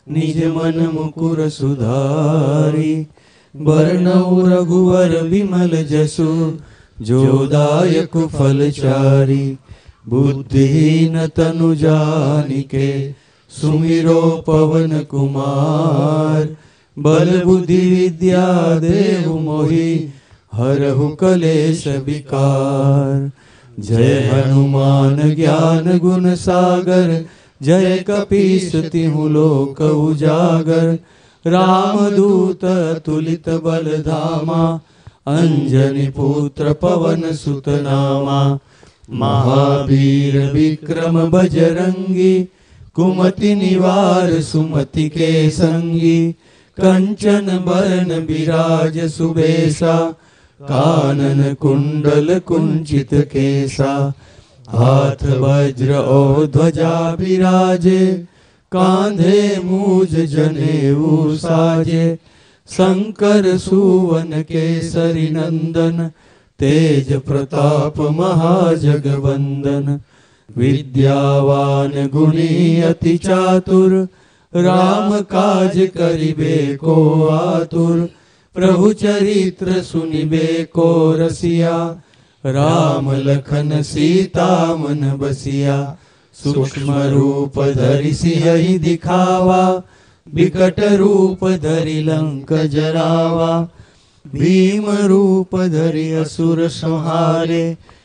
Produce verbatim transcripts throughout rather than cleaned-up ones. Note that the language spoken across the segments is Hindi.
निज मन मुकुर सुधारी। बरनऊ रघुवर विमल जसु, जो दायक फलचारी। बुद्धिहीन तनु जानिके, सुमिरो पवन कुमार। बल बुद्धि विद्या देहु मोहि, हरहु कलेश विकार। जय हनुमान ज्ञान गुण सागर, जय कपीस तिहु लोक उजागर। रामदूत तुलित बल धामा, अंजनी पुत्र पवन सुत नामा। महावीर विक्रम बजरंगी, कुमति निवार सुमति के संगी। कंचन बरन बिराज सुबेसा, कानन कुंडल कुंचित केसा। हाथ वज्र और ध्वजा विराजे, कांधे मूज जनेऊ साजे। शंकर सुवन केसरी नंदन, तेज प्रताप महाजगवंदन। विद्यावान गुणी अति चातुर, राम काज करिबे को आतुर। प्रभु चरित्र सुनिबे को रसिया, राम लखन सीता मन बसिया। सूक्ष्म रूप धरि सियहि दिखावा, विकट रूप धरि लंक जरावा। भीम रूप धरि असुर संहारे,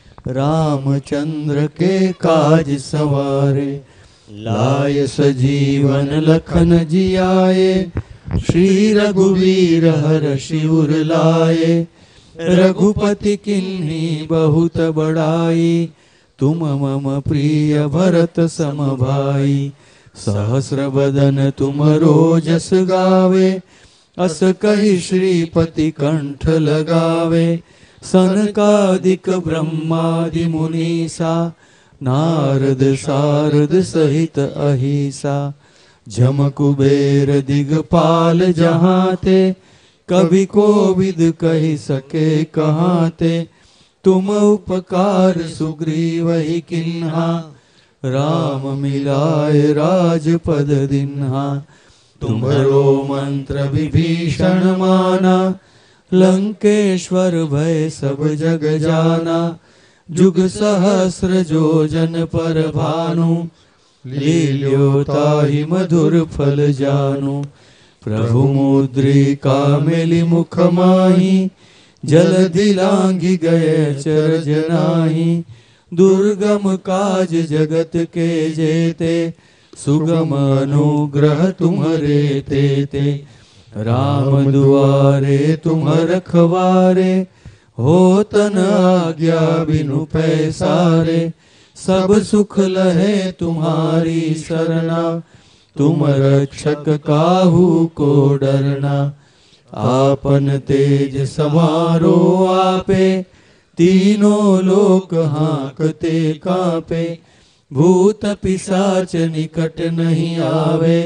रामचंद्र के काज सवारे। लाय सजीवन लखन जियाए, श्री रघुवीर हर्षि उर लाए। रघुपति किन्ही बहुत बड़ाई, तुम मम प्रिय भरत सम भाई। सहस्र बदन तुम रोजस गावे, अस कहि श्रीपति कंठ लगावे। सनकादिक ब्रह्मादि मुनीसा, नारद सारद सहित अहिसा। जम कुबेर दिगपाल जहाते, कवि कोविद कहि सके कहाते। तुम उपकार सुग्रीवहि किन्हा, राम मिलाए राजपद दिन्हा। तुम्हरो मंत्र विभीषण माना, लंकेश्वर भय सब जग जाना। जुग सहस्र जो जन पर भानु, लील्यो ताहि मधुर फल जानु। प्रभु मुद्रिका मिली मुख माही, जल दिलांघि गए चरज नाही। दुर्गम काज जगत के जेते, सुगम अनुग्रह तुम्हरे तेते। राम दुआरे तुम रखवारे, होत न आज्ञा बिनु पैसारे। सब सुख लहे तुम्हारी सरना, तुम रक्षक काहू को डरना। आपन तेज समारो आपे, तीनों लोक हांकते कांपे। भूत पिशाच निकट नहीं आवे,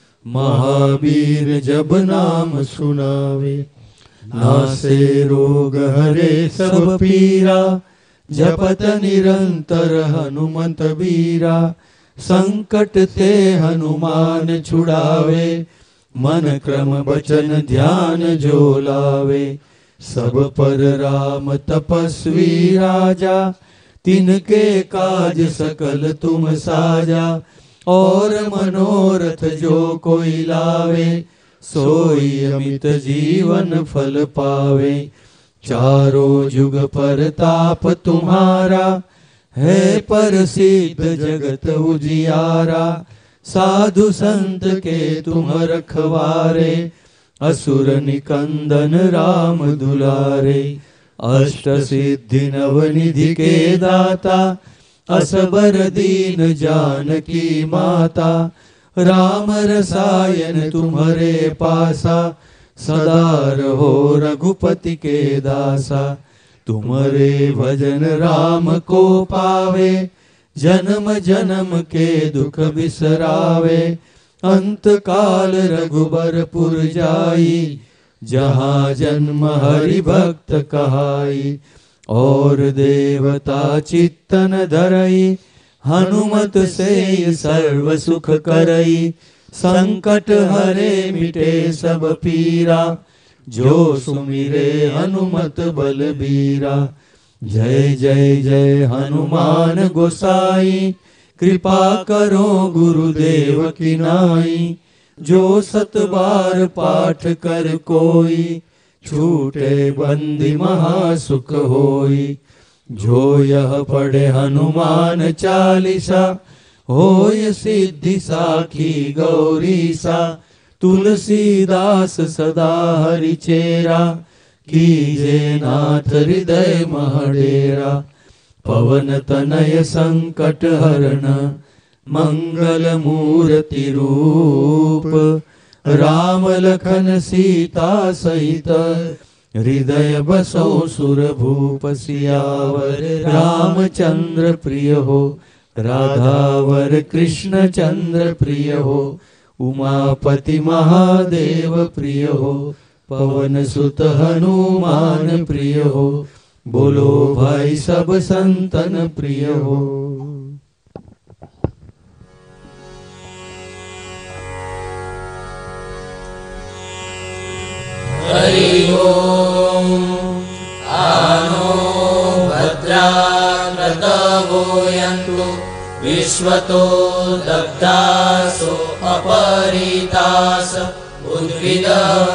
महावीर जब नाम सुनावे। नासे रोग हरे सब पीरा, जपत निरंतर हनुमंत बीरा। संकट ते हनुमान छुड़ावे, मन क्रम वचन ध्यान जो लावे। सब पर राम तपस्वी राजा, तिनके काज सकल तुम साजा। और मनोरथ जो कोई लावे, सोई अमित जीवन फल पावे। चारों जुग पर ताप तुम्हारा, है प्रसिद्ध जगत उजियारा। साधु संत के तुम रखवारे, असुर निकंदन राम दुलारे। अष्ट सिद्धि नवनिधि के दाता, असबर दीन जानकी माता। राम रसायन तुम्हारे पासा, सदा रहो रघुपति के दासा। तुम्हारे भजन राम को पावे, जन्म जन्म के दुख बिसरावे। अंत काल रघुबरपुर जाई, जहाँ जन्म हरि भक्त कहाई। और देवता चित्तन धरई, हनुमत से सर्व सुख करई। संकट हरे मिटे सब पीरा, जो सुमिरे हनुमत बलबीरा। जय जय जय हनुमान गोसाई, कृपा करो गुरुदेव की नाई। जो सत बार पाठ कर कोई, छूटे बंदी महासुख होई। जो यह पढ़े हनुमान चालीसा, होय सिद्धि साखी गौरीसा। तुलसीदास सदा हरिचेरा, कीजे नाथ हृदय महडेरा। पवन तनय संकट हरण, मंगल मूर्ति रूप। राम लखन सीता सहित, हृदय बसो सुर भूप। सियावर रामचंद्र प्रिय हो, राधावर कृष्ण चंद्र प्रिय हो। उमापति महादेव प्रिय हो, पवन सुत हनुमान प्रिय हो। बोलो भाई सब संतन प्रिय हो। हरि ओम। आनो भद्राक्रतवो यन्तु, विश्वतो दग्धासो अपहरितास। उद्भिद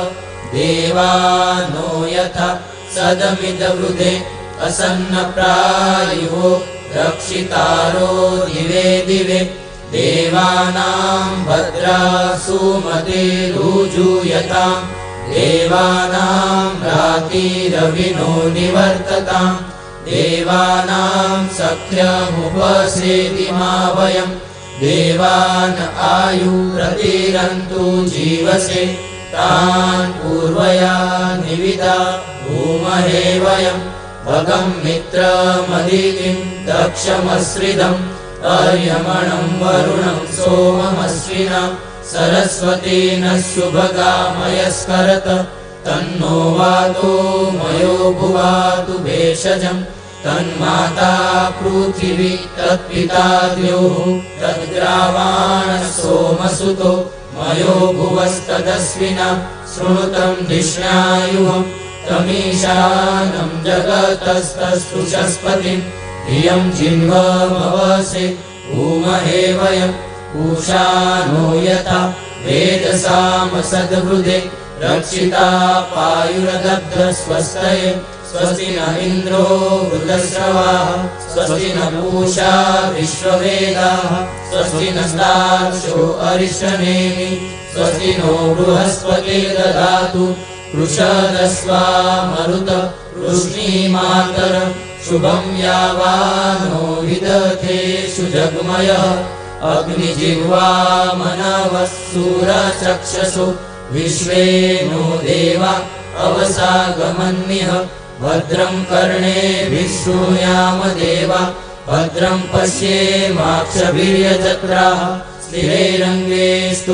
देवानो यथा सदमिदवृधे, असन्नप्रायुः रक्षितारो दिवे दिवे। देवानां भद्रा सुमतिरुजुयताम्, देवानां रातिरविनो निवर्तताम्। देवानां सख्यमुपसेति मा वयम्, देवान् आयुरतिरन्तु जीवसे। तान् पूर्वया निविदा भूमहे वयम्, भगं मित्रमदितिं दक्षमश्रिदम्। अर्यमणं वरुणं सोममश्विना, सरस्वती नः शुभगामयस्करत। तन्नो वातो मयो भुवातु भेषजम्, तन्माता पृथिवी तत्पिता द्योः। तद्ग्रावाणः सोमसुतो, मयो भुवस्तदस्विना। शृणुतं धिष्ण्यायुः, तमीशानं जगतस्तस्तुषस्पतिम्। धियं जिह्वमवसे भूमहे वयम्, पूषानो यथा वेदसाम सद्वृधे। रक्षिता पायुरदब्धस्वस्तये, स्वस्ति न इन्द्रो वृद्धश्रवाः। स्वस्ति न पूषा विश्ववेदाः, स्वस्ति नस्तार्क्ष्यो अरिष्टनेमि। स्वस्ति नो बृहस्पतिर्दधातु, कृषदस्वा मरुत वृष्णीमातर। शुभं यावानो विदधेषु जग्मयः, अग्निजिह्वा मनवः सूरचक्षसो। विश्वे नो देवा अवसागमन्निः, भद्रं कर्णेभिः शृणुयाम देवा। भद्रं पश्येमाक्षभिर्यजत्राः, स्थिरैरङ्गे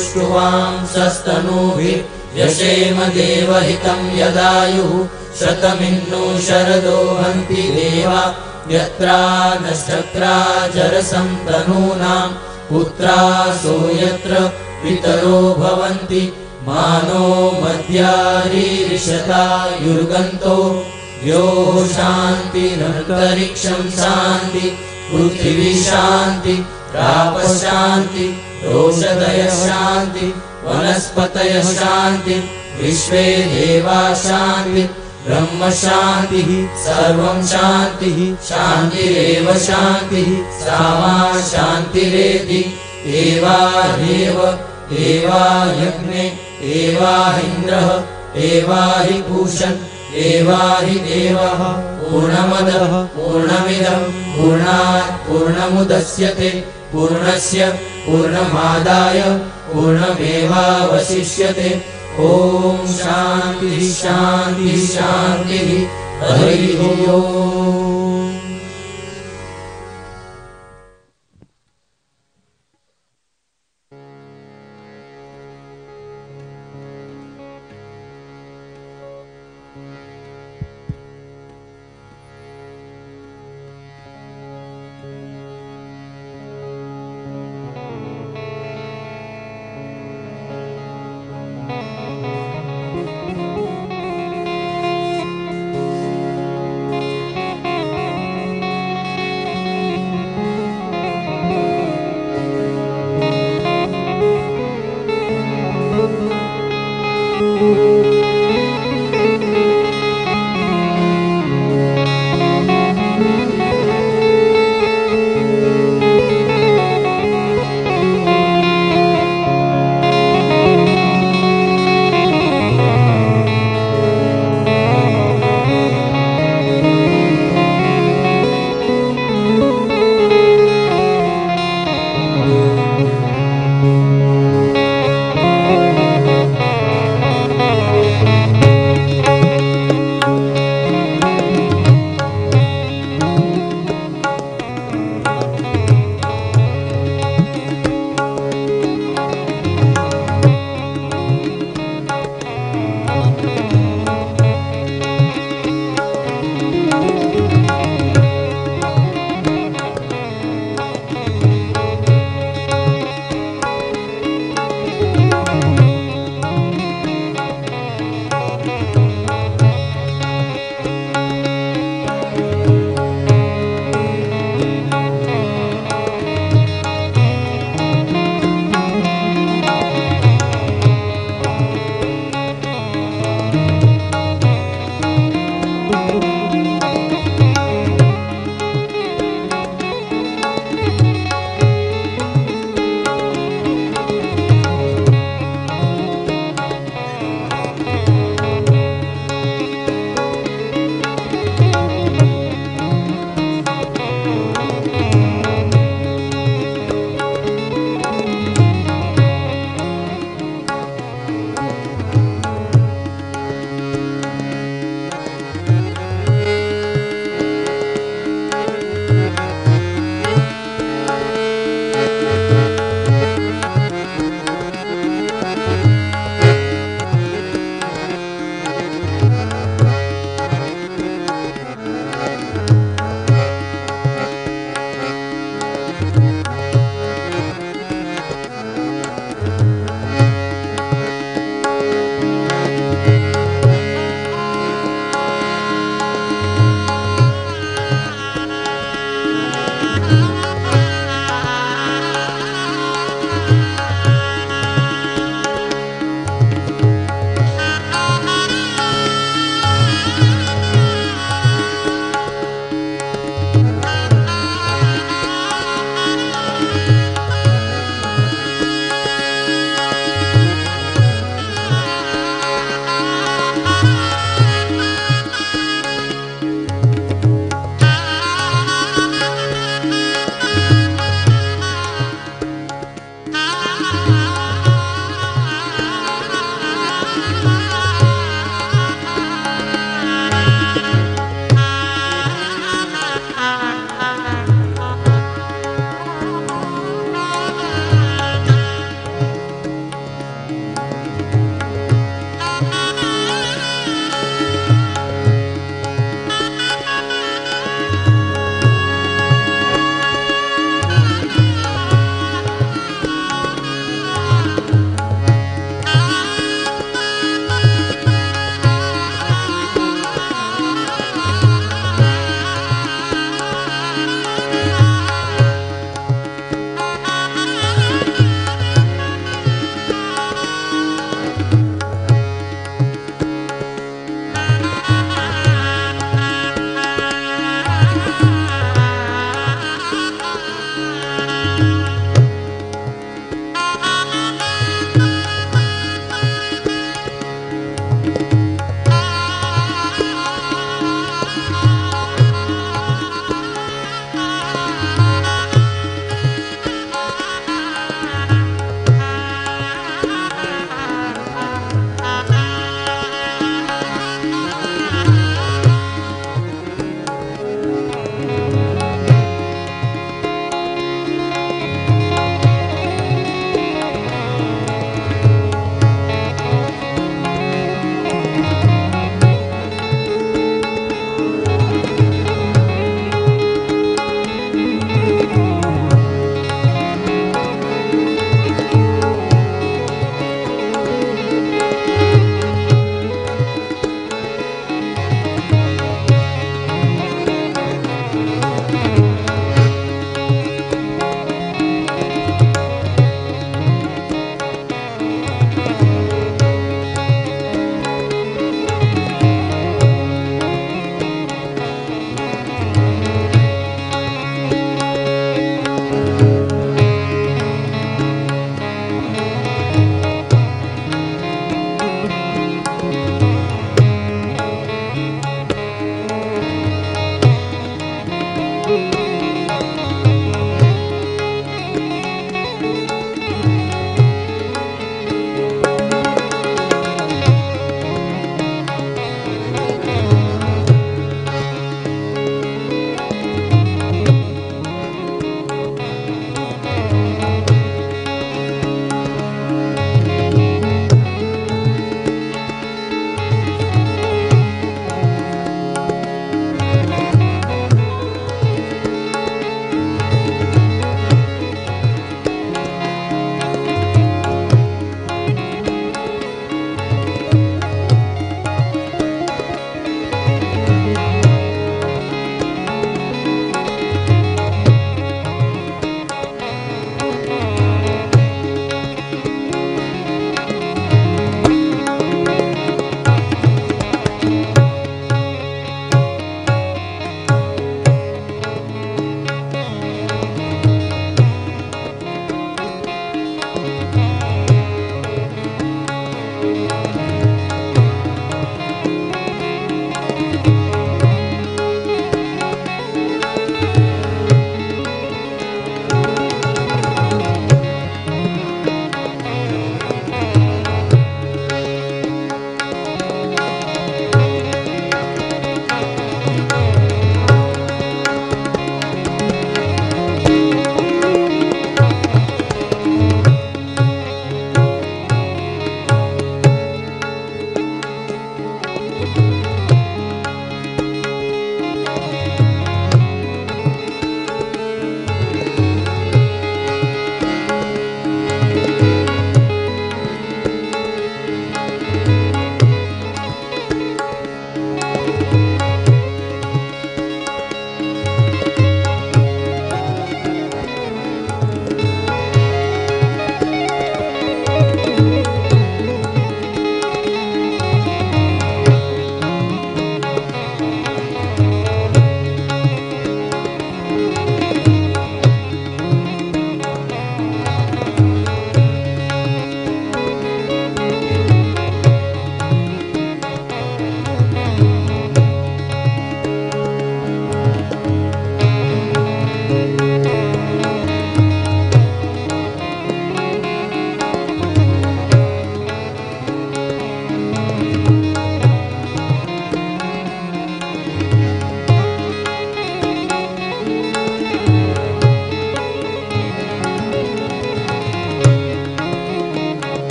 स्तुष्टुवांसस्तनूभिर्यशेम देवहितं यदायुः। शतमिन्नो शरदो हन्ति देवा, यत्रा नक्षत्रा जरसन्तनूनां। पुत्रासो यत्र पितरो भवन्ति, मानो मध्यारीरिषतायुर्गन्तो। यो शान्तिरन्तरिक्षं शान्ति, पृथिवी शान्ति, रापः शान्ति, रोषधयः शान्ति, वनस्पतयः शान्ति। विश्वे देवा शान्ति, ब्रह्म शान्तिः, सर्वं शान्तिः। शान्तिरेव शान्तिः, सामा शान्तिरेधि। एवाहेव एवा यज्ञे, एवा इन्द्रः, एवा हि पूषन्, एवा हि देवः। पूर्णमदः पूर्णमिदं पूर्णात् पूर्णमुदच्यते, पूर्णस्य पूर्णमादाय पूर्णमेवावशिष्यते। ओम शांति शांति शांति। हरि ओम।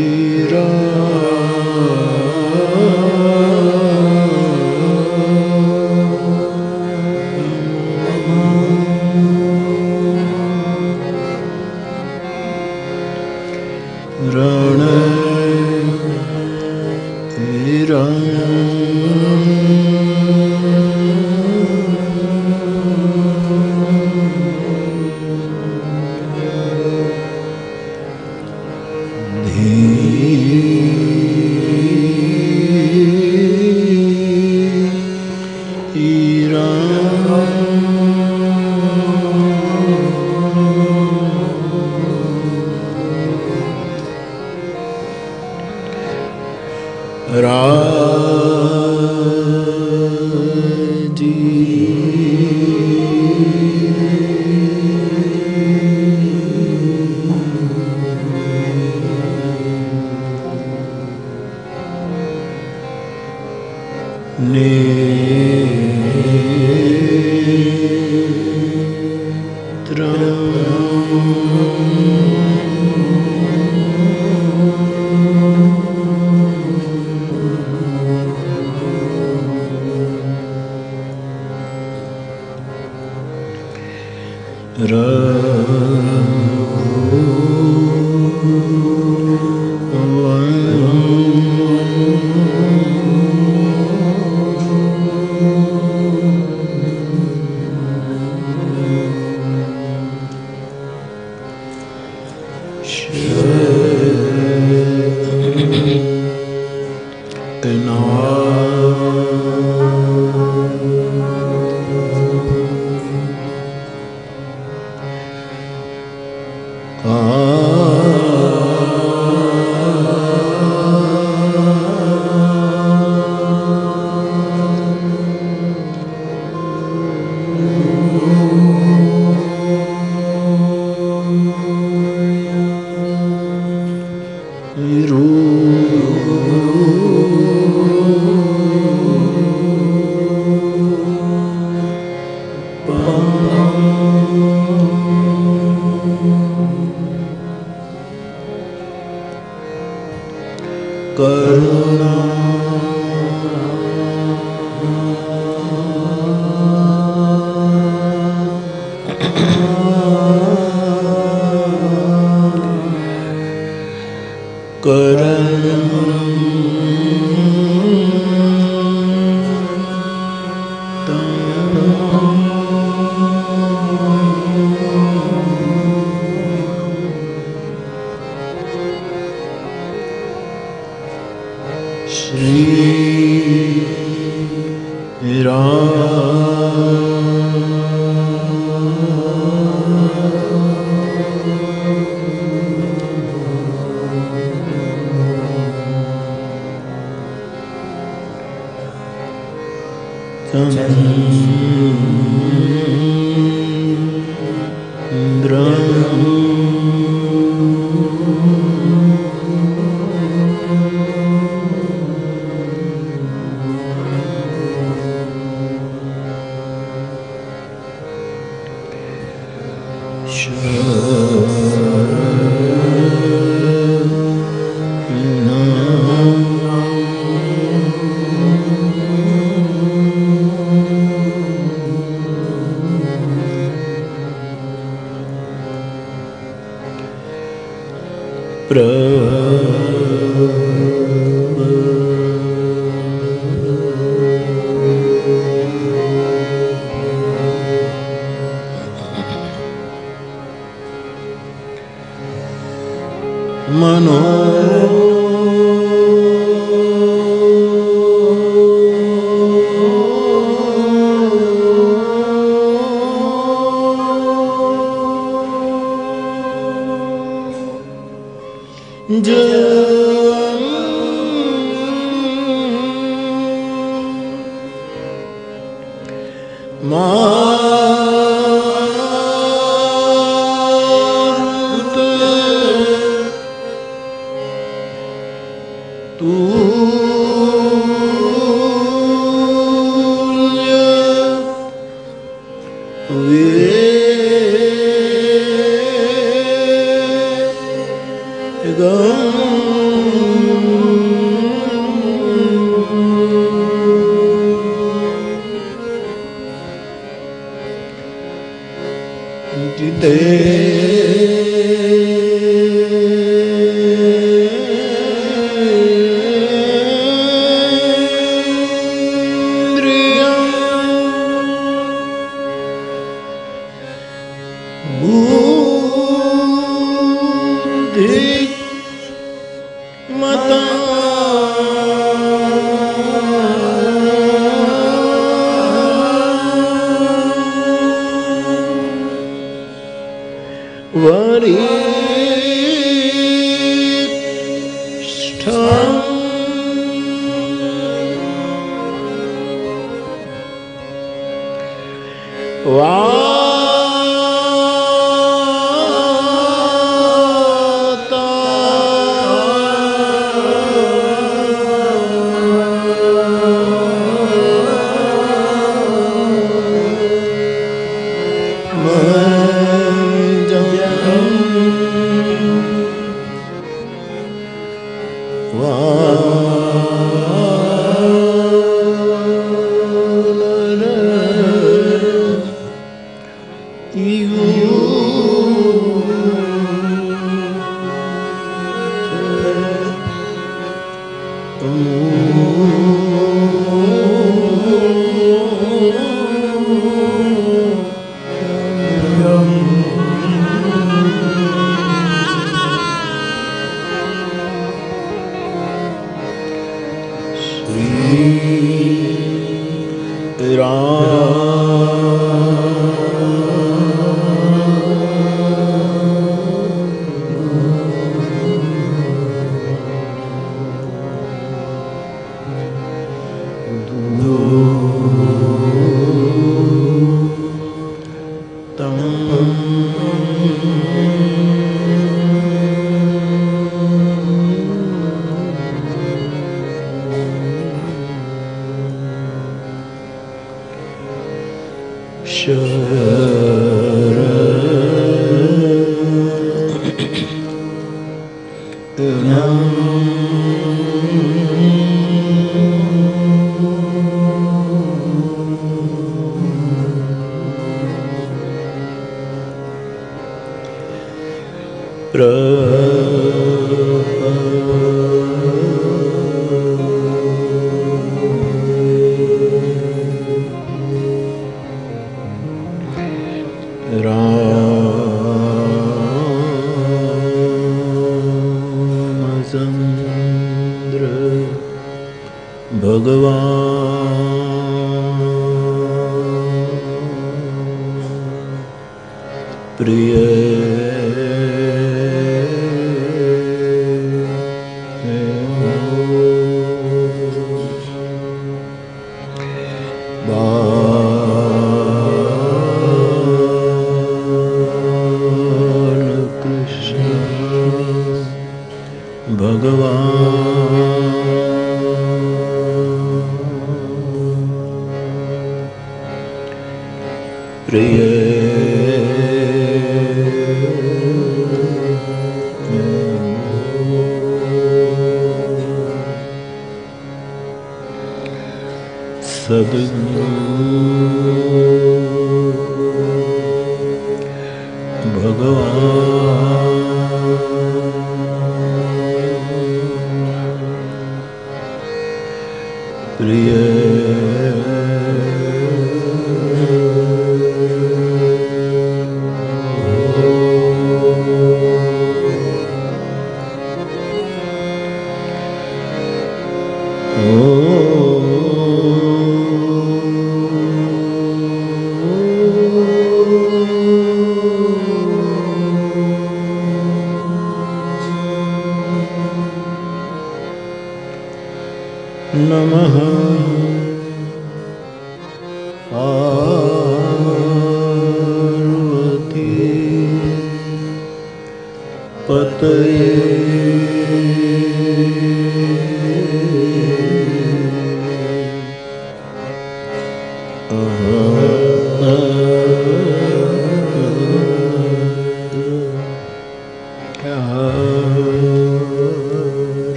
Go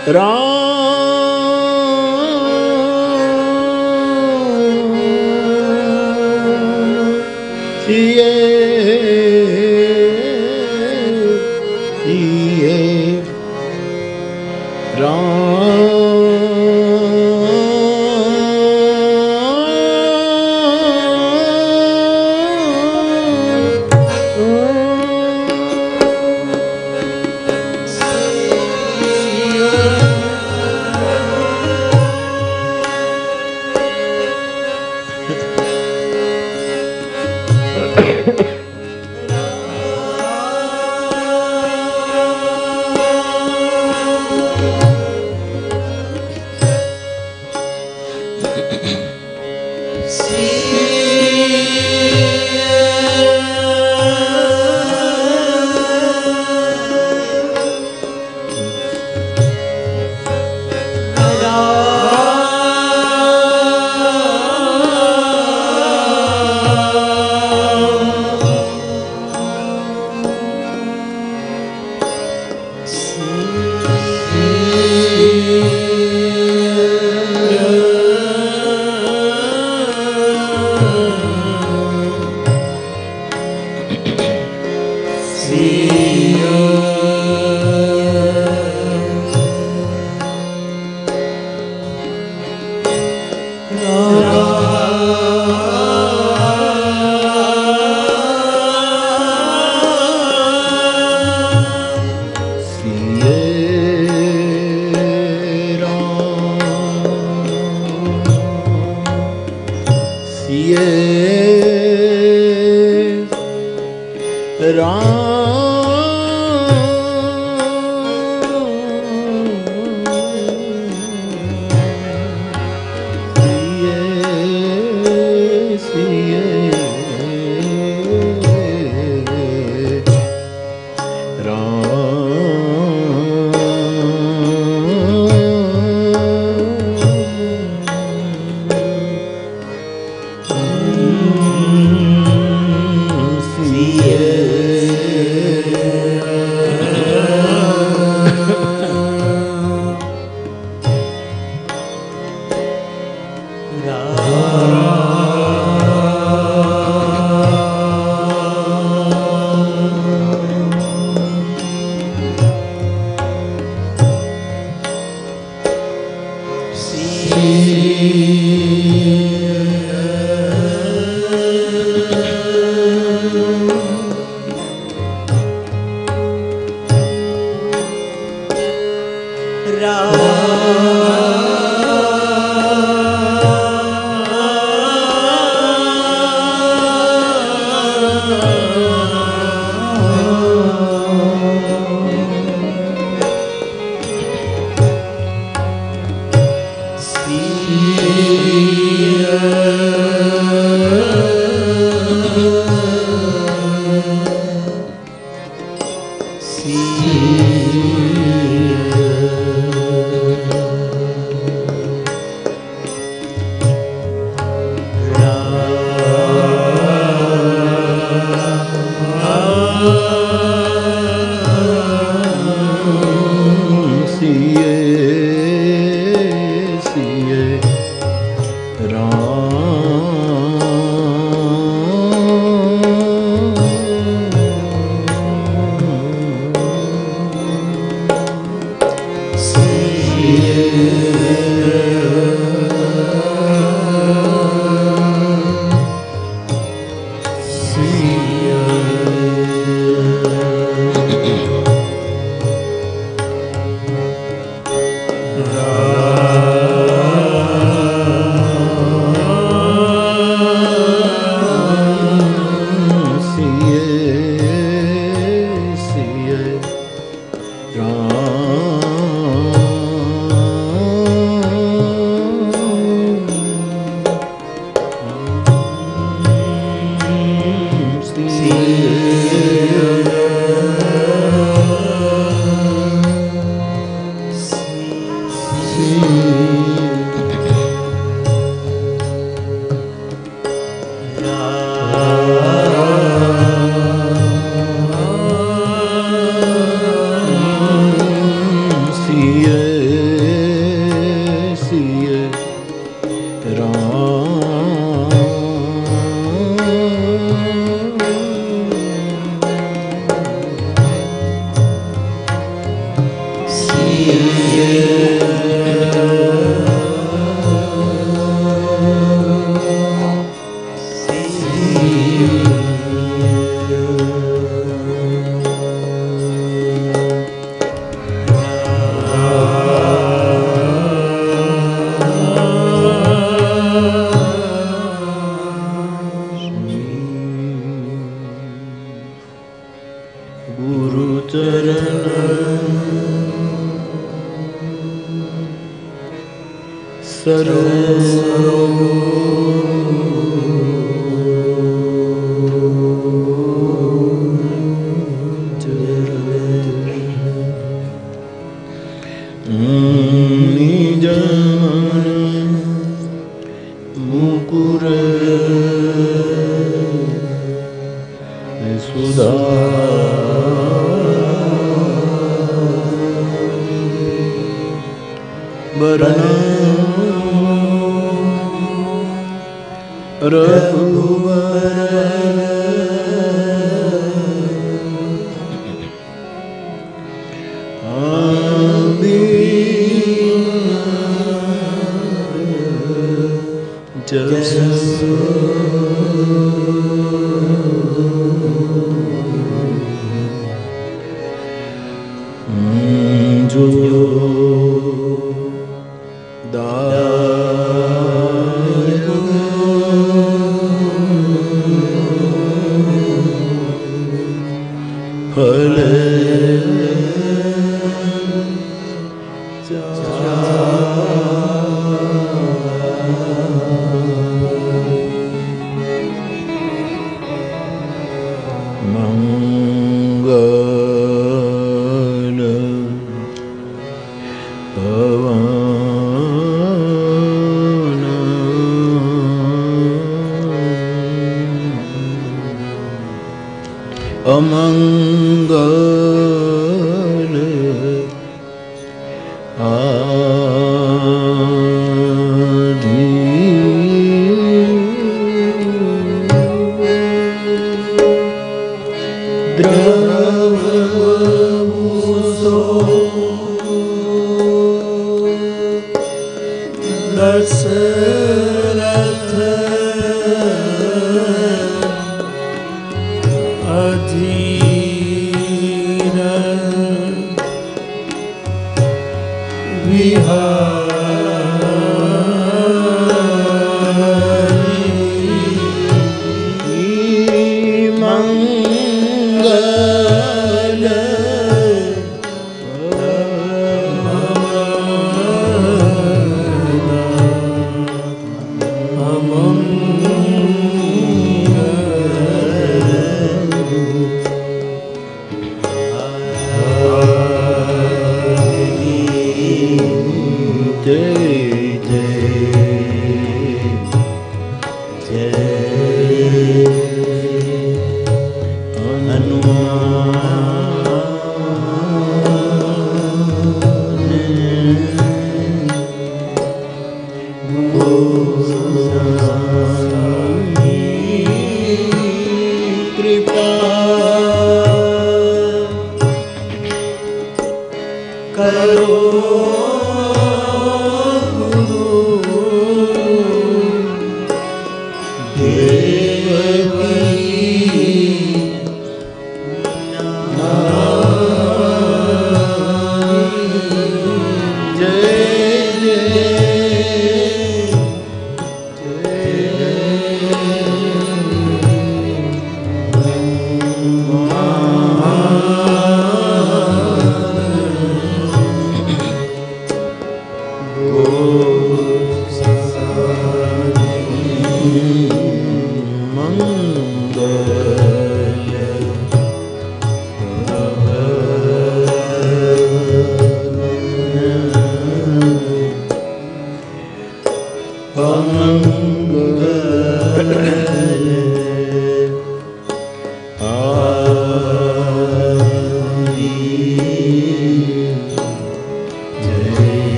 सिए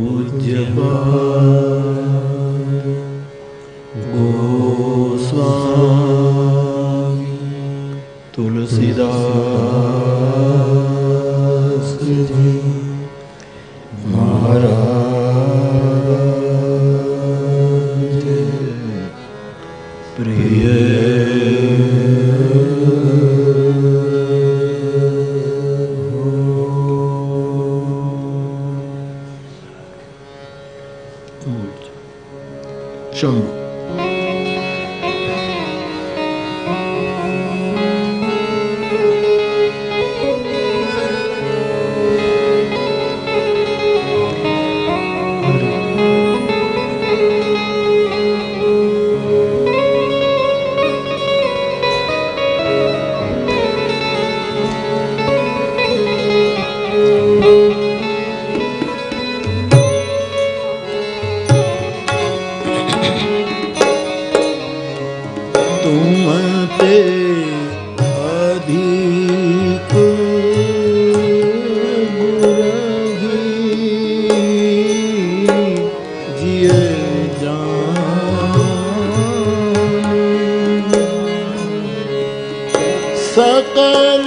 पूज्य गोस्वामी तुलसीदास जी महाराज प्रिय शंभु। सकल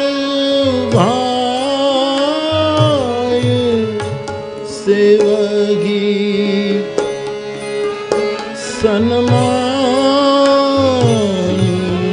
भाई सेवगी सन्मानी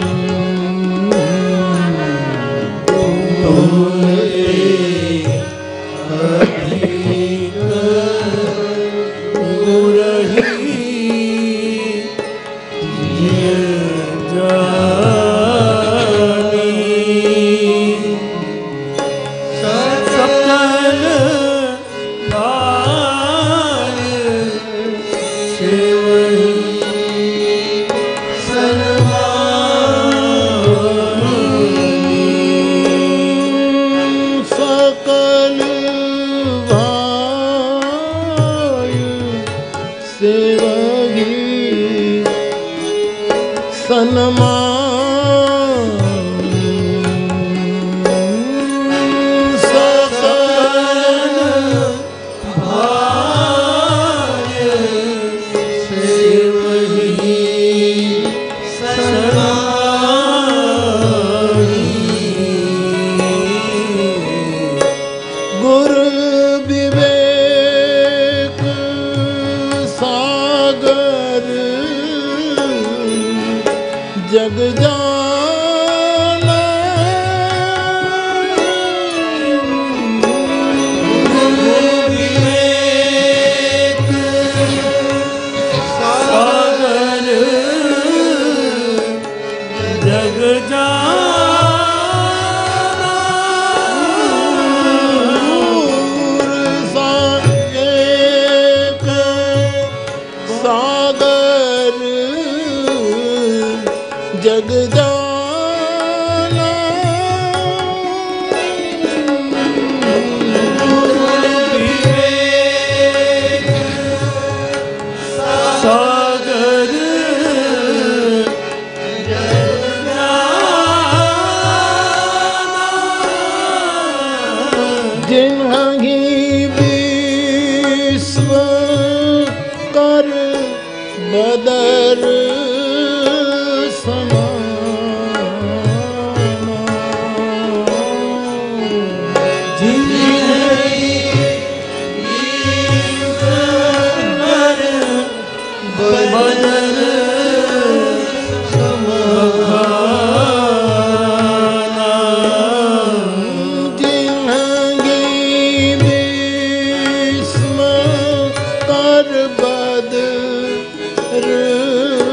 जग जाना विवेक सागर जग जाना एक सागर जग जाना विवेक सागर जग जाना जिन्हीं विश्व कर बदर कर बदर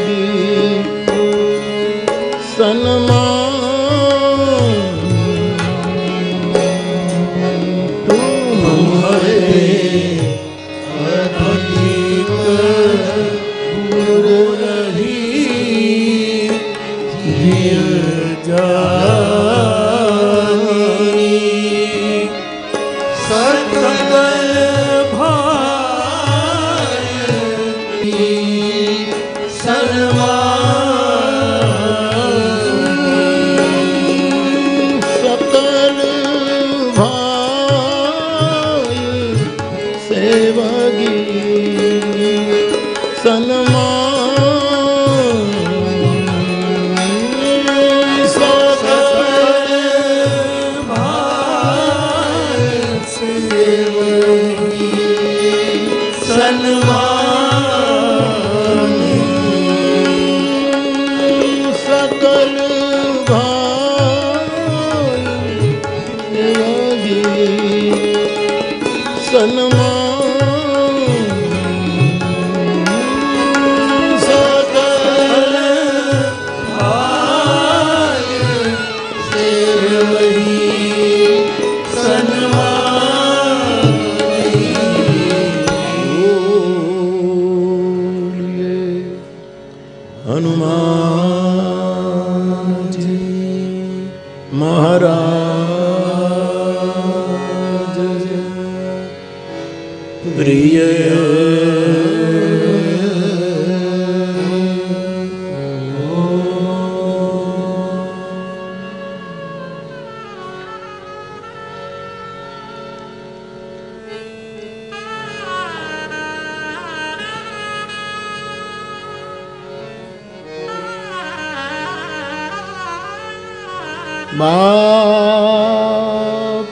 बाप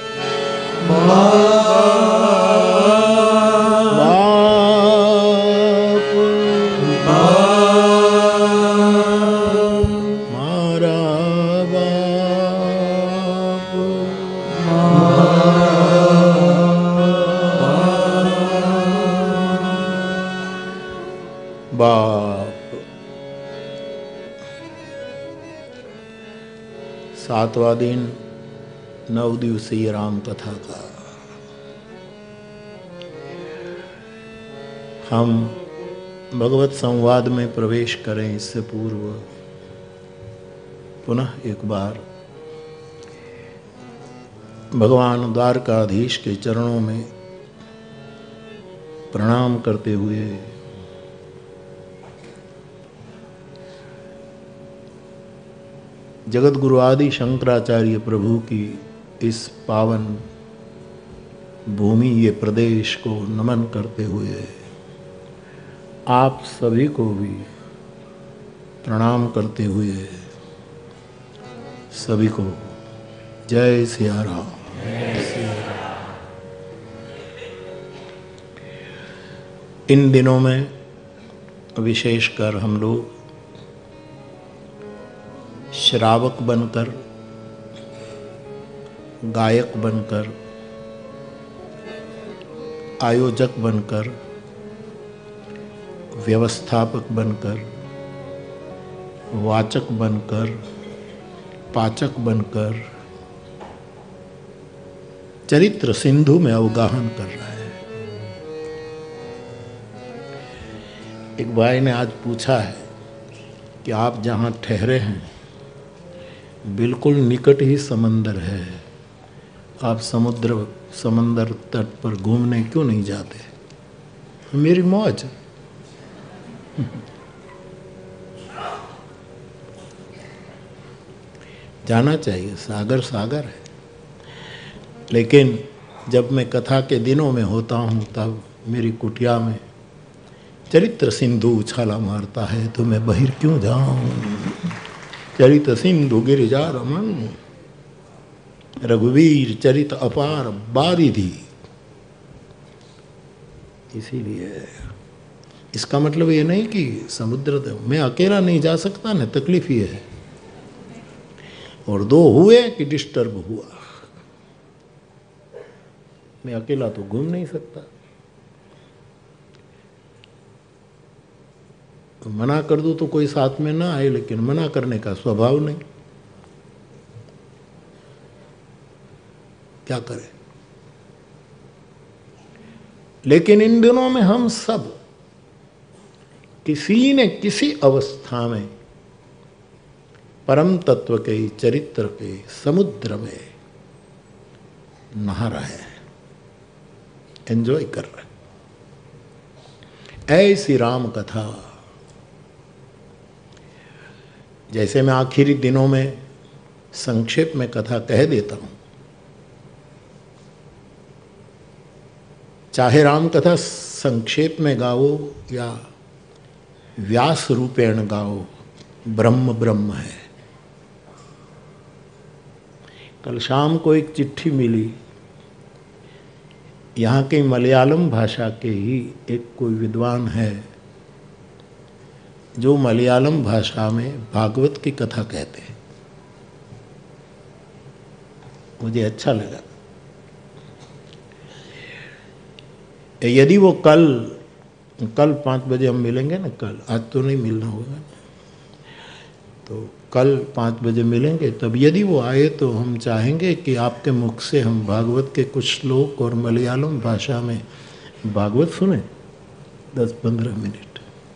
बाप मारा बाप बाप सातवां दिन नव दिवसीय राम कथा का हम भगवत संवाद में प्रवेश करें इससे पूर्व पुनः एक बार भगवान द्वारकाधीश के चरणों में प्रणाम करते हुए जगत गुरु आदि शंकराचार्य प्रभु की इस पावन भूमि ये प्रदेश को नमन करते हुए आप सभी को भी प्रणाम करते हुए सभी को जय सिया राम। इन दिनों में विशेषकर हम लोग श्रावक बनकर, गायक बनकर, आयोजक बनकर, व्यवस्थापक बनकर, वाचक बनकर, पाचक बनकर चरित्र सिंधु में अवगाहन कर रहे हैं। एक भाई ने आज पूछा है कि आप जहाँ ठहरे हैं बिल्कुल निकट ही समंदर है, आप समुद्र समंदर तट पर घूमने क्यों नहीं जाते? मेरी मौज। जाना चाहिए, सागर सागर है। लेकिन जब मैं कथा के दिनों में होता हूँ तब मेरी कुटिया में चरित्र सिंधु उछाला मारता है, तो मैं बहिर क्यों जाऊँ? चरित सिंधु गिरिजा रमन, रघुवीर चरित अपार बारिधि। इसीलिए इसका मतलब ये नहीं कि समुद्र मैं अकेला नहीं जा सकता ना, तकलीफ ये है। और दो हुए कि डिस्टर्ब हुआ, मैं अकेला तो घूम नहीं सकता। मना कर दूं तो कोई साथ में ना आए, लेकिन मना करने का स्वभाव नहीं, क्या करें। लेकिन इन दिनों में हम सब किसी न किसी अवस्था में परम तत्व के चरित्र के समुद्र में नहा रहे हैं, एंजॉय कर रहे हैं। ऐसी राम कथा, जैसे मैं आखिरी दिनों में संक्षेप में कथा कह देता हूं, चाहे राम कथा संक्षेप में गाओ या व्यास रूपेण गाओ, ब्रह्म ब्रह्म है। कल शाम को एक चिट्ठी मिली, यहाँ के मलयालम भाषा के ही एक कोई विद्वान है जो मलयालम भाषा में भागवत की कथा कहते हैं। मुझे अच्छा लगा। यदि वो कल कल पाँच बजे हम मिलेंगे ना, कल, आज तो नहीं मिलना होगा, तो कल पाँच बजे मिलेंगे, तब यदि वो आए तो हम चाहेंगे कि आपके मुख से हम भागवत के कुछ श्लोक और मलयालम भाषा में भागवत सुने, दस पंद्रह मिनट।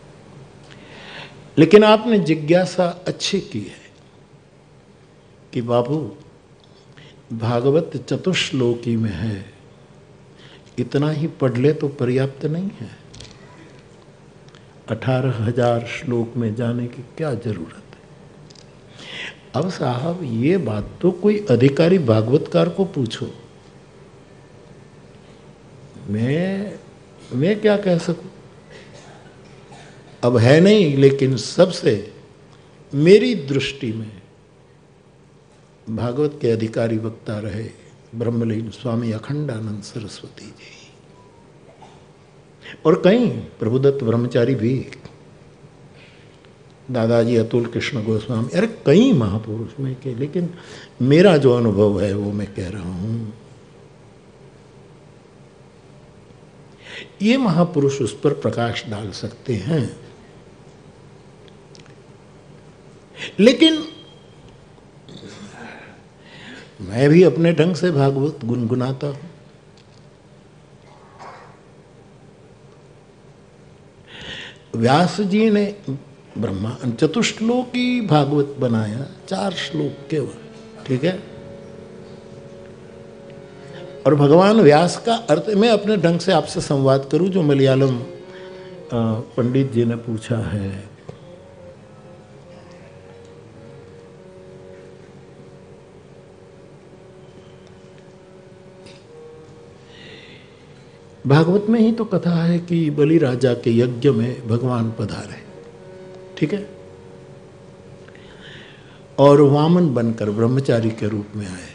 लेकिन आपने जिज्ञासा अच्छी की है कि बाबू भागवत चतुश्लोकी में है, इतना ही पढ़ ले तो पर्याप्त नहीं है, अठारह हजार श्लोक में जाने की क्या जरूरत है। अब साहब ये बात तो कोई अधिकारी भागवतकार को पूछो, मैं मैं क्या कह सकूं। अब है नहीं, लेकिन सबसे मेरी दृष्टि में भागवत के अधिकारी वक्ता रहे ब्रह्मलीन स्वामी अखंडानंद सरस्वती जी, और कई प्रभुदत्त ब्रह्मचारी भी, दादाजी अतुल कृष्ण गोस्वामी, अरे कई महापुरुष में के। लेकिन मेरा जो अनुभव है वो मैं कह रहा हूं, ये महापुरुष उस पर प्रकाश डाल सकते हैं। लेकिन मैं भी अपने ढंग से भागवत गुनगुनाता हूं। व्यास जी ने ब्रह्मा चतुश्लोकी भागवत बनाया, चार श्लोक केवल, ठीक है। और भगवान व्यास का अर्थ मैं अपने ढंग से आपसे संवाद करूं, जो मलयालम पंडित जी ने पूछा है। भागवत में ही तो कथा है कि बलि राजा के यज्ञ में भगवान पधारे, ठीक है, और वामन बनकर ब्रह्मचारी के रूप में आए।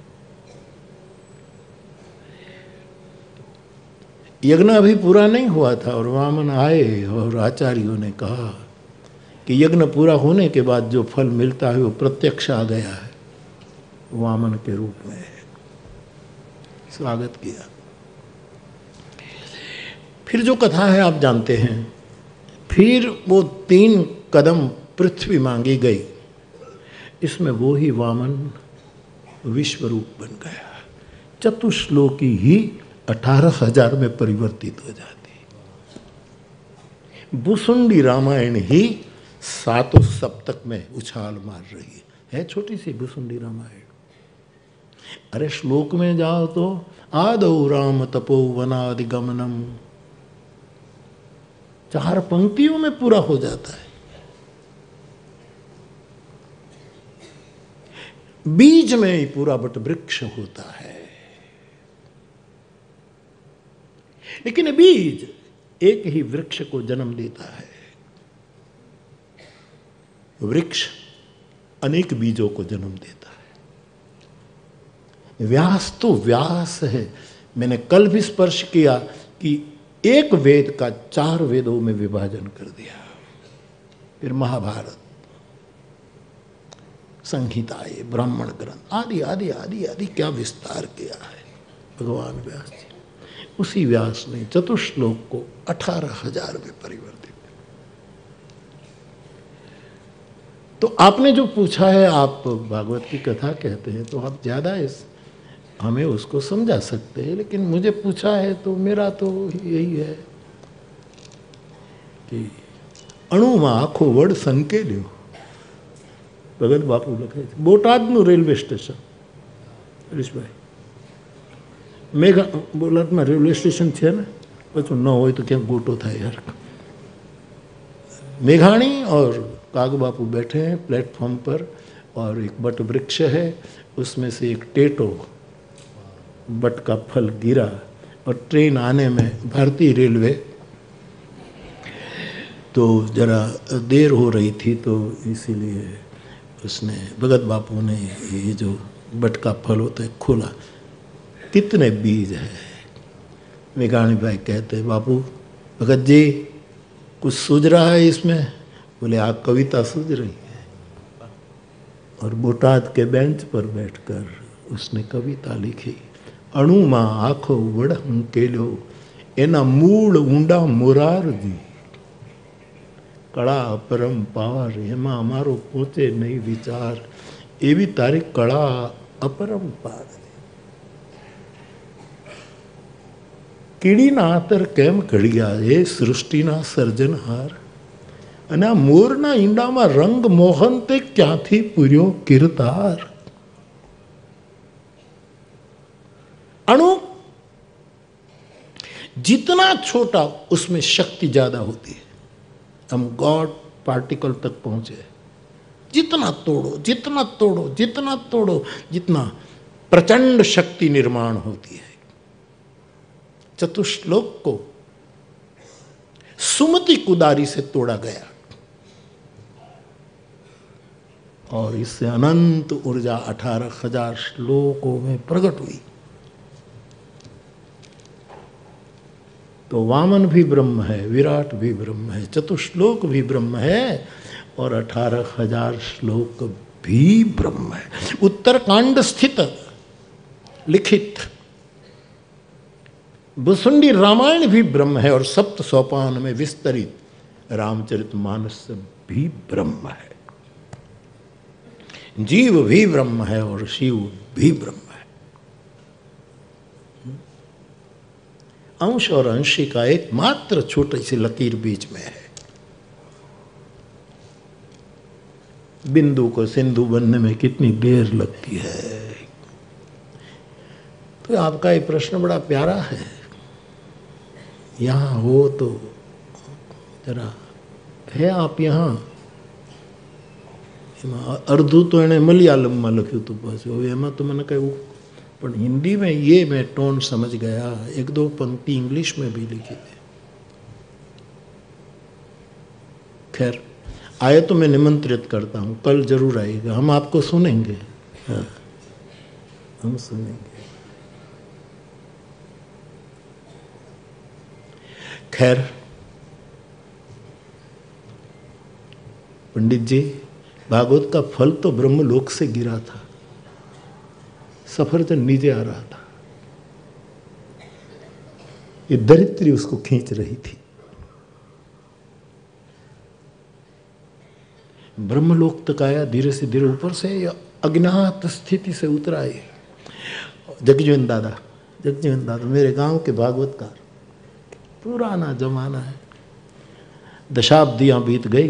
यज्ञ अभी पूरा नहीं हुआ था और वामन आए, और आचार्यों ने कहा कि यज्ञ पूरा होने के बाद जो फल मिलता है वो प्रत्यक्ष आ गया है, वामन के रूप में स्वागत किया। फिर जो कथा है आप जानते हैं, फिर वो तीन कदम पृथ्वी मांगी गई, इसमें वो ही वामन विश्वरूप बन गया। चतुश्लोकी ही अठारह हजार में परिवर्तित हो जाती। भुसुंडी रामायण ही सातों सप्तक में उछाल मार रही है, है छोटी सी भुसुंडी रामायण। अरे श्लोक में जाओ तो आदौ राम तपोवनादिगमनम, चार पंक्तियों में पूरा हो जाता है। बीज में ही पूरा वट वृक्ष होता है। लेकिन बीज एक ही वृक्ष को जन्म देता है, वृक्ष अनेक बीजों को जन्म देता है। व्यास तो व्यास है। मैंने कल भी स्पर्श किया कि एक वेद का चार वेदों में विभाजन कर दिया। फिर महाभारत, संहिताएं, ब्राह्मण ग्रंथ आदि आदि आदि आदि क्या विस्तार किया है भगवान व्यास जी। उसी व्यास ने चतुश्लोक को अठारह हजार में परिवर्तित। तो आपने जो पूछा है, आप भागवत की कथा कहते हैं तो आप ज़्यादा इस हमें उसको समझा सकते हैं, लेकिन मुझे पूछा है तो मेरा तो यही है कि અણુમાં આખો વડ સંકેલ્યો. ભગત બાપુ લખે છે. બોટાદનું રેલવે સ્ટેશન. હરીશભાઈ, મેઘા બોટાદમાં રેલવે સ્ટેશન છે ને, પછી ન હોય તો ક્યાંક ગોટો થાય યાર. मेघाणी और काग बापू बैठे हैं प्लेटफॉर्म पर और एक बट वृक्ष है, उसमें से एक टेटो बट का फल गिरा और ट्रेन आने में भारतीय रेलवे तो जरा देर हो रही थी, तो इसीलिए उसने भगत बापू ने ये जो बट का फल होता है खोला. कितने बीज है? मेघाणी भाई कहते बापू भगत जी कुछ सूझ रहा है इसमें? बोले आप कविता सूझ रही है. और बोटाद के बेंच पर बैठकर उसने कविता लिखी. अणुमा आखो वड हंकेल्यो एना मूल ऊंडा मोरारजी, कड़ा अपरंपार एमा अमारो पहुंचे नहीं विचार, एवी तारी कड़ा अपरंपार. કીડીના આતર કેમ ઘડ્યા એ સૃષ્ટિના સર્જનહાર, અને આ મોરના ઈંડામાં રંગ મોહન તે ક્યાંથી પૂર્યો કીર્તાર. अणु जितना छोटा उसमें शक्ति ज्यादा होती है. हम गॉड पार्टिकल तक पहुंचे, जितना तोड़ो जितना तोड़ो जितना तोड़ो जितना प्रचंड शक्ति निर्माण होती है. चतुश्लोक को सुमति कुदारी से तोड़ा गया और इससे अनंत ऊर्जा अठारह हजार श्लोकों में प्रकट हुई. तो वामन भी ब्रह्म है, विराट भी ब्रह्म है, चतुश्लोक भी ब्रह्म है और अठारह हजार श्लोक भी ब्रह्म है. उत्तरकांड स्थित लिखित भुसुंडी रामायण भी ब्रह्म है और सप्त सोपान में विस्तरित रामचरितमानस भी ब्रह्म है. जीव भी ब्रह्म है और शिव भी ब्रह्म है. अंश और अंशी का एकमात्र छोटी सी लकीर बीच में है. बिंदु को सिंधु बनने में कितनी देर लगती है. तो आपका ये प्रश्न बड़ा प्यारा है. यहाँ हो तो जरा है आप यहाँ. अर्धु तो एने मलयालम में लख्यु तो बस एम तो मैंने कहूँ, पर हिंदी में ये मैं टोन समझ गया. एक दो पंक्ति इंग्लिश में भी लिखी थी. खैर आए तो मैं निमंत्रित करता हूँ, कल जरूर आएगा, हम आपको सुनेंगे. हाँ, हम सुनेंगे. खैर पंडित जी, भागवत का फल तो ब्रह्मलोक से गिरा था. सफरजन नीचे आ रहा था, ये दरिद्री उसको खींच रही थी. ब्रह्मलोक तक आया, धीरे से धीरे ऊपर से अज्ञात स्थिति से उतरा. है जगजीवन दादा, जगजीवन दादा मेरे गांव के भागवतकार, पुराना जमाना है, दशाब्दियां बीत गई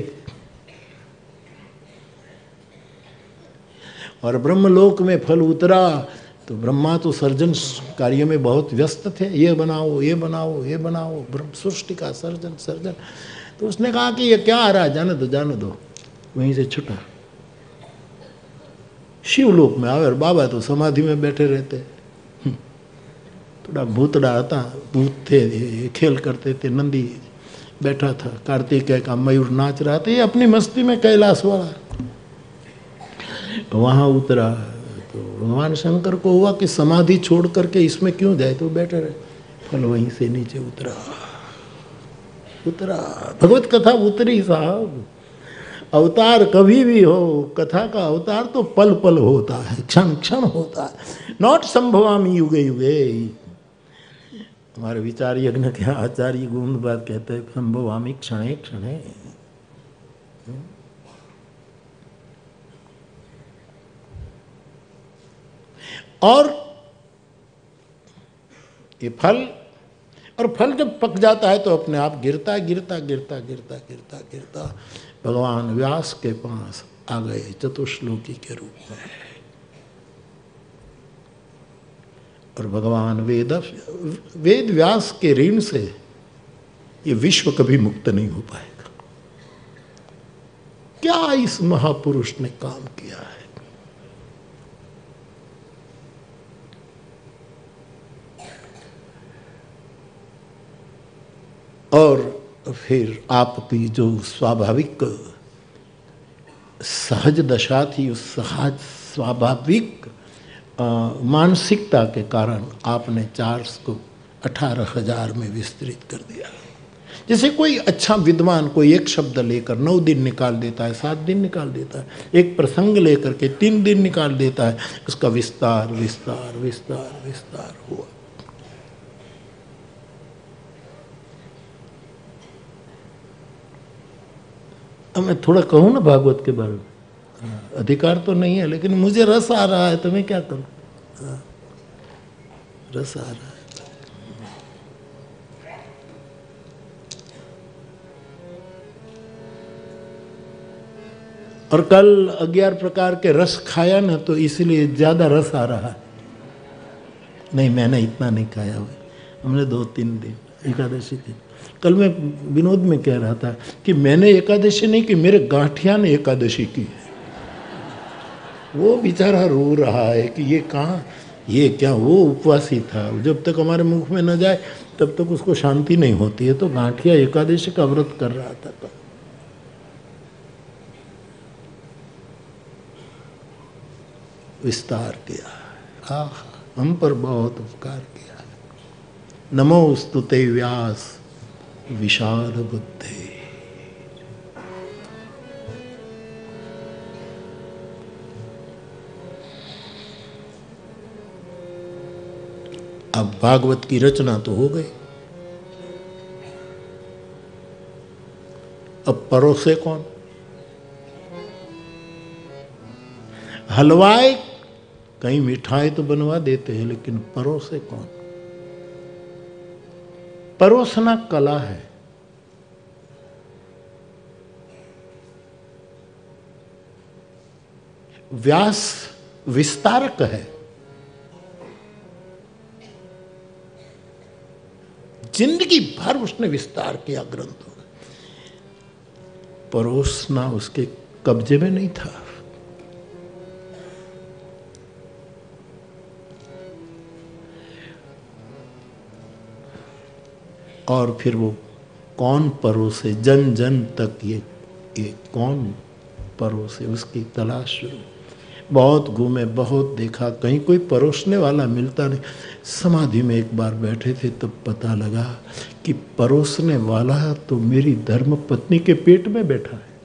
और ब्रह्मलोक में फल उतरा. तो ब्रह्मा तो सर्जन कार्य में बहुत व्यस्त थे. ये बनाओ ये बनाओ ये बनाओ, ब्रह्म सृष्टि का सर्जन सर्जन. तो उसने कहा कि ये क्या आ रहा है, जाने दो जाने दो. वहीं से छुटा. शिवलोक में आवे और बाबा तो समाधि में बैठे रहते. थोड़ा भूतड़ा था, भूत थे, ये खेल करते थे. नंदी बैठा था, कार्तिकेय का मयूर नाच रहा था. ये अपनी मस्ती में कैलाश वाला वहाँ उतरा. तो भगवान शंकर को हुआ कि समाधि छोड़ करके इसमें क्यों जाए, तो बैठे रहे. फल वहीं से नीचे उतरा उतरा भगवत कथा उतरी साहब. अवतार कभी भी हो, कथा का अवतार तो पल पल होता है, क्षण क्षण होता है. नॉट संभवामी युगे युगे. हमारे विचार यज्ञ के आचार्य गोविंद बात कहते हैं संभवामी क्षणे क्षणे. और ये फल, और फल जब पक जाता है तो अपने आप गिरता गिरता गिरता गिरता गिरता गिरता भगवान व्यास के पास आ गए चतुश्लोकी के रूप में। और भगवान वेद वेद व्यास के ऋण से ये विश्व कभी मुक्त नहीं हो पाएगा। क्या इस महापुरुष ने काम किया है। और फिर आपकी जो स्वाभाविक सहज दशा थी, उस सहज स्वाभाविक मानसिकता के कारण आपने चार को अठारह हजार में विस्तृत कर दिया। जैसे कोई अच्छा विद्वान कोई एक शब्द लेकर नौ दिन निकाल देता है, सात दिन निकाल देता है, एक प्रसंग लेकर के तीन दिन निकाल देता है, उसका विस्तार विस्तार विस्तार विस्तार हुआ। अब मैं थोड़ा कहूँ ना भागवत के बारे में, अधिकार तो नहीं है लेकिन मुझे रस आ रहा है तो मैं क्या करूँ, रस आ रहा है। और कल अग्यारह प्रकार के रस खाया ना तो इसलिए ज्यादा रस आ रहा है। नहीं मैंने इतना नहीं खाया हुआ, हमने दो तीन दिन एकादशी दिन। कल मैं विनोद में कह रहा था कि मैंने एकादशी नहीं की, मेरे गांठिया ने एकादशी की। वो बेचारा रो रहा है कि ये कहाँ, ये क्या, वो उपवासी था, जब तक हमारे मुख में न जाए तब तक उसको शांति नहीं होती है। तो गांठिया एकादशी का व्रत कर रहा था कल। विस्तार किया, हाँ हम पर बहुत उपकार किया। नमोस्तुते व्यास विशाल बुद्धे। अब भागवत की रचना तो हो गई, अब परोसे कौन। हलवाई कहीं मिठाई तो बनवा देते हैं लेकिन परोसे कौन। परोसना कला है। व्यास विस्तारक है। जिंदगी भर उसने विस्तार किया ग्रंथों में, परोसना उसके कब्जे में नहीं था। और फिर वो कौन परोसे, जन जन तक ये ये कौन परोसे, उसकी तलाश शुरू। बहुत घूमे, बहुत देखा, कहीं कोई परोसने वाला मिलता नहीं। समाधि में एक बार बैठे थे तब पता लगा कि परोसने वाला तो मेरी धर्म पत्नी के पेट में बैठा है।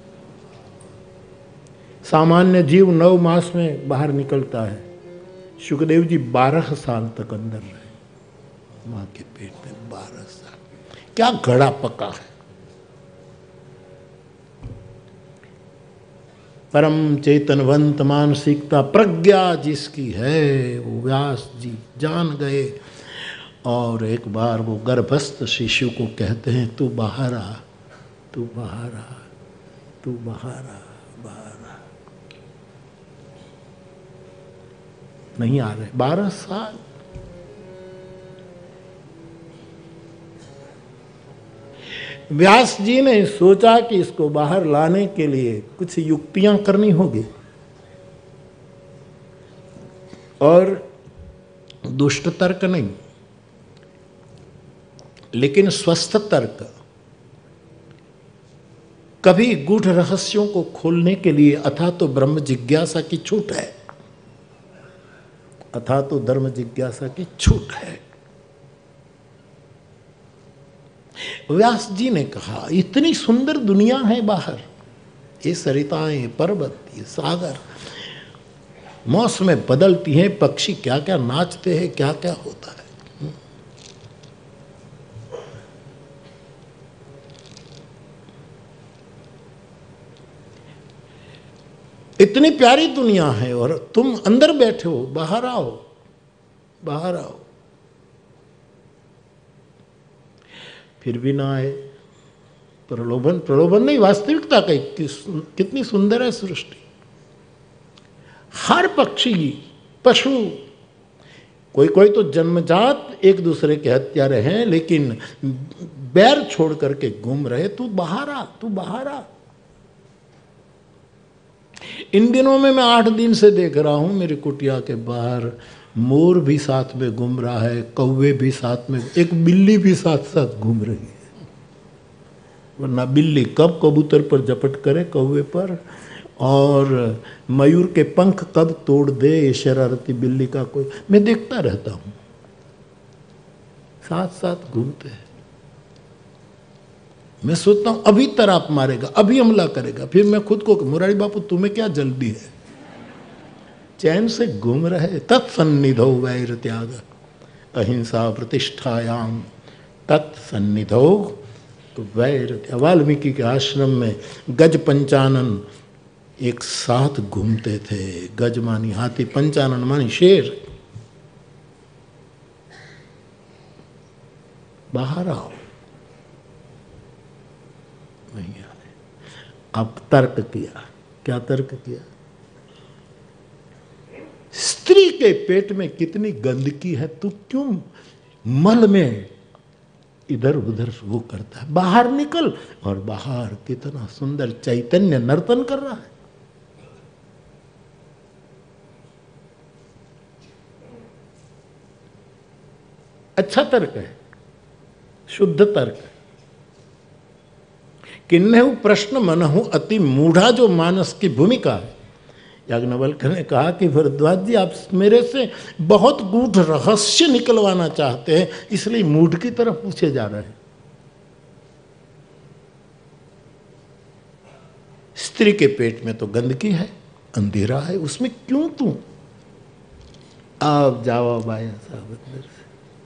सामान्य जीव नौ मास में बाहर निकलता है, सुखदेव जी बारह साल तक अंदर रहे माँ के पेट में। बारह साल क्या घड़ा पका है। परम चेतनवंत मानसिकता प्रज्ञा जिसकी है वो व्यास जी जान गए। और एक बार वो गर्भस्थ शिशु को कहते हैं तू बाहर आ, तू बाहर आ, तू बाहर आ, बाहर आ। नहीं आ रहे। बारह साल व्यास जी ने सोचा कि इसको बाहर लाने के लिए कुछ युक्तियां करनी होगी। और दुष्ट तर्क नहीं लेकिन स्वस्थ तर्क। कभी गूढ़ रहस्यों को खोलने के लिए अथा तो ब्रह्म जिज्ञासा की छूट है, अथा तो धर्म जिज्ञासा की छूट है। व्यास जी ने कहा इतनी सुंदर दुनिया है बाहर, ये सरिताएं, पर्वत, ये सागर मौसमें बदलती हैं, पक्षी क्या क्या नाचते हैं, क्या क्या होता है। इतनी प्यारी दुनिया है और तुम अंदर बैठे हो, बाहर आओ। बाहर आओ। फिर भी ना आए। प्रलोभन प्रलोभन नहीं, वास्तविकता का कितनी सुंदर है सृष्टि। हर पक्षी, पशु, कोई कोई तो जन्मजात एक दूसरे के हत्यारे हैं, लेकिन बैर छोड़ करके घूम रहे। तू बाहर आ, तू बाहर आ। इन दिनों में मैं आठ दिन से देख रहा हूं मेरी कुटिया के बाहर मोर भी साथ में घूम रहा है, कौवे भी साथ में, एक बिल्ली भी साथ साथ घूम रही है। वरना बिल्ली कब कबूतर पर झपट करे, कौवे पर, और मयूर के पंख कब तोड़ दे, ये शरारती बिल्ली का कोई, मैं देखता रहता हूं। साथ साथ घूमते हैं। मैं सोचता हूं अभी तराप मारेगा, अभी हमला करेगा। फिर मैं खुद को, मुरारी बापू तुम्हें क्या जल्दी है, चैन से घूम रहे। तत्सन्निधौ वैर त्याग अहिंसा प्रतिष्ठायाम, तत्सन्निधौ वैर। वाल्मीकि के आश्रम में गज पंचानन एक साथ घूमते थे। गज मानी हाथी, पंचानन मानी शेर। बाहर आओ, नहीं आए। अब तर्क किया। क्या तर्क किया? स्त्री के पेट में कितनी गंदगी है, तू क्यों मल में इधर उधर वो करता है? बाहर निकल। और बाहर कितना सुंदर चैतन्य नर्तन कर रहा है। अच्छा तर्क है, शुद्ध तर्क है। किन्हु प्रश्न मनहु अति मूढ़ा, जो मानस की भूमिका है। याज्ञवल्क्य ने कहा कि भरद्वाज जी, आप मेरे से बहुत गूढ़ रहस्य निकलवाना चाहते हैं, इसलिए मूढ़ की तरफ पूछे जा रहे हैं। स्त्री के पेट में तो गंदगी है, अंधेरा है, उसमें क्यों तू? आप जाओ बाया साहब अंदर से।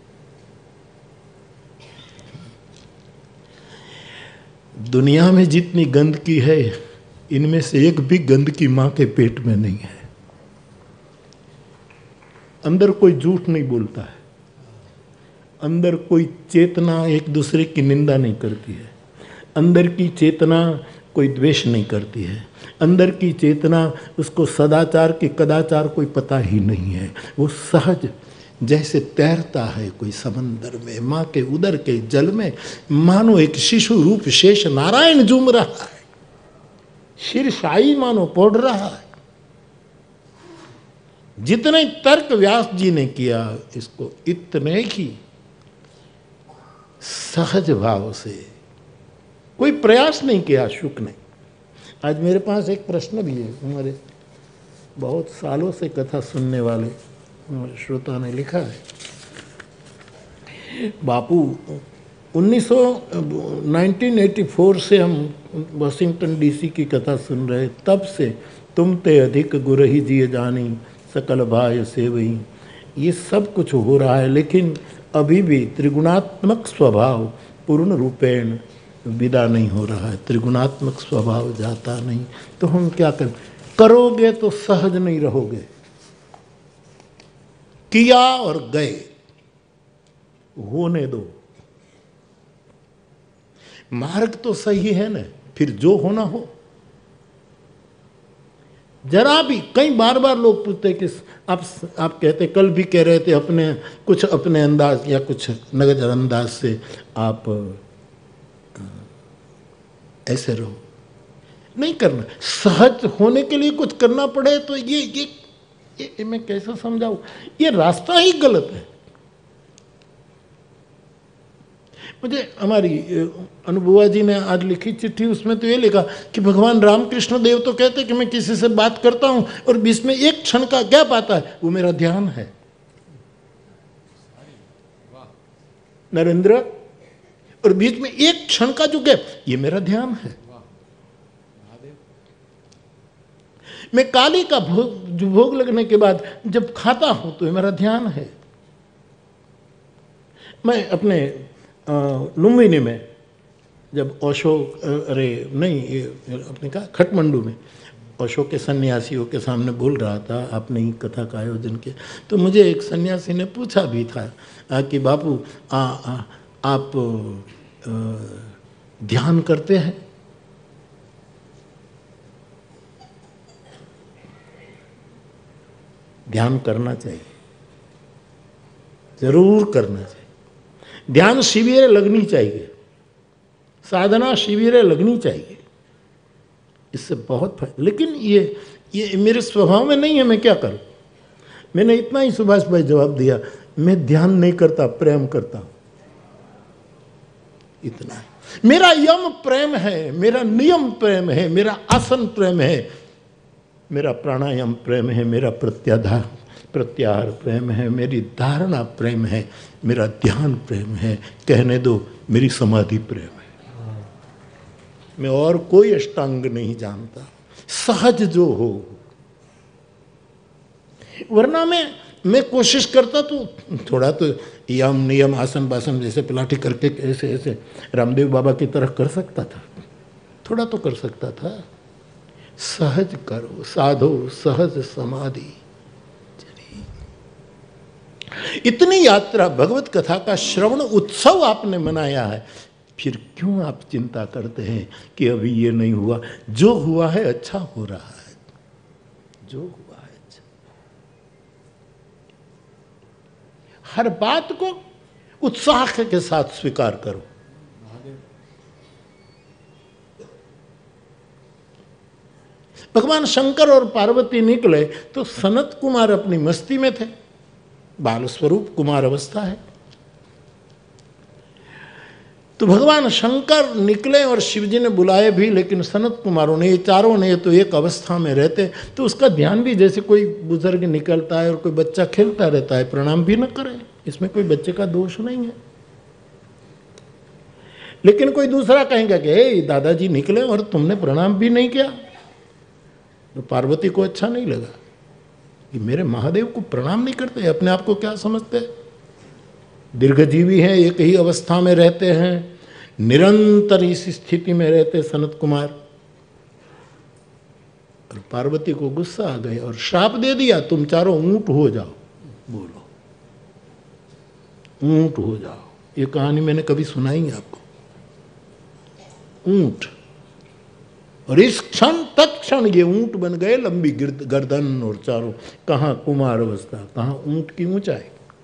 दुनिया में जितनी गंदगी है, इनमें से एक भी गंदगी मां के पेट में नहीं है। अंदर कोई झूठ नहीं बोलता है, अंदर कोई चेतना एक दूसरे की निंदा नहीं करती है, अंदर की चेतना कोई द्वेष नहीं करती है, अंदर की चेतना उसको सदाचार की कदाचार कोई पता ही नहीं है। वो सहज जैसे तैरता है कोई समंदर में, माँ के उदर के जल में, मानो एक शिशु रूप शेष नारायण झूम रहा है, शीर्षाई मानो पढ़ रहा है। जितने तर्क व्यास जी ने किया, इसको इतने ही सहज भाव से, कोई प्रयास नहीं किया शुक ने। आज मेरे पास एक प्रश्न भी है, हमारे बहुत सालों से कथा सुनने वाले हमारे श्रोता ने लिखा है। बापू उन्नीस सौ अठारह से हम वाशिंगटन डीसी की कथा सुन रहे, तब से तुम ते अधिक गुरही जिए जानी सकल भाय सेवई, ये सब कुछ हो रहा है, लेकिन अभी भी त्रिगुणात्मक स्वभाव पूर्ण रूपेण विदा नहीं हो रहा है। त्रिगुणात्मक स्वभाव जाता नहीं, तो हम क्या करें? करोगे तो सहज नहीं रहोगे। किया और गए, होने दो। मार्ग तो सही है ना, फिर जो होना हो। जरा भी, कई बार बार लोग पूछते कि आप आप कहते, कल भी कह रहे थे, अपने कुछ अपने अंदाज या कुछ नजर अंदाज से आप ऐसे रहो। नहीं करना, सहज होने के लिए कुछ करना पड़े तो ये ये ये, ये मैं कैसे समझाऊं, ये रास्ता ही गलत है। मुझे हमारी अनुभुआ जी ने आज लिखी चिट्ठी, उसमें तो ये लिखा कि भगवान रामकृष्ण देव तो कहते कि मैं किसी से बात करता हूं और बीच में एक क्षण का गैप आता है, वो मेरा ध्यान है। नरेंद्र, और बीच में एक क्षण का जो गैप, ये मेरा ध्यान है। मैं काली का भोग, जो भोग लगने के बाद जब खाता हूं तो ये मेरा ध्यान है। मैं अपने लुम्बिनी में जब ओशो, अरे नहीं, ये अपने कहा खटमंडू में अशोक के सन्यासियों के सामने बोल रहा था, आपने ही कथा का आयोजन किया, तो मुझे एक सन्यासी ने पूछा भी था आ, कि बापू आ, आ, आप आ, ध्यान करते हैं? ध्यान करना चाहिए, जरूर करना चाहिए। ध्यान शिविरें लगनी चाहिए, साधना शिविरें लगनी चाहिए, इससे बहुत फायदा। लेकिन ये ये मेरे स्वभाव में नहीं है, मैं क्या करूं? मैंने इतना ही सुभाष भाई जवाब दिया, मैं ध्यान नहीं करता, प्रेम करता हूं, इतना है। मेरा यम प्रेम है, मेरा नियम प्रेम है, मेरा आसन प्रेम है, मेरा प्राणायाम प्रेम है, मेरा प्रत्याधार प्रत्याहार प्रेम है, मेरी धारणा प्रेम है, मेरा ध्यान प्रेम है, कहने दो मेरी समाधि प्रेम है। मैं और कोई अष्टांग नहीं जानता, सहज जो हो। वरना मैं मैं कोशिश करता तो थोड़ा तो यम नियम आसन बासन जैसे पिलाटी करके ऐसे ऐसे रामदेव बाबा की तरह कर सकता था, थोड़ा तो कर सकता था। सहज करो, साधो सहज समाधि। इतनी यात्रा भगवत कथा का श्रवण उत्सव आपने मनाया है, फिर क्यों आप चिंता करते हैं कि अभी ये नहीं हुआ? जो हुआ है अच्छा हो रहा है, जो हुआ है अच्छा। हर बात को उत्साह के साथ स्वीकार करो। भगवान शंकर और पार्वती निकले तो सनत कुमार अपनी मस्ती में थे, बाल स्वरूप कुमार अवस्था है। तो भगवान शंकर निकले और शिवजी ने बुलाए भी, लेकिन सनत कुमारों ने, ये चारों ने तो एक अवस्था में रहते, तो उसका ध्यान भी जैसे कोई बुजुर्ग निकलता है और कोई बच्चा खेलता रहता है, प्रणाम भी न करे, इसमें कोई बच्चे का दोष नहीं है। लेकिन कोई दूसरा कहेगा कि हे दादाजी निकले और तुमने प्रणाम भी नहीं किया, तो पार्वती को अच्छा नहीं लगा कि मेरे महादेव को प्रणाम नहीं करते, अपने आप को क्या समझते? दीर्घजीवी हैं, एक ही अवस्था में रहते हैं, निरंतर इस स्थिति में रहते सनत कुमार। और पार्वती को गुस्सा आ गया और श्राप दे दिया, तुम चारों ऊंट हो जाओ। बोलो, ऊंट हो जाओ। ये कहानी मैंने कभी सुनाई है आपको, ऊंट। और इस क्षण तत्क्षण ये ऊंट बन गए, लंबी गर्दन और चारों, कहां कुमार अवस्था, कहां ऊंट की ऊंचाई।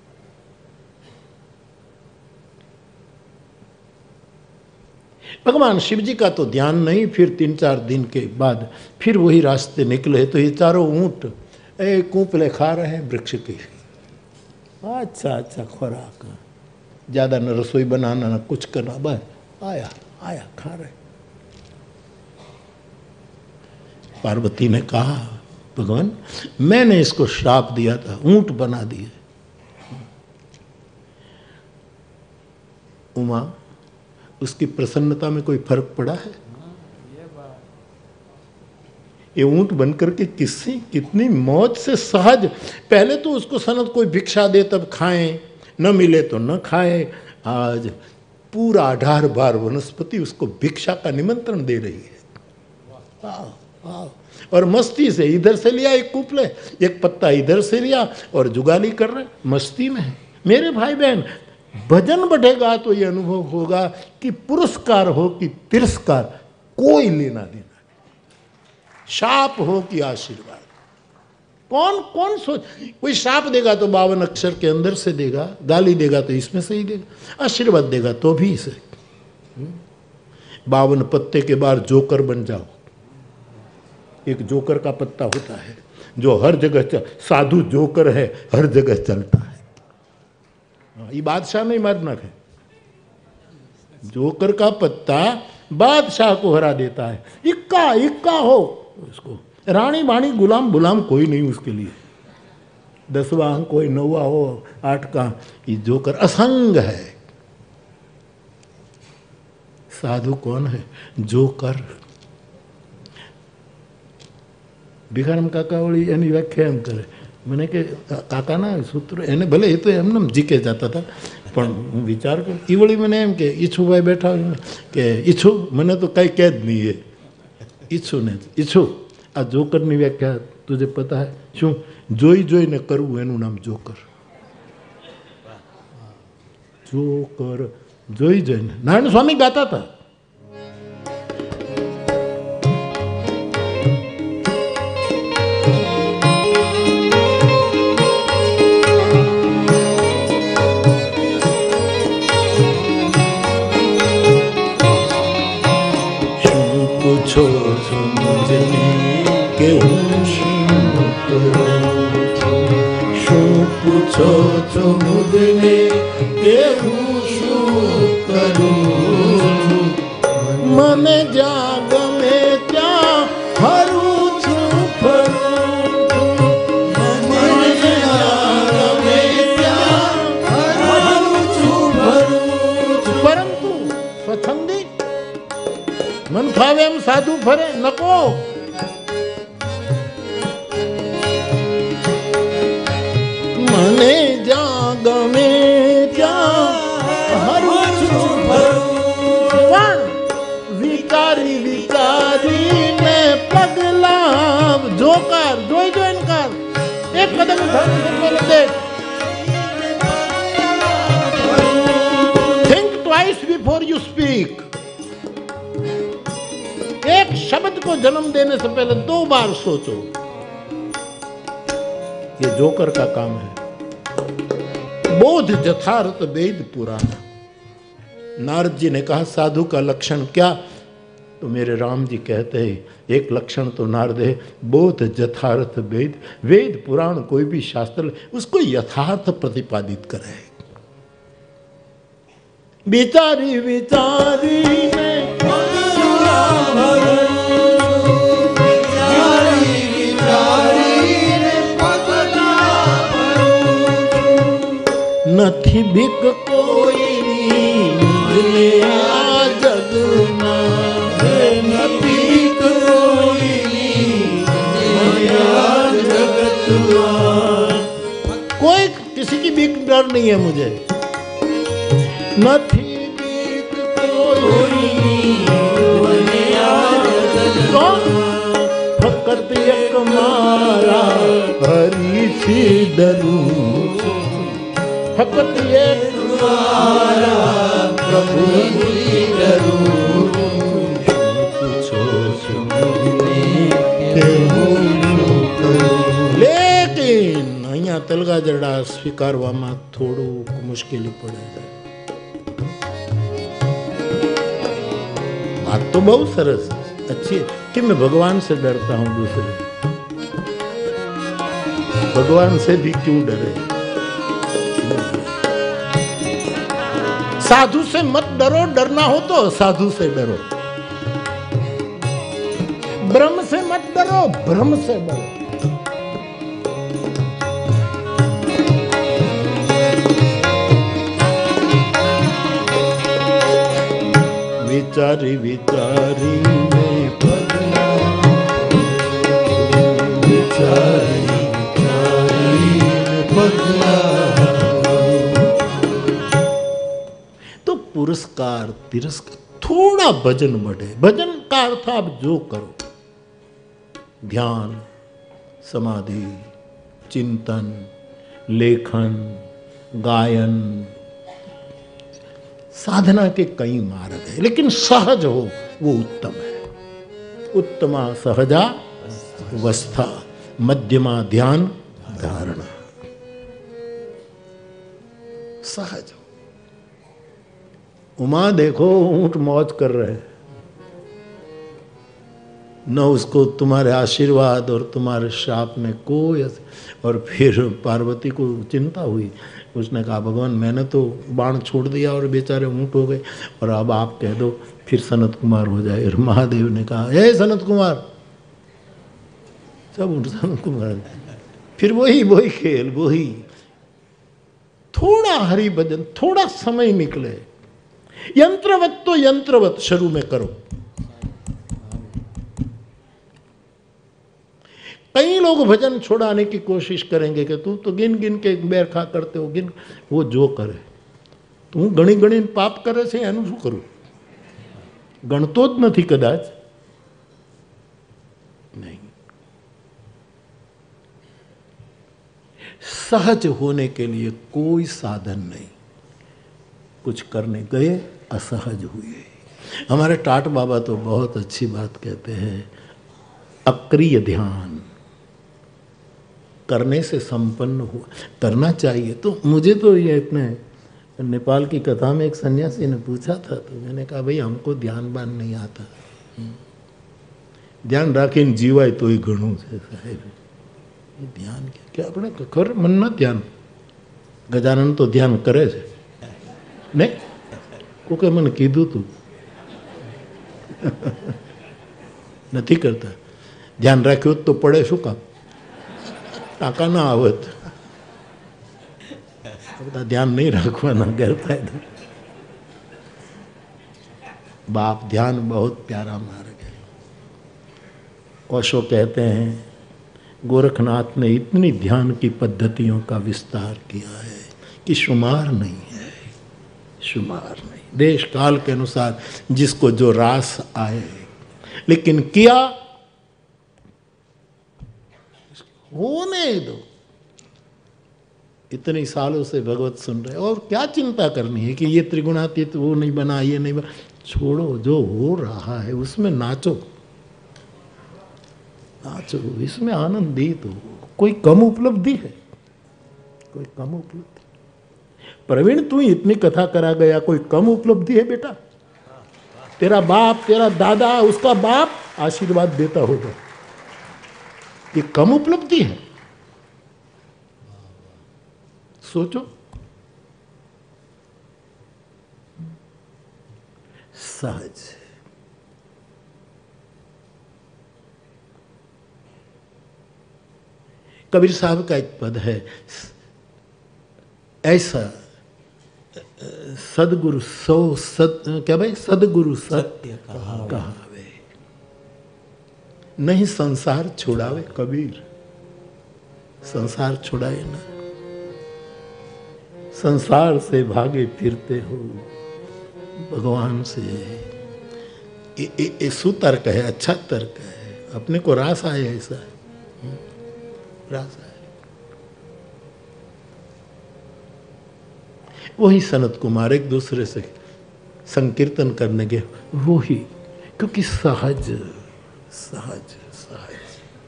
भगवान शिव जी का तो ध्यान नहीं। फिर तीन चार दिन के बाद फिर वही रास्ते निकले, तो ये चारों ऊंट ए कूपले खा रहे हैं वृक्ष की। अच्छा अच्छा खुराक, ज्यादा न रसोई बनाना न कुछ करना, बस आया आया खा रहे। पार्वती ने कहा, भगवान मैंने इसको श्राप दिया था, ऊंट बना दिए। उमा, उसकी प्रसन्नता में कोई फर्क पड़ा है? ये ऊंट बनकर के किससे कितनी मौज से सहज। पहले तो उसको सनत कोई भिक्षा दे तब खाएं, न मिले तो न खाएं। आज पूरा अठार बार वनस्पति उसको भिक्षा का निमंत्रण दे रही है। वाह वाह। और मस्ती से इधर से लिया एक कुपले, एक पत्ता इधर से लिया और जुगाली कर रहे, मस्ती में है। मेरे भाई बहन, भजन बढ़ेगा तो ये अनुभव होगा कि पुरस्कार हो कि तिरस्कार कोई लेना देना, शाप हो कि आशीर्वाद, कौन कौन सोच। कोई शाप देगा तो बावन अक्षर के अंदर से देगा, गाली देगा तो इसमें से ही देगा, आशीर्वाद देगा तो भी इसे। बावन पत्ते के बाद जोकर बन जाओ। एक जोकर का पत्ता होता है जो हर जगह चल, साधु जोकर है, हर जगह चलता है। ये बादशाह नहीं मारना है, जोकर का पत्ता बादशाह को हरा देता है। इक्का इक्का हो उसको, रानी बाणी गुलाम गुलाम कोई नहीं उसके लिए। दसवां अंक कोई, नौवा हो, आठ का, ये जोकर असंग है। साधु कौन है? जोकर। ભિખારામ કાકા વળી એની વ્યાખ્યા એમ કરે, મને કે કાકાના સૂત્રો એને ભલે એ તો એમને જીકે જતા હતા, પણ હું વિચાર કરું એ વળી મને એમ કે ઈચ્છુભાઈ બેઠા હોય કે ઈચ્છું મને તો કંઈ કહે જ નહીં, એ ઈચ્છું ને ઈચ્છું આ જોકરની વ્યાખ્યા તુજે પતા હે શું? જોઈ જોઈને કરવું એનું નામ જોકર. જોકર જોઈ જોઈને નારાયણ સ્વામી ગાતા હતા. છો મુજને કે હું શું કરું? શું પૂછો છો મુજને કે હું શું કરું? મને જ્યાં ગમે ત્યાં ફરું છું ફરું. મને જ્યાં ગમે ત્યાં ફરું છું ફરું. પરંતુ સ્વચ્છંદી મન ફાવે એમ સાધુ ફરે નકો. મને જ્યાં ગમે ત્યાં હરું છું પણ વિચારી વિચારીને પગલા જોકાર જોઈ જોઈને કર. એક કદમ ઉઠાવી દે. Think twice before you speak. एक शब्द को जन्म देने से पहले दो बार सोचो. ये जोकर का काम है. बोध यथार्थ वेद पुराना. नारद जी ने कहा साधु का लक्षण क्या? तो मेरे राम जी कहते हैं एक लक्षण तो नारद है बोध यथार्थ वेद. वेद पुराण कोई भी शास्त्र उसको यथार्थ प्रतिपादित करे. विचारी विचारी ने નથી બીક કોઈની આ જગમાં. નથી કોઈની આ જગતમાં. कोई किसी की बीक डर नहीं है मुझे. નથી બીક કોઈની ફક્ત એક મારા હરીથી ડરું. ફક્ત એક મારા પ્રભુથી ડરું. પૂછો છો કે હું શું કરું? લેકિન અહીંયા તલગા જરડા સ્વીકારવામાં થોડુંક મુશ્કેલી પડે છે. बात तो बहुत सरस अच्छी है कि मैं भगवान से डरता हूं. दूसरे भगवान से भी क्यों डरे? साधु से मत डरो. डरना हो तो साधु से डरो. ब्रह्म से मत डरो. ब्रह्म से डरो. विचारी विचारी में પગલા વિચારી વિચારી પગલા. तो पुरस्कार तिरस्कार थोड़ा भजन बढ़े. भजन का अर्थ आप जो करो ध्यान समाधि चिंतन लेखन गायन साधना के कई मार्ग है लेकिन सहज हो वो उत्तम है. उत्तमा सहजा वस्था मध्यमा ध्यान धारणा. सहज हो. उमा देखो ऊंट मौज कर रहे हैं. न उसको तुम्हारे आशीर्वाद और तुम्हारे शाप में कोई. और फिर पार्वती को चिंता हुई. उसने कहा भगवान मैंने तो बाण छोड़ दिया और बेचारे ऊंट हो गए और अब आप कह दो फिर सनत कुमार हो जाए. और महादेव ने कहा हे सनत कुमार. सब ऊंट सनत कुमार. फिर वही वही खेल वही. थोड़ा हरि भजन थोड़ा समय निकले. यंत्रवत तो यंत्रवत शुरू में करो. कई लोग भजन छोड़ाने की कोशिश करेंगे कि तू तो गिन गिन के बेरखा करते हो गिन. वो जो करे तू गणी गणी पाप करे છે એનું શું કરું? ગણતો જ નથી કદાચ. નહીં सहज होने के लिए कोई साधन नहीं। कुछ करने गए असहज हुए। हमारे टाट बाबा तो बहुत अच्छी बात कहते हैं, अक्रिय ध्यान करने से संपन्न हुआ। करना चाहिए। तो मुझे तो ये इतने, नेपाल की कथा में एक सन्यासी ने पूछा था, तो मैंने कहा भाई हमको ध्यान बान नहीं आता। ध्यान राखीने जीवाय तो ही घणું છે સાહેબ। ये ध्यान क्या क्या આપણે ખર મનના ध्यान। ગજાનન તો ध्यान કરે છે ને, કોકે મને કીધું તું નથી કરતા। ध्यान રાખ્યું તો પડે શું કામ, टाका ना आवत। બધા ध्यान नहीं રાખવાના ગેરફાયદો। बाप ध्यान बहुत प्यारा मार्ग है। ओशो कहते हैं गोरखनाथ ने इतनी ध्यान की पद्धतियों का विस्तार किया है कि शुमार नहीं है, शुमार नहीं। देश काल के अनुसार जिसको जो रास आए, लेकिन किया होने दो। इतने सालों से भगवत सुन रहे, और क्या चिंता करनी है कि ये त्रिगुणातीत वो नहीं बना, ये नहीं बना। छोड़ो, जो हो रहा है उसमें नाचो, नाचो, इसमें आनंदित हो। कोई कम उपलब्धि है, कोई कम उपलब्धि? प्रवीण तू इतनी कथा करा गया, कोई कम उपलब्धि है बेटा? तेरा बाप, तेरा दादा, उसका बाप आशीर्वाद देता होगा, ये कम उपलब्धि है? सोचो। सहज। कबीर साहब का एक पद है, ऐसा सदगुरु सो सद क्या भाई, सदगुरु सत्य कहावे, नहीं संसार छुड़ावे। कबीर संसार छुड़ाए ना, संसार से भागे फिरते हो भगवान से। ये, ये, ये सुतर्क है, अच्छा तर्क है। अपने को रास आए ऐसा है, रास आए। वही सनत कुमार एक दूसरे से संकीर्तन करने के, वही, क्योंकि सहज सहज सहज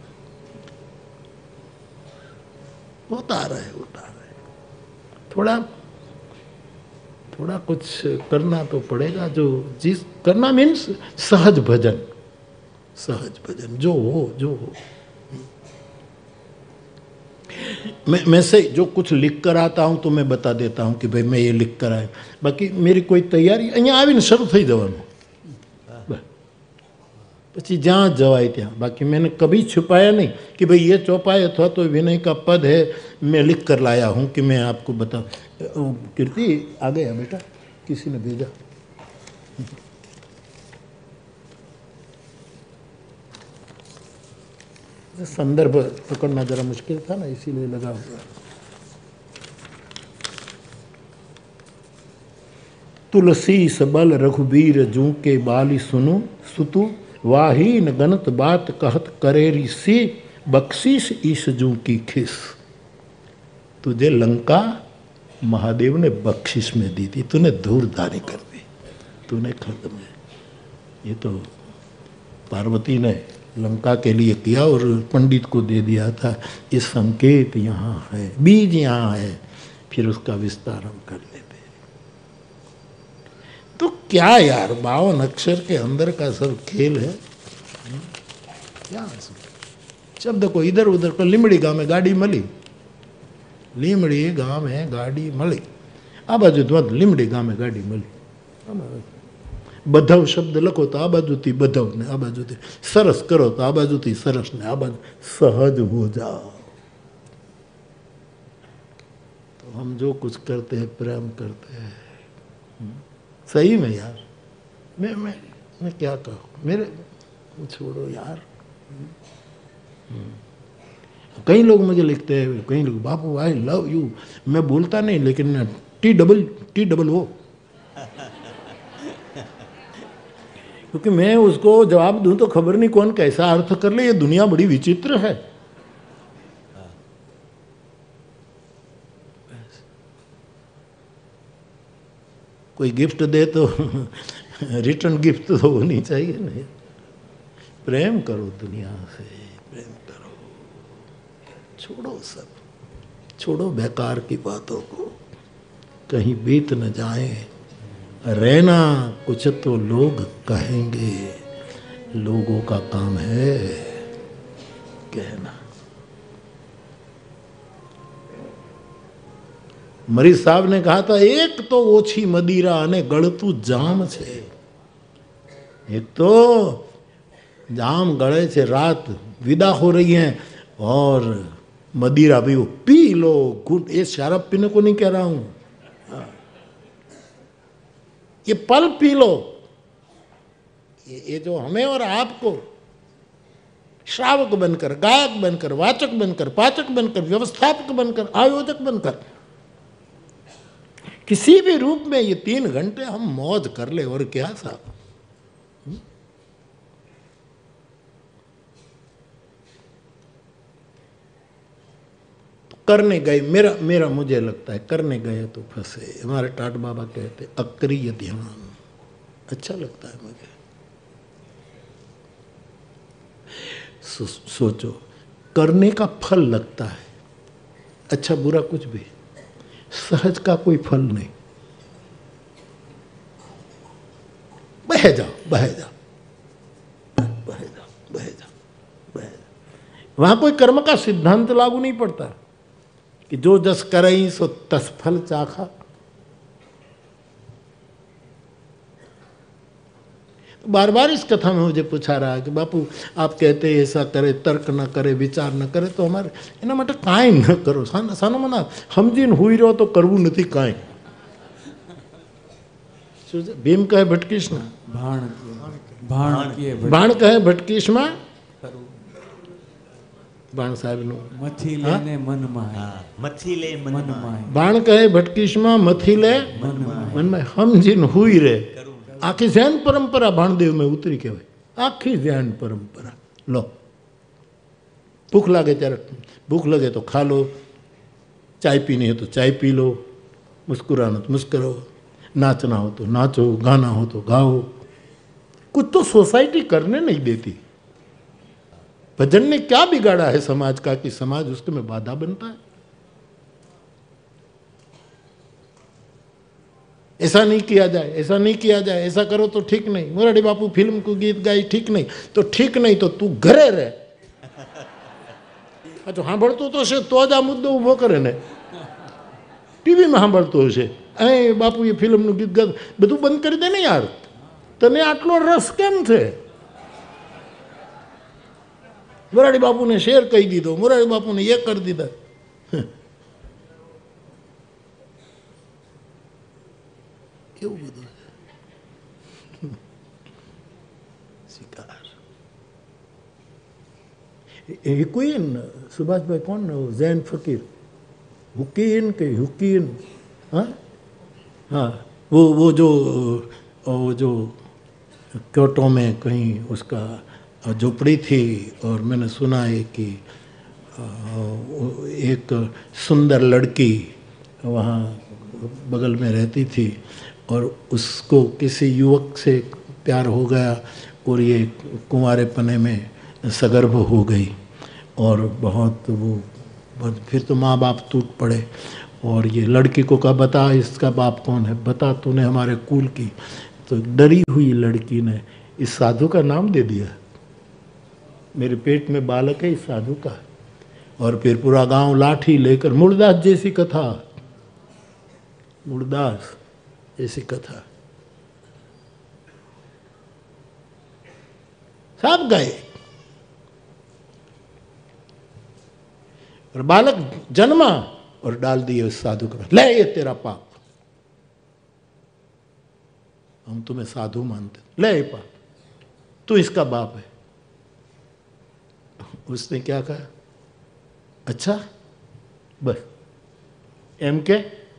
होता रहे होता रहे। थोड़ा थोड़ा कुछ करना तो पड़ेगा। जो जिस करना मीन्स सहज भजन, सहज भजन जो हो जो हो। मैं मैं से जो कुछ लिख कर आता हूँ तो मैं बता देता हूँ कि भाई मैं ये लिख कर आया। बाकी मेरी कोई तैयारी અહીંયા આવીને શરૂ થઈ જવાનું, પછી जहाँ जवाए ત્યાં। बाकी मैंने कभी छुपाया नहीं कि भाई ये चौपाई अथवा तो विनय का पद है, मैं लिख कर लाया हूँ कि मैं आपको बता। कीर्ति आ गया बेटा, किसी ने भेजा। संदर्भ पकड़ना जरा मुश्किल था ना, इसीलिए लगा हुआ। तुलसी सबल रघुबीर जू के बाली सुनु सुतु, वाहीन गणत बात कहत करेरी सी, बख्शीश ईश जू की खिस। तुझे लंका महादेव ने बख्शिश में दी थी, तूने धूर्तधारी कर दी, तूने खत्म है। ये तो पार्वती ने लंका के लिए किया और पंडित को दे दिया था। ये संकेत यहाँ है, बीज यहाँ है, फिर उसका विस्तार हम कर लेते। तो क्या यार, बावन अक्षर के अंदर का सब खेल है क्या? शब्द को इधर उधर कर। લીમડી ગામે ગાડી મળી, લીમડી ગામે ગાડી મળી, આ બાજુ તો લીમડી ગામે ગાડી મળી। બધાવ શબ્દ લખો તો આ બાજુથી બધાવ ને આ બાજુથી સરસ કરો તો આ બાજુથી સરસ ને આ બાજુ सहज हो जाओ। तो हम जो कुछ करते हैं प्रेम करते हैं, सही में यार। मैं मैं मैं क्या कहूँ, मेरे छोड़ो यार। कई लोग मुझे लिखते हैं, कई लोग बापू आई लव यू। मैं बोलता नहीं, लेकिन मैं T double T double O, क्योंकि मैं उसको जवाब दूं तो खबर नहीं कौन कैसा अर्थ कर ले। ये दुनिया बड़ी विचित्र है। कोई गिफ्ट दे तो रिटर्न गिफ्ट तो होनी चाहिए नहीं। प्रेम करो दुनिया से, प्रेम करो, छोड़ो सब, छोड़ो बेकार की बातों को, कहीं बीत न जाए। रहना कुछ तो लोग कहेंगे, लोगों का काम है कहना। मरीज साहब ने कहा था, एक तो ओछी मदिरा अने गळतुं जाम छे। एक तो जाम गळे छे, रात विदा हो रही है और मदिरा भी वो पी लो। गुड, ये शराब पीने को नहीं कह रहा हूं, ये पल पी लो। ये, ये जो हमें और आपको श्रावक बनकर, गायक बनकर, वाचक बनकर, पाचक बनकर, व्यवस्थापक बनकर, आयोजक बनकर, किसी भी रूप में ये तीन घंटे हम मौज कर ले, और क्या साहब। तो करने गए, मेरा मेरा मुझे लगता है करने गए तो फंसे। हमारे टाट बाबा कहते अक्रिय ध्यान, अच्छा लगता है मुझे। सो, सोचो, करने का फल लगता है, अच्छा बुरा कुछ भी, सहज का कोई फल नहीं। बह जाओ, बह जाओ, बह जाओ, बह जाओ, बह जाओ। वहां कोई कर्म का सिद्धांत लागू नहीं पड़ता कि जो जस करई सो तस फल चाखा। बार बार इस कथा में मुझे पूछा रहा कि बापू आप कहते ऐसा करे, तर्क न करे, विचार न करे, तो हमारे एना माटे कांई न करो। सानो सानो मना समझीने हुई रहो तो करवू नथी कांई। भीम कहे भटकीश ना, भाण भाण के भाण कहे भटकीश में बाण साहेब नु मथी लेने मन माय, मथी ले मन माय। बाण कहे भटकीश में मथी ले मन में समझीने हुई रे। आखी जैन परंपरा भाणदेव में उतरी कहवाय, आखी जैन परंपरा। लो भूख लागे त्यारे भूख लगे तो खा लो, चाय पीनी है तो चाय पी लो, मुस्कुराना तो मुस्कुराओ, नाचना हो तो नाचो, गाना हो तो गाओ। कुछ तो सोसाइटी करने नहीं देती। भजन ने क्या बिगाड़ा है समाज का कि समाज उसके में बाधा बनता है। ऐसा नहीं किया जाए, ऐसा नहीं किया जाए, ऐसा करो तो ठीक नहीं। मोरारी बापू फिल्म को गीत गाई ठीक नहीं, तो ठीक नहीं तो तू घरे रहे। अच्छा सांभळतो तो छे तो ज आ मुद्दो उभो करे ने, टीवी में सांभळतो हशे, ए बापू ये फिल्म નું ગીત गा, બધું બંધ કરી દે ને યાર, તને આટલો રસ કેમ છે? મોરારી બાપુ ને શેર કહી દીધો, મોરારી બાપુ ને ये कर દીધા। કેવું બધું શિકાર। એ કોઈ સુભાષભાઈ કોણ જૈન ફकीर हुकीन के हुकीन, हाँ हाँ वो वो जो वो जो क्योटो में कहीं उसका झोपड़ी थी, और मैंने सुना है कि एक सुंदर लड़की वहाँ बगल में रहती थी, और उसको किसी युवक से प्यार हो गया, और ये कुंवारेपने में सगर्भ हो गई, और बहुत वो फिर तो माँ बाप टूट पड़े। और ये लड़की को कहा बता इसका बाप कौन है, बता तूने हमारे कुल की। तो डरी हुई लड़की ने इस साधु का नाम दे दिया, मेरे पेट में बालक है इस साधु का। और फिर पूरा गांव लाठी लेकर, मुरदास जैसी कथा, मुरदास जैसी कथा, सब गए। और बालक जन्मा और डाल दिए उस साधु के पास, ले ये तेरा पाप, हम तुम्हें साधु मानते, ले ये पाप, तू इसका बाप है। उसने क्या कहा, अच्छा बस एम के,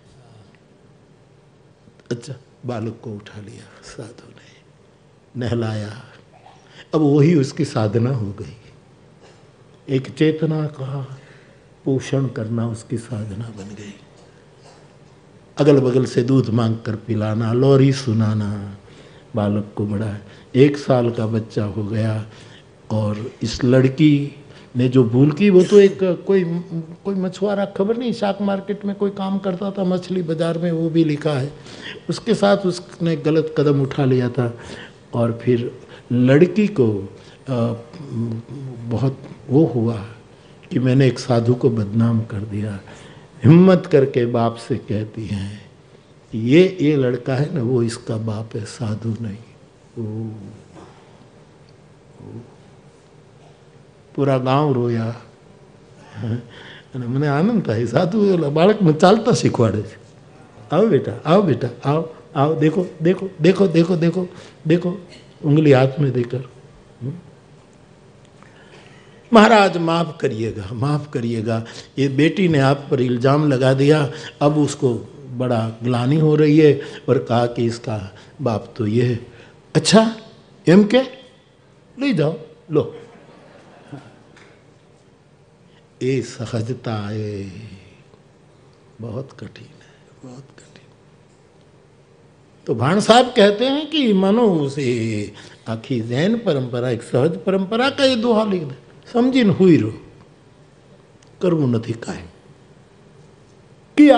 अच्छा बालक को उठा लिया साधु ने, नहलाया। अब वही उसकी साधना हो गई, एक चेतना का पोषण करना उसकी साधना बन गई। अगल बगल से दूध मांग कर पिलाना, लोरी सुनाना, बालक को बड़ा एक साल का बच्चा हो गया। और इस लड़की ने जो भूल की, वो तो एक कोई कोई मछुआरा, खबर नहीं, शाक मार्केट में कोई काम करता था, मछली बाजार में, वो भी लिखा है। उसके साथ उसने गलत कदम उठा लिया था और फिर लड़की को आ, बहुत वो हुआ कि मैंने एक साधु को बदनाम कर दिया। हिम्मत करके बाप से कहती हैं ये ये लड़का है ना, वो इसका बाप है, साधु नहीं। ओ, ओ, पूरा गांव रोया। મને આનંદ થાય, સાધુ બાળકને ચાલતા શીખવાડે છે। आओ बेटा, आओ बेटा, आओ आओ, देखो देखो देखो देखो देखो देखो, उंगली हाथ में देकर, महाराज माफ करिएगा, माफ करिएगा, ये बेटी ने आप पर इल्ज़ाम लगा दिया। अब उसको बड़ा ग्लानि हो रही है और कहा कि इसका बाप तो ये है। अच्छा एम के ले जाओ, लो। ये सहजता है, बहुत कठिन है, बहुत कठिन। तो भाण साहब कहते हैं कि मानो उसे आखी जैन परंपरा एक सहज परंपरा का ये दोहा लिख दे, समझी न हुई रो, करवू नथी काई किया,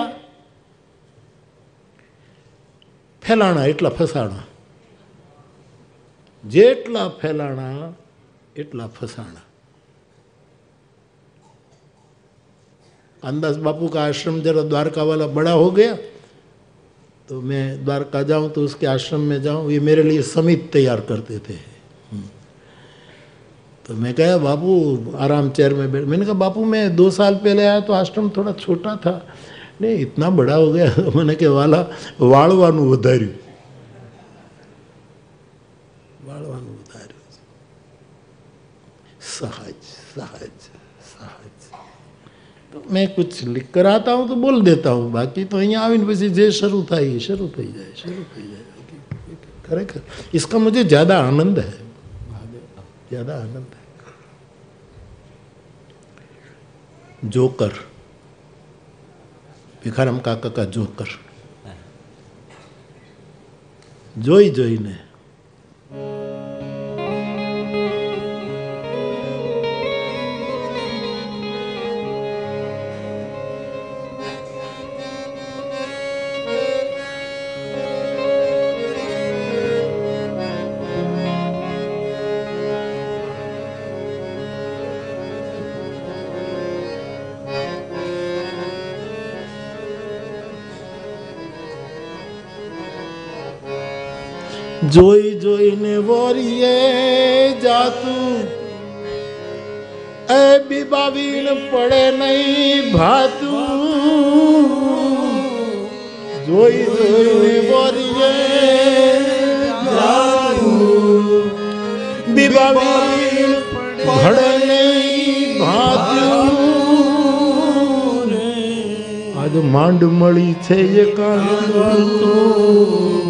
फैलाना एटला फसाणा, जेटला फैलाना एटला फसाणा। अंदाज बापू का आश्रम जरा द्वारका वाला बड़ा हो गया तो मैं द्वारका जाऊं तो उसके आश्रम में जाऊं, ये मेरे लिए समिति तैयार करते थे। तो मैं कहा बापू आराम चेयर में बैठ, मैंने कहा बापू मैं दो साल पहले आया तो आश्रम थोड़ा छोटा था, नहीं इतना बड़ा हो गया। मैंने कहा वाला वाळवानु वधार्यु, वाळवानु वधार्यु, सहज सहज सहज। तो मैं कुछ लिख कर आता हूँ तो बोल देता हूँ, बाकी तो અહીંયા આવીને પછી જે શરૂ થાય એ શરૂ થઈ જાય, શરૂ થઈ જાય। ખરેખર इसका मुझे ज़्यादा आनंद है, ज़्यादा आनंद है। जोकर, भिखाराम काका का जोकर, જોઈ જોઈને જોઈ જોઈને વોરીએ જાતું એ બીબાવીણ પડે નહીં ભાતું। જોઈ જોઈને વોરીએ જાતું બીબાવીણ પડે નહીં ભાતું। આજ માંડ મળી છે એ કાંતો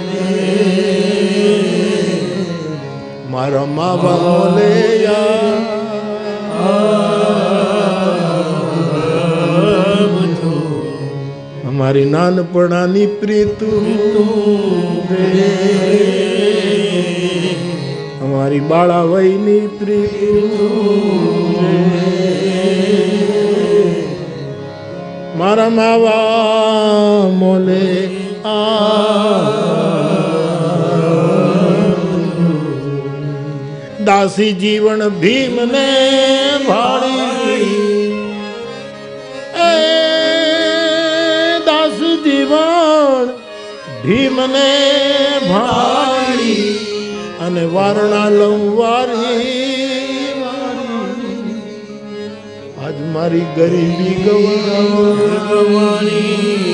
મારા મા બાપ લે અમારી નાનપણાની પ્રીતું અમારી બાળાવયની પ્રીતું મારા મા બાપ મોલે दासी जीवन भीम ने भाड़ी ए दास जीवन भीम ने भाड़ी अने वारणा लंवारी आज मारी गरीबी गवानी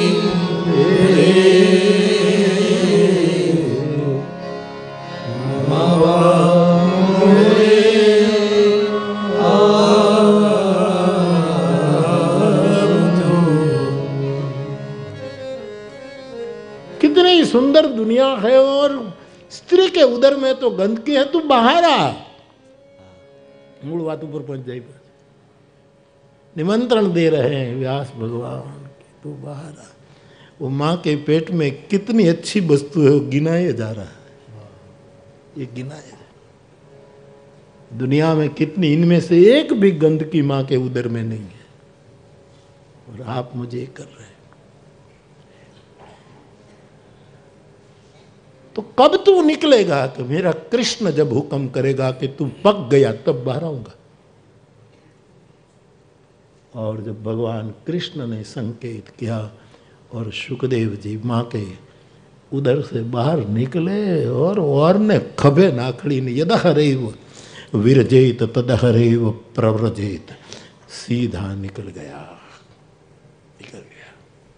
कितनी सुंदर दुनिया है और स्त्री के उदर में तो गंदगी है, तू बाहर आ। मूल बात ऊपर पहुंच जाए, निमंत्रण दे रहे हैं व्यास भगवान, तू बाहर आ। वो माँ के पेट में कितनी अच्छी वस्तु है वो गिनाया जा रहा है, ये गिनाया। दुनिया में कितनी, इनमें से एक भी गंदगी माँ के उदर में नहीं है, और आप मुझे कर रहे हैं। तो कब तू निकलेगा? कि मेरा कृष्ण जब हुक्म करेगा कि तू पक गया तब बाहर आऊंगा। और जब भगवान कृष्ण ने संकेत किया और सुखदेव जी माँ के उधर से बाहर निकले, और और ने खबे नाखड़ी ने यद हरेव विरजेत तद हरेव प्रव्रजेत, सीधा निकल गया, निकल गया।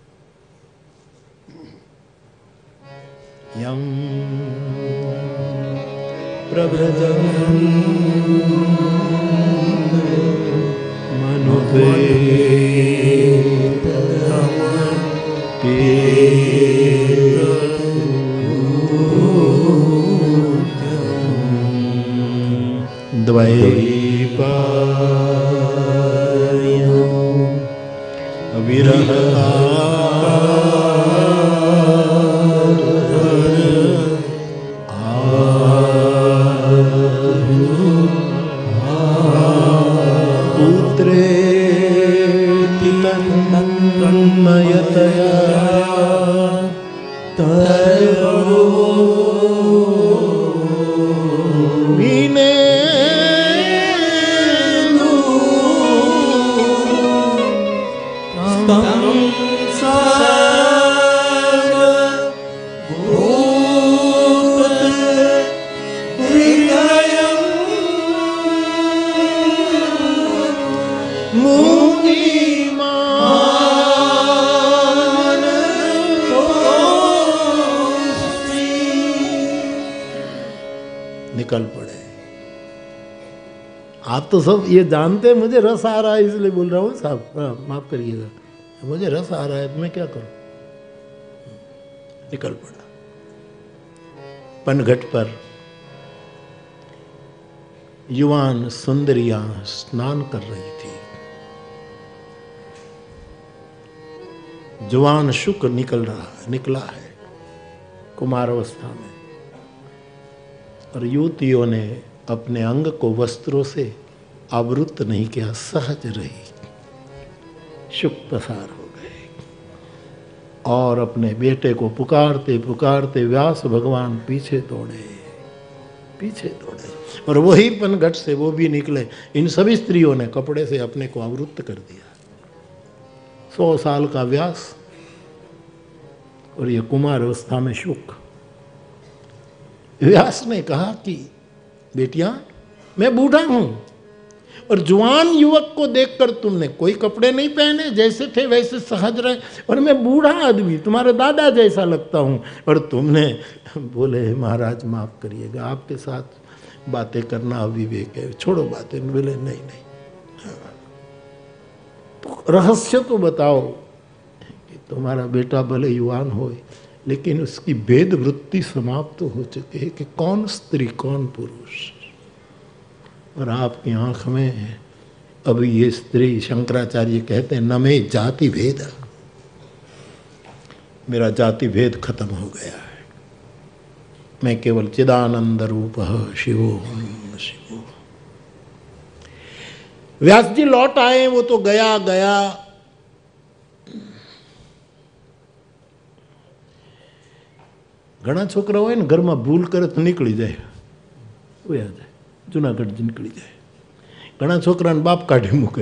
यम प्रव्रजन् द्वैपायनं विरह तन्मयतया तर्वो वीणे तं साग भूत हृदयं मुनि निकल पड़े। आप तो सब ये जानते हैं मुझे रस आ रहा है इसलिए बोल रहा हूँ साहब, माफ करिएगा, मुझे रस आ रहा है तो मैं क्या करूं। निकल पड़ा। पनघट पर युवान सुंदरियां स्नान कर रही थी। जुवान शुक्र निकल रहा निकला है कुमार अवस्था में, और युवतियों ने अपने अंग को वस्त्रों से आवृत नहीं किया, सहज रही, शुक पसार हो गए। और अपने बेटे को पुकारते पुकारते व्यास भगवान पीछे दौड़े, पीछे दौड़े, और वही पनघट से वो भी निकले। इन सभी स्त्रियों ने कपड़े से अपने को आवृत कर दिया। सौ साल का व्यास और ये कुमार अवस्था में शुक। व्यास ने कहा कि बेटियां, मैं बूढ़ा हूं और जवान युवक को देखकर तुमने कोई कपड़े नहीं पहने, जैसे थे वैसे सहज रहे, और मैं बूढ़ा आदमी तुम्हारे दादा जैसा लगता हूं, और तुमने बोले महाराज माफ करिएगा, आपके साथ बातें करना अविवेक है, छोड़ो बातें। बोले नहीं नहीं, तो रहस्य तो बताओ कि तुम्हारा बेटा भले युवान हो लेकिन उसकी भेद वृत्ति समाप्त तो हो चुकी है कि कौन स्त्री कौन पुरुष, और आपकी आंख में अभी ये स्त्री, शंकराचार्य कहते हैं न में जाति भेद, मेरा जाति भेद खत्म हो गया है, मैं केवल चिदानंद रूप शिवो शिवो। व्यास जी लौट आए, वो तो गया गया, घना छोकरा हो घर में भूल करे तो निकली जाए, वो याद है जूनागढ़ निकली जाए, घना छोकरा ने बाप काढ़ी मूके,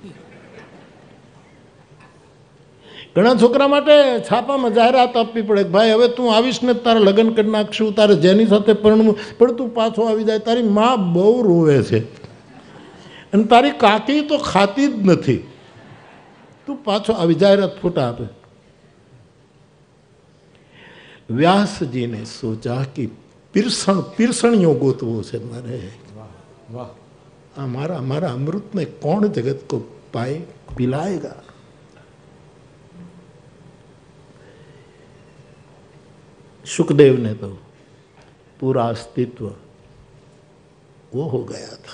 घना छोकरा माटे छापा में जाહેરાત આપવી પડે, ભાઈ હવે તું આવીશ ને તારે લગ્ન કરી નાખશું, તારે જેની સાથે પરણવું, પણ તું પાછો આવી જાય, તારી માં બહુ રોવે છે અને તારી કાકી તો ખાતી જ નથી, તું પાછો આવી, જાહેરાત ફોટા આપે। व्यास जी ने सोचा कि पिरसण पिरसणियों गोतवो से मारे, हमारा हमारा अमृत में कौन जगत को पाए पिलाएगा। सुखदेव ने तो पूरा अस्तित्व वो हो गया था।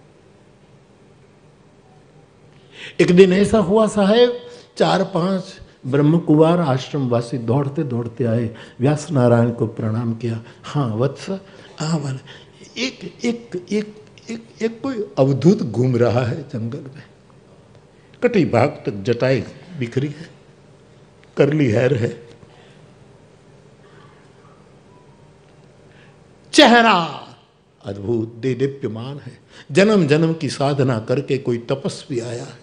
एक दिन ऐसा हुआ साहेब, चार पांच ब्रह्म कुमार आश्रम वासी दौड़ते दौड़ते आए, व्यास नारायण को प्रणाम किया। हाँ वत्स, हाँ वाले एक एक एक एक एक कोई अवधूत घूम रहा है जंगल में, कटी भाग तक जटाई बिखरी है, करली हैर है, चेहरा अद्भुत देदीप्यमान है, जन्म जन्म की साधना करके कोई तपस्वी आया है।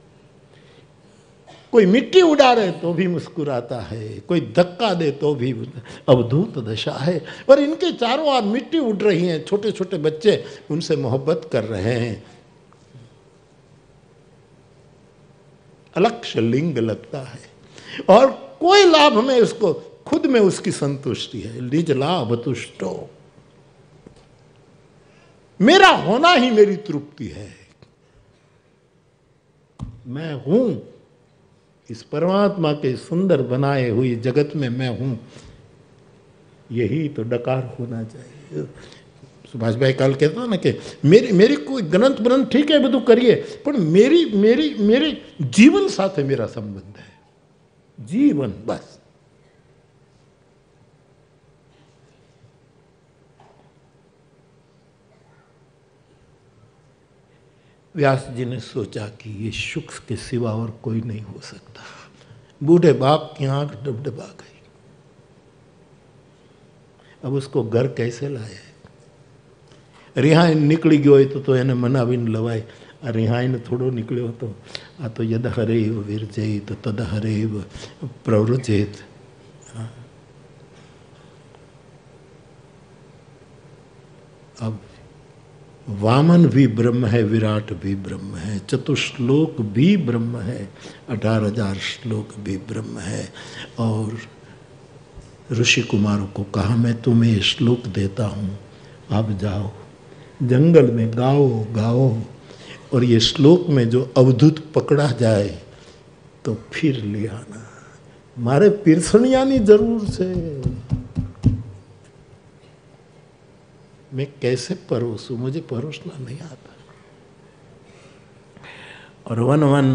कोई मिट्टी उड़ा रहे तो भी मुस्कुराता है, कोई धक्का दे तो भी अवधूत दशा है। और इनके चारों ओर मिट्टी उड़ रही है, छोटे छोटे बच्चे उनसे मोहब्बत कर रहे हैं। अलक्ष्य लिंग लगता है और कोई लाभ में उसको, खुद में उसकी संतुष्टि है। निज लाभ तुष्टो, मेरा होना ही मेरी तृप्ति है। मैं हूं इस परमात्मा के सुंदर बनाए हुई जगत में, मैं हूं, यही तो डकार होना चाहिए। सुभाष भाई कल कहता ना कि मेरी मेरी कोई ग्रंथ ग्रंथ ठीक है બધું करिए, पर मेरी मेरी मेरे जीवन साथ मेरा संबंध है, जीवन बस। व्यास जी ने सोचा कि ये सुख के सिवा और कोई नहीं हो सकता। बूढ़े बाप की आंख डबडबा गई। अब उसको घर कैसे लाए? रिहाई निकली गयो तो तो એને મનાવીને લવાય। આ રિહાઈને થોડો નીકળ્યો હતો, આ તો યદ હરેવ વિરજેત તદ હરેવ પ્રવૃજેત। अब वामन भी ब्रह्म है, विराट भी ब्रह्म है, चतुश्लोक भी ब्रह्म है, अठारह हजार श्लोक भी ब्रह्म है। और ऋषि कुमारों को कहा मैं तुम्हें श्लोक देता हूँ, आप जाओ जंगल में गाओ गाओ, और ये श्लोक में जो अवधूत पकड़ा जाए तो फिर ले आना। मारे पीरसणियानी जरूर से, मैं कैसे परोसूं, मुझे परोसना नहीं आता। और वन वन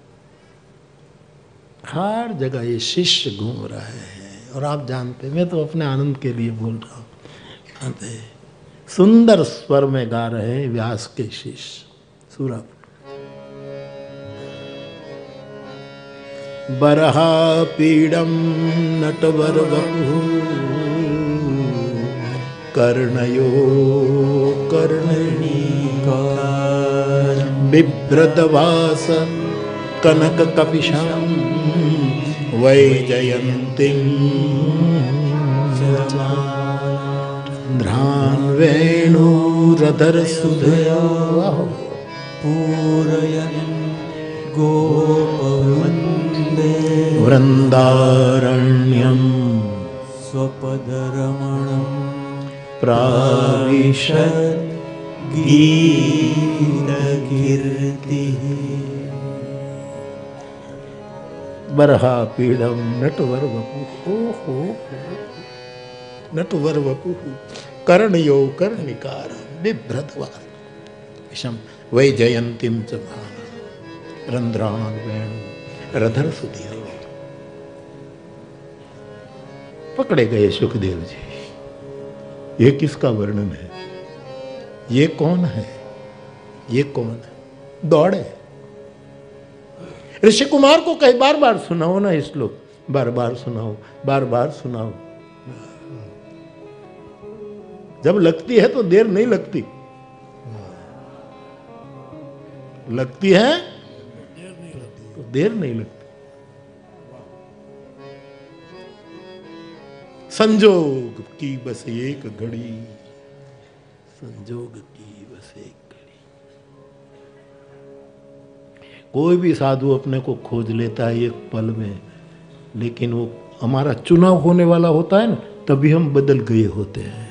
हर जगह ये शिष्य घूम रहे हैं। और आप जानते, मैं तो अपने आनंद के लिए बोल रहा हूँ, जानते सुंदर स्वर में गा रहे हैं व्यास के शिष्य। सूरभ बरहा पीड़म नटवर वपु कर्णयो कर्णिकार बिभ्रतवास कनक कपिशं वैजयन्तीं ध्रान वेणुरधर सुधया पूरयन् गोपवन्दे वृन्दारण्यं स्वपदरमणम् प्राविशत् गीतकीर्तिः। बरहा पीड़म नटवर वपु, ओहो नटवर वपु कर्णयो कर्णिकारं बिभ्रतवास विषम वैजयन्तीं च रंध्रान वेणु रधर सुधिया। पकड़े गए सुखदेव जी। ये किसका वर्णन है? ये कौन है? ये कौन है? दौड़े। ऋषि कुमार को कई बार बार सुनाओ ना इस श्लोक, बार बार सुनाओ, बार बार सुनाओ। जब लगती है तो देर नहीं लगती, लगती है तो देर नहीं लगती। संजोग की बस एक घड़ी, संजोग की बस एक घड़ी। कोई भी साधु अपने को खोज लेता है एक पल में, लेकिन वो हमारा चुनाव होने वाला होता है ना, तभी हम बदल गए होते हैं।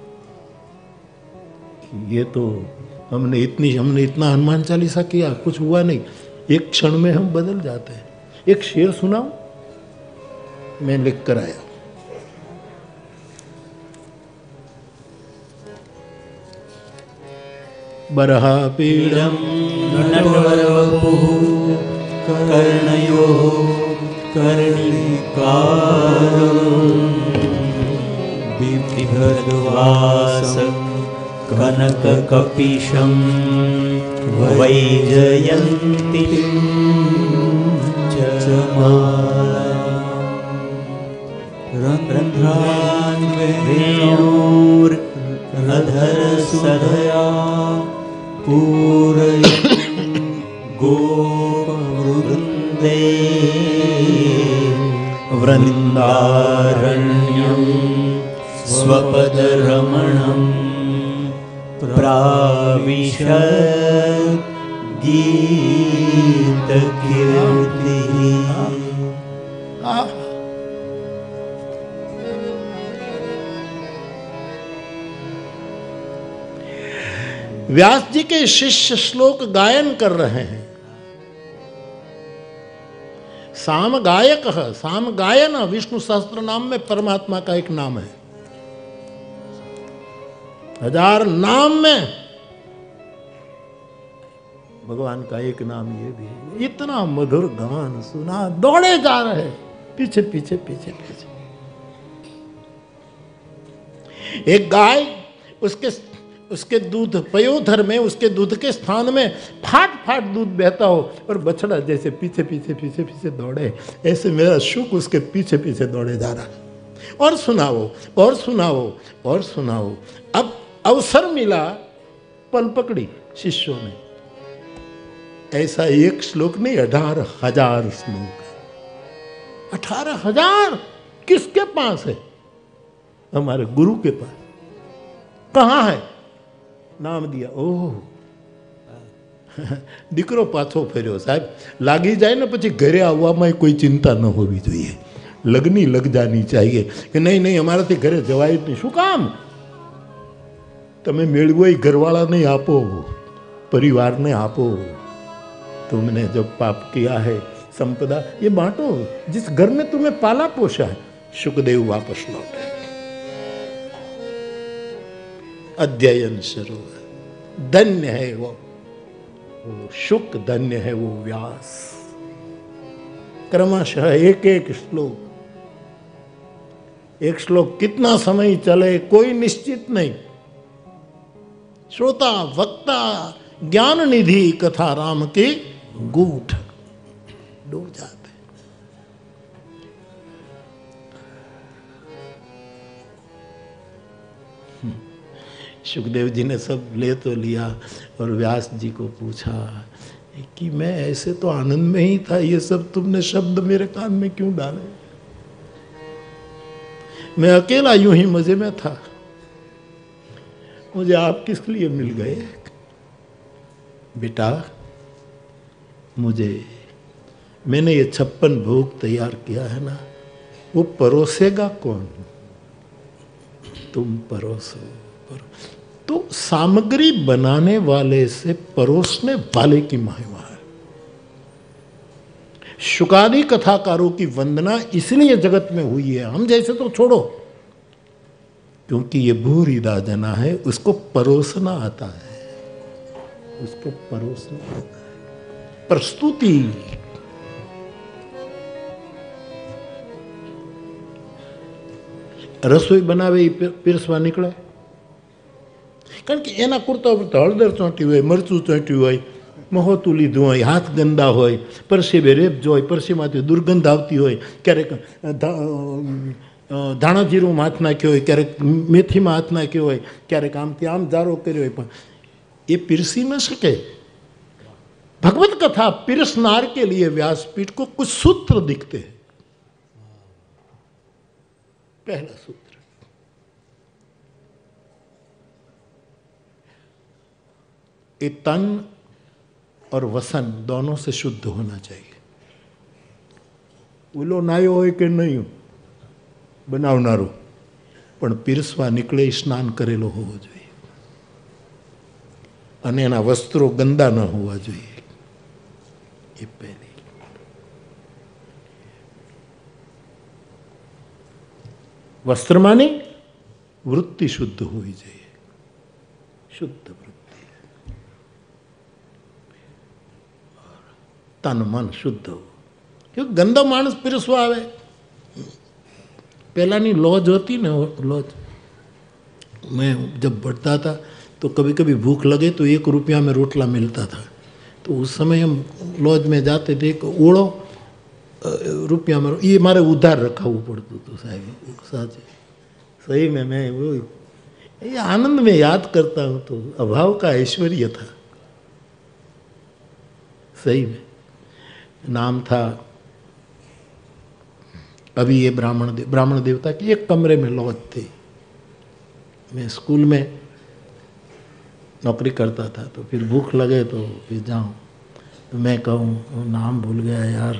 ये तो हमने इतनी हमने इतना हनुमान चालीसा किया, कुछ हुआ नहीं, एक क्षण में हम बदल जाते हैं। एक शेर सुनाओ, मैं लिख कर आया। बरहा पीड़म नटवरवपुः कर्णयो कर्णिकारं बिभ्रद्वास कनककपिशं वैजयन्तीं च मालां वेणोरधरसुधया पूरयन् गोपवृन्दे वृन्दारण्यं स्वपदरमणं प्राविशत् गीतकीर्तिः। व्यास जी के शिष्य श्लोक गायन कर रहे हैं। साम गायक है, साम गायन विष्णु सहस्त्र नाम में परमात्मा का एक नाम है। हजार नाम में भगवान का एक नाम ये भी है। इतना मधुर गान सुना, दौड़े जा रहे पीछे पीछे पीछे पीछे। एक गाय उसके उसके दूध पयोधर में, उसके दूध के स्थान में फाट फाट दूध बहता हो और बछड़ा जैसे पीछे पीछे पीछे पीछे दौड़े, ऐसे मेरा सुख उसके पीछे पीछे दौड़े जा रहा है। और सुनाओ और सुनाओ और सुनाओ। अब अवसर मिला, पल पकड़ी शिष्यों ने। ऐसा एक श्लोक नहीं, अठारह हजार श्लोक। अठारह हजार किसके पास है? हमारे गुरु के पास। कहाँ है? नाम दिया। ओह દીકરો પાછો ફર્યો સાહેબ, લાગી જાય ને પછી ઘરે આવવામાં કોઈ ચિંતા ન હોવી જોઈએ, લગની લગ જાની चाहिए કે નહીં નહીં અમારાથી ઘરે જવાય જ નહીં। શું કામ? તમે મેળવો એ ઘરવાળાને આપો, પરિવારને આપો। तुमने जो पाप किया है संपदा ये बांटो, जिस घर में तुम्हें पाला पोषा है। सुखदेव वापस लौटे, अध्ययन शुरू है। धन्य है वो वो शुक, धन्य है वो व्यास। क्रमशः एक एक श्लोक, एक श्लोक कितना समय चले कोई निश्चित नहीं। श्रोता वक्ता ज्ञान निधि कथा राम की गूठ डूब जाते। सुखदेव जी ने सब ले तो लिया और व्यास जी को पूछा कि मैं ऐसे तो आनंद में ही था, ये सब तुमने शब्द मेरे कान में क्यों डाले? मैं अकेला यूं ही मजे में था, मुझे आप किस लिए मिल गए? बेटा मुझे, मैंने ये छप्पन भोग तैयार किया है ना, वो परोसेगा कौन? तुम परोसो। तो सामग्री बनाने वाले से परोसने वाले की महिमा है। शुकादि कथाकारों की वंदना इसलिए जगत में हुई है, हम जैसे तो छोड़ो, क्योंकि ये भूरिदा जना है, उसको परोसना आता है, उसको परोसना आता है। प्रस्तुति रसोई बनावे पीरसवा निकले, कारण कि एना कुर्ता पर हळदर ચોંટી હોય, મરચું ચોંટ્યું હોય, મહોતું લીધું હોય, હાથ ગંદા હોય, પરસેવે રેપ જોય, પરસેમાંથી દુર્ગંધ આવતી હોય, ક્યારેક ધાણા જીરું હાથ નાખ્યો હોય, ક્યારેક મેથીમાં હાથ નાખ્યો હોય, ક્યારેક આમથી આમ જારો કર્યો હોય, પણ એ પીરસી ન શકે। भगवत कथा पीरसनार के लिए व्यासपीठ को कुछ सूत्र दिखते हैं। पहला सूत्र, ये तन और वसन दोनों से शुद्ध होना चाहिए। ओलो नायो होय के नहीं बनावनारो, पण पीरसवा निकळे स्नान करेलो होवो जोईए अने एना वस्त्रो गंदा न होवा जोईए। ये पहली। वस्त्र माने वृत्ति शुद्ध होनी चाहिए, शुद्ध वृत्ति, तन मन शुद्ध हो, क्योंकि गंदा माणस पीरसवा આવે पहलानी लॉज होती ना लॉज मैं जब बढ़ता था तो कभी कभी भूख लगे तो एक रुपया में रोटला मिलता था तो उस समय हम लॉज में जाते थे कि ओढ़ो रुपया में ये मारे उधार रखाવું પડતું હતું साहब साचे सही में मैं वो ये आनंद में याद करता हूँ तो अभाव का ऐश्वर्य था सही में नाम था अभी ये ब्राह्मण देव ब्राह्मण देवता की एक कमरे में लॉज थी मैं स्कूल में नौकरी करता था तो फिर भूख लगे तो फिर जाऊँ तो मैं कहूँ नाम भूल गया यार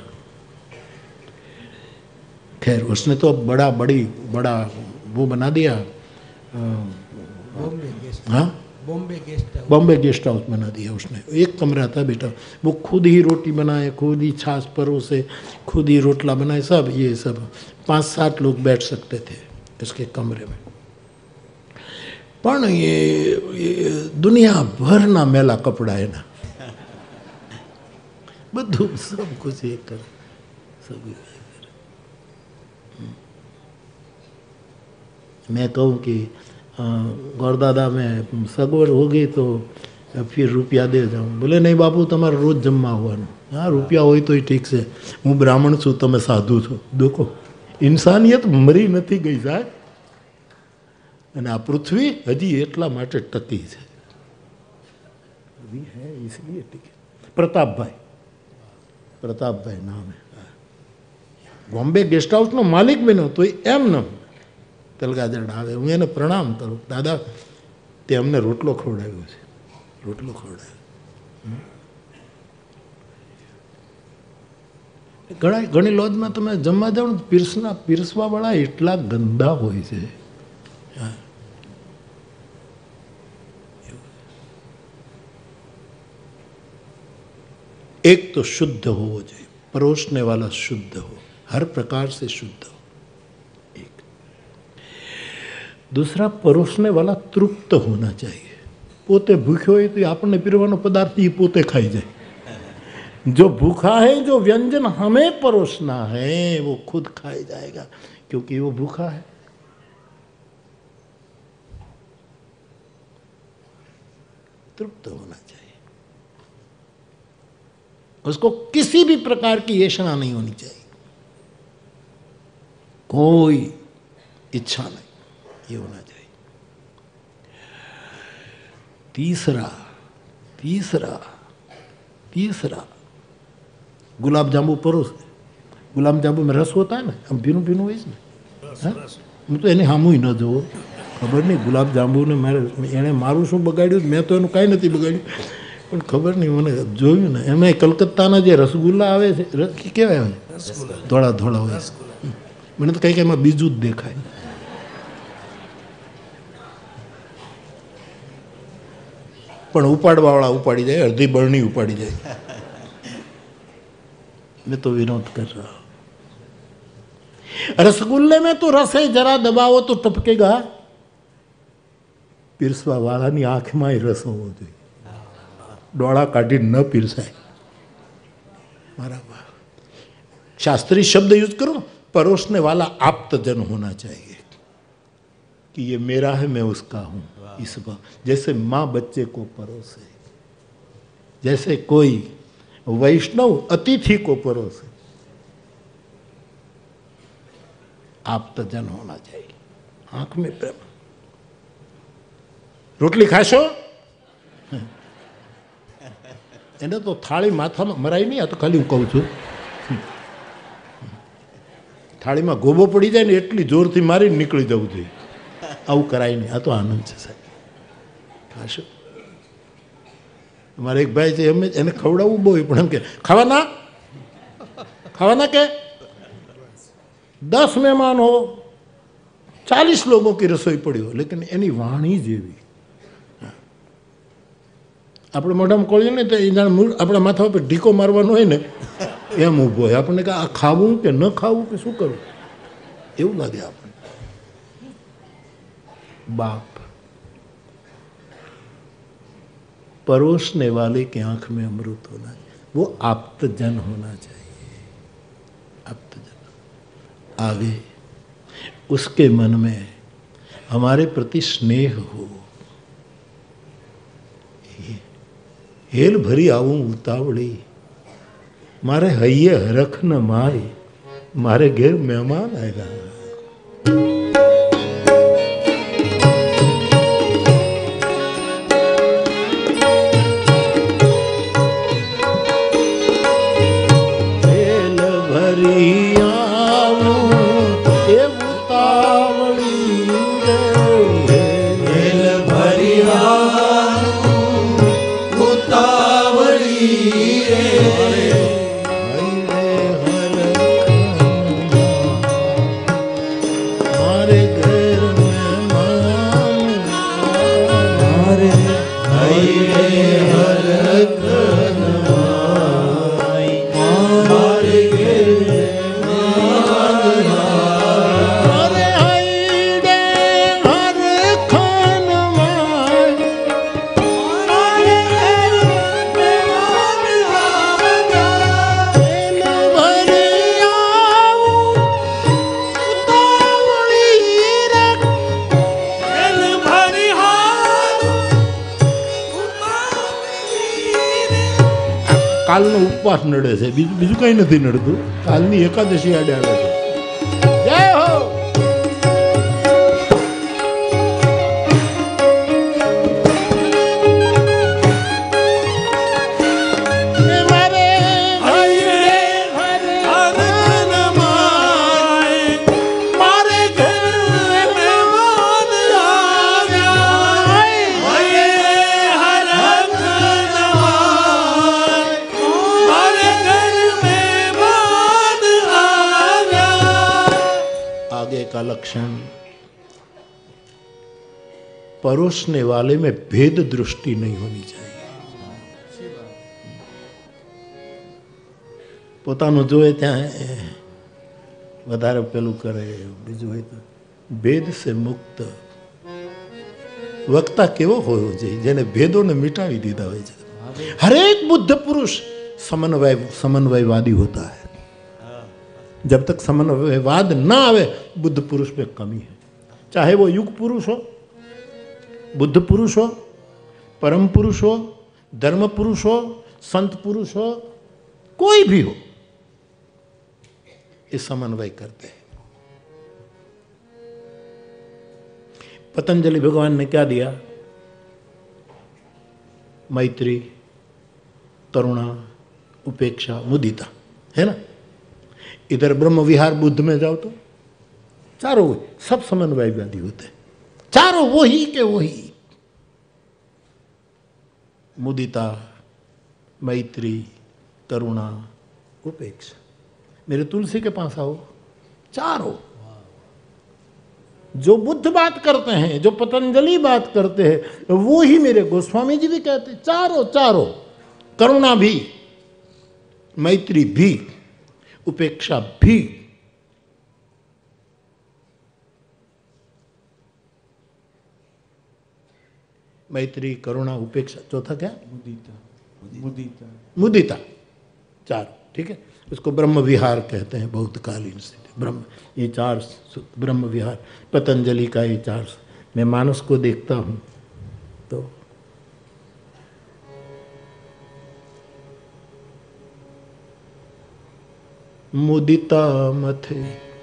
खैर उसने तो बड़ा बड़ी बड़ा वो बना दिया बॉम्बे गेस्ट हाँ Bombay guest Bombay guest house बना दिया उसने एक कमरा था बेटा वो खुद ही रोटी बनाए खुद ही छाछ परोसे खुद ही रोटला बनाए सब ये सब पाँच सात लोग बैठ सकते थे इसके कमरे में पण ये, ये दुनिया भरना मेला कपड़ा है ना બધું सब कुछ ये कर सब मैं कहूँ कि गौरदादा में सगवड़ होगी तो फिर रुपया दे जाऊँ बोले नहीं बापू તમારે રોજ જમવા આવવાનું हाँ रुपया હોય तो ठीक છે હું બ્રાહ્મણ છું તમે સાધુ છો देखो ઇન્સાનિયત મરી નથી ગઈ સાહેબ અને આ પૃથ્વી હજી એટલા માટે ટકી છે अभी है इसलिए टिके પ્રતાપભાઈ પ્રતાપભાઈ નામ है બોમ્બે गेस्ट हाउस નો માલિક બન્યો તો એમ ન તલગાજર આવે હું એને પ્રણામ કરું દાદા તે અમને રોટલો ખવડાવ્યો છે રોટલો ખવડાવ્યો ઘણા ઘણી લોજમાં તમે જમવા જાઓ ને પીરસના પીરસવાવાળા એટલા ગંદા હોય છે एक तो शुद्ध हो जाए परोसने वाला शुद्ध हो हर प्रकार से शुद्ध हो एक दूसरा परोसने वाला तृप्त होना चाहिए पोते भूख्यो है तो आपने पीरवानो पदार्थ ही पोते खाई जाए जो भूखा है जो व्यंजन हमें परोसना है वो खुद खाई जाएगा क्योंकि वो भूखा है तृप्त होना चाहिए उसको किसी भी प्रकार की येषणा नहीं होनी चाहिए कोई इच्छा नहीं ये होना चाहिए तीसरा तीसरा तीसरा गुलाब जामुन परोस गुलाब जामुन में रस होता है ना हम पीनू पीनू हुई ना હું તો એને સામું ન જોવો ખબર નહીં ગુલાબ જાંબુને મારે એણે મારું શું બગાડ્યું મેં તો એનું કાંઈ નથી બગાડ્યું પણ ખબર નહીં મને જોયું ને એમાં કલકત્તાના જે રસગુલ્લા આવે છે કેવા આવે ધોળા ધોળા હોય મને તો કંઈક એમાં બીજું જ દેખાય પણ ઉપાડવાવાળા ઉપાડી જાય અડધી બરણી ઉપાડી જાય मैं तो विनोद कर रहा हूं रसगुल्ले में तो रस है जरा दबाओ तो टपकेगा पीरसवा वाला नी आंख में रस होवो जोईए डोळा काढी न पीरसाय मारा शास्त्रीय शब्द यूज करो परोसने वाला आप्तजन होना चाहिए कि ये मेरा है मैं उसका हूं इस बात जैसे माँ बच्चे को परोसे जैसे कोई वैष्णव अतिथि को परोसे आप्तजन होना चाहिए आंख में प्रेम रोटली खाशो એને તો થાળી માથામાં મરાય નહીં આ તો ખાલી હું કહું છું થાળીમાં ગોબો પડી જાય ને એટલી જોરથી મારીને નીકળી જવું જોઈએ આવું કરાય નહીં આ તો આનંદ છે સાહેબ ખાશો हमारे एक भाई से हमें એને ખવડાવવું બહુ પણ એમ કે ખાવાના ખાવાના કે दस मेहमान हो चालीस लोगों की रसोई पड़ी हो लेकिन एनी वाणी जेवी આપણે મોઢામાં કોળીએ ને તો એ જાણે આપણા માથા ઉપર ઢીકો મારવાનો હોય ને એમ ઊભો હોય આપણને કે આ ખાવું કે ન ખાવું કે શું કરવું એવું લાગે આપણને बाप परोसने वाले की आंख में अमृत होना चाहिए वो आप्तजन होना चाहिए अब तो जब आगे उसके मन में हमारे प्रति स्नेह हो। हेल भरी आऊं उतावड़ी, मारे हइये हरख न माए, मारे घेर मेहमान आएगा। हेल भरी आऊं ए उतावड़ी रे, हेल भरी आऊं उतावड़ी रे, हमारे घर में मान हमारे हरे हरख नमाई, हमारे घर में मान हरे हरे हरख नमाई, हमारे घर में मान हेल भरी आऊं उतावड़ी रे, हेल भरी કાલનો ઉપવાસ નડે છે, બીજું બીજું કઈ નથી નડતું, કાલની એકાદશી આડે આવે છે। જય હો। એ મારે હૈયે હરે હરખ નમાય, મારે ઘર મહેમાન આવ્યા, હૈયે હરખ નમાય, મારે ઘર મહેમાન આવ્યા। आगे का लक्षण, परोसने वाले में भेद दृष्टि नहीं होनी चाहिए। પોતાનું જોવે ત્યાં વધારે પેલું કરે, બીજું હોય તો ભેદ સે મુક્ત વક્તા કેવો હોવો જોઈએ, જેને ભેદોને મિટાવી દીધા હોય છે। हरेक बुद्ध पुरुष समन्वय समन्वयवादी होता है। जब तक समन्वयवाद ना आवे बुद्ध पुरुष में कमी है। चाहे वो युग पुरुष हो, बुद्ध पुरुष हो, परम पुरुष हो, धर्म पुरुष हो, संत पुरुष हो, कोई भी हो, ये समन्वय करते हैं। पतंजलि भगवान ने क्या दिया? मैत्री, करुणा, उपेक्षा, मुदिता, है ना। इधर ब्रह्म विहार बुद्ध में जाओ तो चारों सब समन्वयवादी होते हैं, चारों वही के वही। मुदिता, मैत्री, करुणा, उपेक्षा। मेरे तुलसी के पास आओ, चारों जो बुद्ध बात करते हैं, जो पतंजलि बात करते हैं, वो ही मेरे गोस्वामी जी भी कहते हैं। चारों चारों, करुणा भी, मैत्री भी, उपेक्षा भी। मैत्री, करुणा, उपेक्षा, चौथा क्या? मुदिता। मुदिता मुदिता, चार, ठीक है। उसको ब्रह्म विहार कहते हैं, बहुत कालीन स्थिति। ब्रह्म, ये चार ब्रह्म विहार, पतंजलि का ये चार। मैं मानस को देखता हूँ तो मुदिता मथे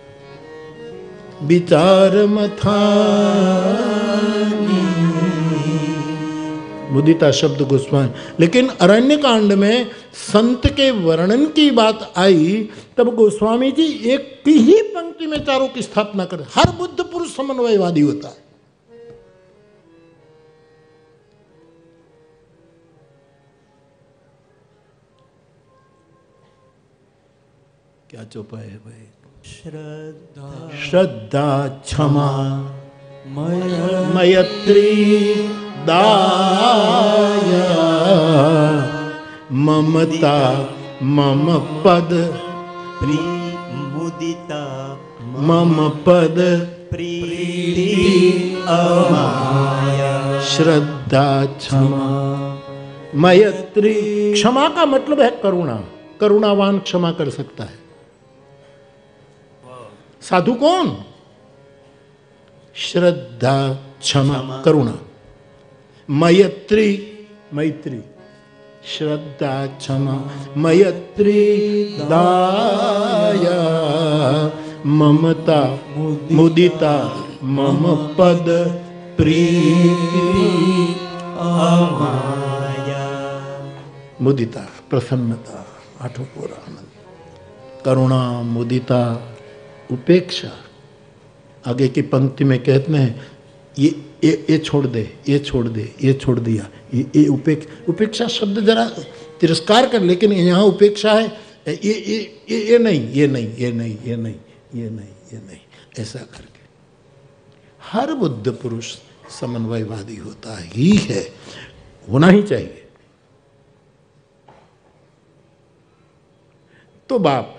विचार मथानी, मुदिता शब्द गोस्वामी। लेकिन अरण्य कांड में संत के वर्णन की बात आई तब गोस्वामी जी एक ही पंक्ति में चारों की स्थापना कर। हर बुद्ध पुरुष समन्वयवादी होता है। क्या चौपाई है भाई? श्रद्धा श्रद्धा, क्षमा, मय मैत्री, दाया, ममता, मम पद, प्री मुदिता मम पद, प्रीति अमाया। श्रद्धा, क्षमा, मैत्री। क्षमा का मतलब है करुणा। करुणावान क्षमा कर सकता है। साधु कौन? श्रद्धा, क्षमा, करुणा, मैत्री, मैत्री, श्रद्धा, क्षमा, मैत्री, दया, ममता, मुदिता, मम पद प्रीति अमाया। मुदिता प्रसन्नता, आठों पूरा आनंद, करुणा, मुदिता, उपेक्षा। आगे की पंक्ति में कहते हैं ये ये ये छोड़ दे, ये छोड़ दे, ये छोड़ दिया, ये ये उपेक्ष उपेक्षा शब्द जरा तिरस्कार कर, लेकिन यहाँ उपेक्षा है, ये ये ये ये नहीं, ये नहीं, ये नहीं, ये नहीं, ये नहीं, ये नहीं, ऐसा करके हर बुद्ध पुरुष समन्वयवादी होता ही है, होना ही चाहिए। तो बाप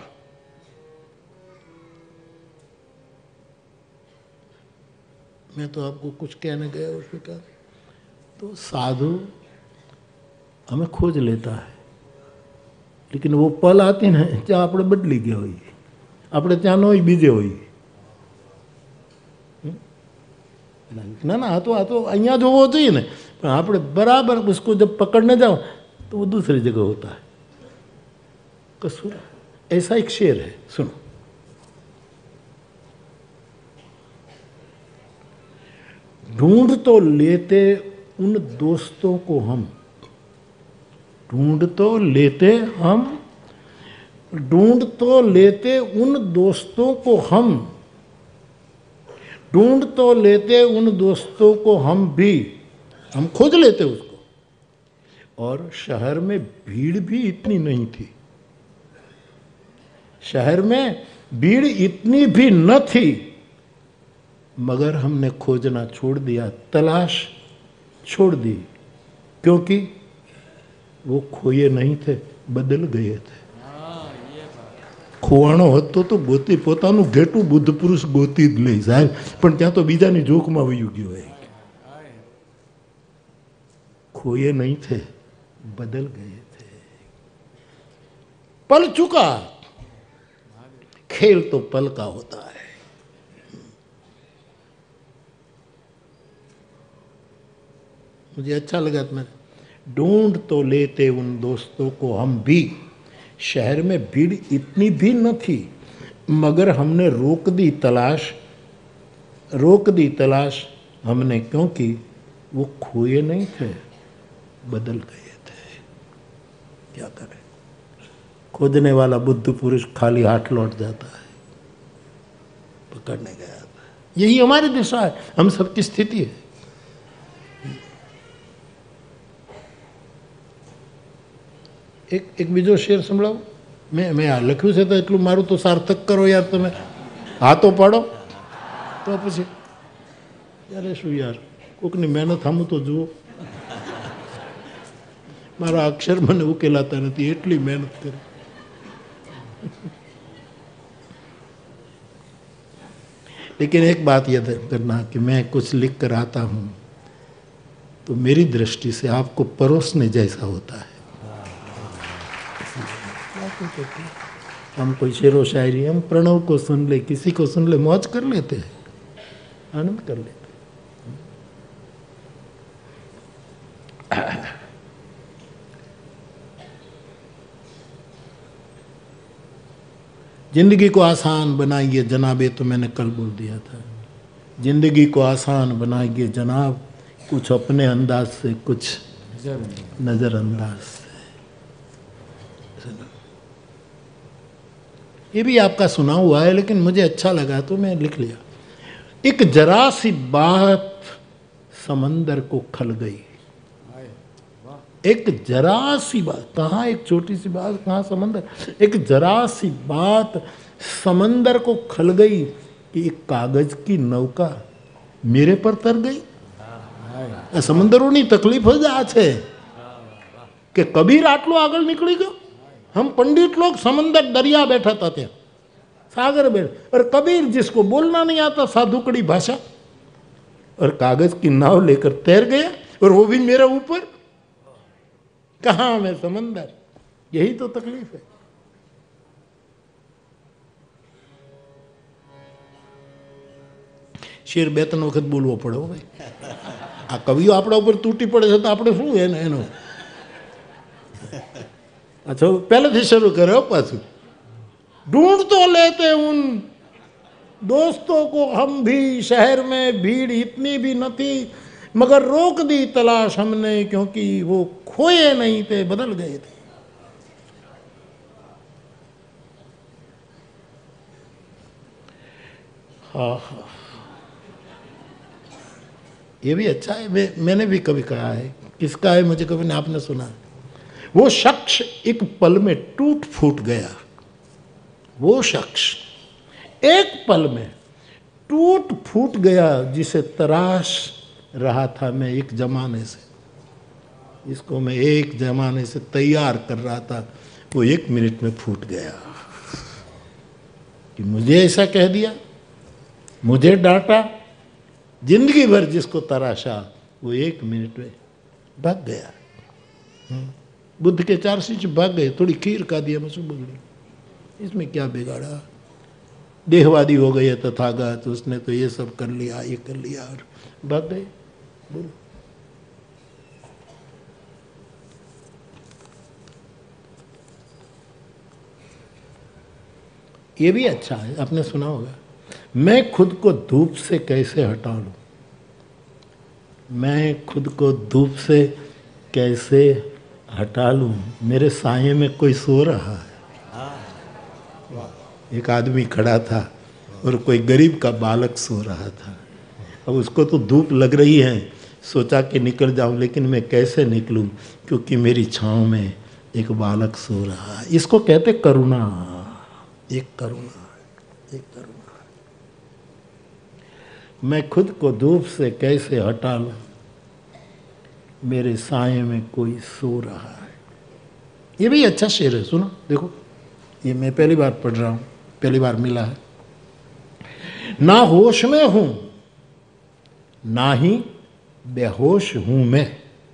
मैं तो आपको कुछ कहने गया उसमें कहा, तो साधु हमें खोज लेता है, लेकिन वो पल आती ने જ્યાં આપણે બદલી ગયા હોઈએ, આપણે ત્યાં ન હોય બીજે હોઈએ। ના ના, આ તો આ તો અહીંયા જ હોવો જોઈએ ને, પણ આપણે બરાબર उसको जब पकड़ने जाओ तो वो दूसरी जगह होता है। कसूर ऐसा एक शेर है, सुनो। ढूंढ तो लेते उन दोस्तों को हम, ढूंढ तो लेते हम, ढूंढ तो लेते उन दोस्तों को हम, ढूंढ तो लेते उन दोस्तों को हम भी, हम खोज लेते उसको। और शहर में भीड़ भी इतनी नहीं थी, शहर में भीड़ इतनी भी न थी, मगर हमने खोजना छोड़ दिया, तलाश छोड़ दी, क्योंकि वो खोए नहीं थे, बदल गए थे। खोवाणो હતો તો ગોતી પોતાનું ઘેટું બુદ્ધ પુરુષ ગોતી જ લે સાહેબ, પણ ત્યાં તો બીજાની જોખમાં વયું ગયો હોય। खोए नहीं थे, बदल गए थे, पल चुका। खेल तो पल का होता है। मुझे अच्छा लगा तो मैं ढूंढ तो लेते उन दोस्तों को हम भी, शहर में भीड़ इतनी भी न थी, मगर हमने रोक दी तलाश, रोक दी तलाश हमने, क्योंकि वो खोए नहीं थे, बदल गए थे। क्या करें, खोजने वाला बुद्ध पुरुष खाली हाथ लौट जाता है, पकड़ने गया था। यही हमारी दिशा है, हम सबकी स्थिति है। एक एक बीजो शेर संभळाव। मैं मैं आ लख्યું છે તો એટલું મારું તો સાર્થક કરો યાર, તમે હાથો પાડો તો પછી યારે શું યાર, કોકની મહેનત સામું તો જુઓ। મારા અક્ષર મને ઉકેલાતા નથી, એટલી મહેનત કરી। लेकिन एक बात याद करना कि मैं कुछ लिख कर आता हूँ तो मेरी दृष्टि से आपको परोसने जैसा होता है। हम कोई शेरो शायरी, हम प्रणव को सुन ले, किसी को सुन ले, मौज कर लेते हैं, आनंद कर लेते हैं। जिंदगी को आसान बनाइए जनाब, ये तो मैंने कल बोल दिया था। जिंदगी को आसान बनाइए जनाब, कुछ अपने अंदाज से, कुछ नजरअंदाज से। ये भी आपका सुना हुआ है, लेकिन मुझे अच्छा लगा तो मैं लिख लिया। एक जरा सी बात समंदर को खल गई, एक जरा सी बात, कहाँ एक छोटी सी बात, कहाँ समंदर। एक जरा सी बात समंदर को खल गई कि एक कागज की नौका मेरे पर तर गई। समंदरों तकलीफ ज आ छे कि कबीर आटलो आगळ निकली गयो। हम पंडित लोग समंदर दरिया बैठा था, त्या सागर बैठ, और कबीर जिसको बोलना नहीं आता साधुकड़ी भाषा, और कागज की नाव लेकर तैर गया, और वो भी मेरे ऊपर। कहाँ मैं समंदर, यही तो तकलीफ है। શેર બે ત્રણ વખત બોલવો પડે હો ભાઈ. આ કવિઓ આપણા ઉપર તૂટી પડે છે તો આપણે શું એને એનું अच्छा पहले से शुरू करो पासू. ढूंढ तो लेते उन दोस्तों को हम भी शहर में भीड़ इतनी भी न थी मगर रोक दी तलाश हमने क्योंकि वो खोए नहीं थे बदल गए थे. हाँ हाँ ये भी अच्छा है. मैं मैंने भी कभी कहा है. किसका है मुझे कभी नहीं आपने सुना. वो शख्स एक पल में टूट फूट गया. वो शख्स एक पल में टूट फूट गया जिसे तराश रहा था मैं एक जमाने से. इसको मैं एक जमाने से तैयार कर रहा था. वो एक मिनट में फूट गया कि मुझे ऐसा कह दिया, मुझे डांटा. जिंदगी भर जिसको तराशा वो एक मिनट में भाग गया. बुद्ध के चार शिष्य भाग गए. थोड़ी खीर खा दिया मसू बगड़ी. इसमें क्या बिगाड़ा. देहवादी हो गए तथागत. उसने तो ये सब कर लिया ये कर लिया और भाग गए. बोलो ये भी अच्छा है. आपने सुना होगा मैं खुद को धूप से कैसे हटा लूं. मैं खुद को धूप से कैसे हटा लूं. मेरे साये में कोई सो रहा है. एक आदमी खड़ा था और कोई गरीब का बालक सो रहा था. अब उसको तो धूप लग रही है. सोचा कि निकल जाऊं लेकिन मैं कैसे निकलूं क्योंकि मेरी छांव में एक बालक सो रहा है. इसको कहते करुणा. एक करुणा एक करुणा. मैं खुद को धूप से कैसे हटा लूं. मेरे साये में कोई सो रहा है. ये भी अच्छा शेर है. सुनो देखो ये मैं पहली बार पढ़ रहा हूँ. पहली बार मिला है. ना होश में हूं ना ही बेहोश हूं मैं.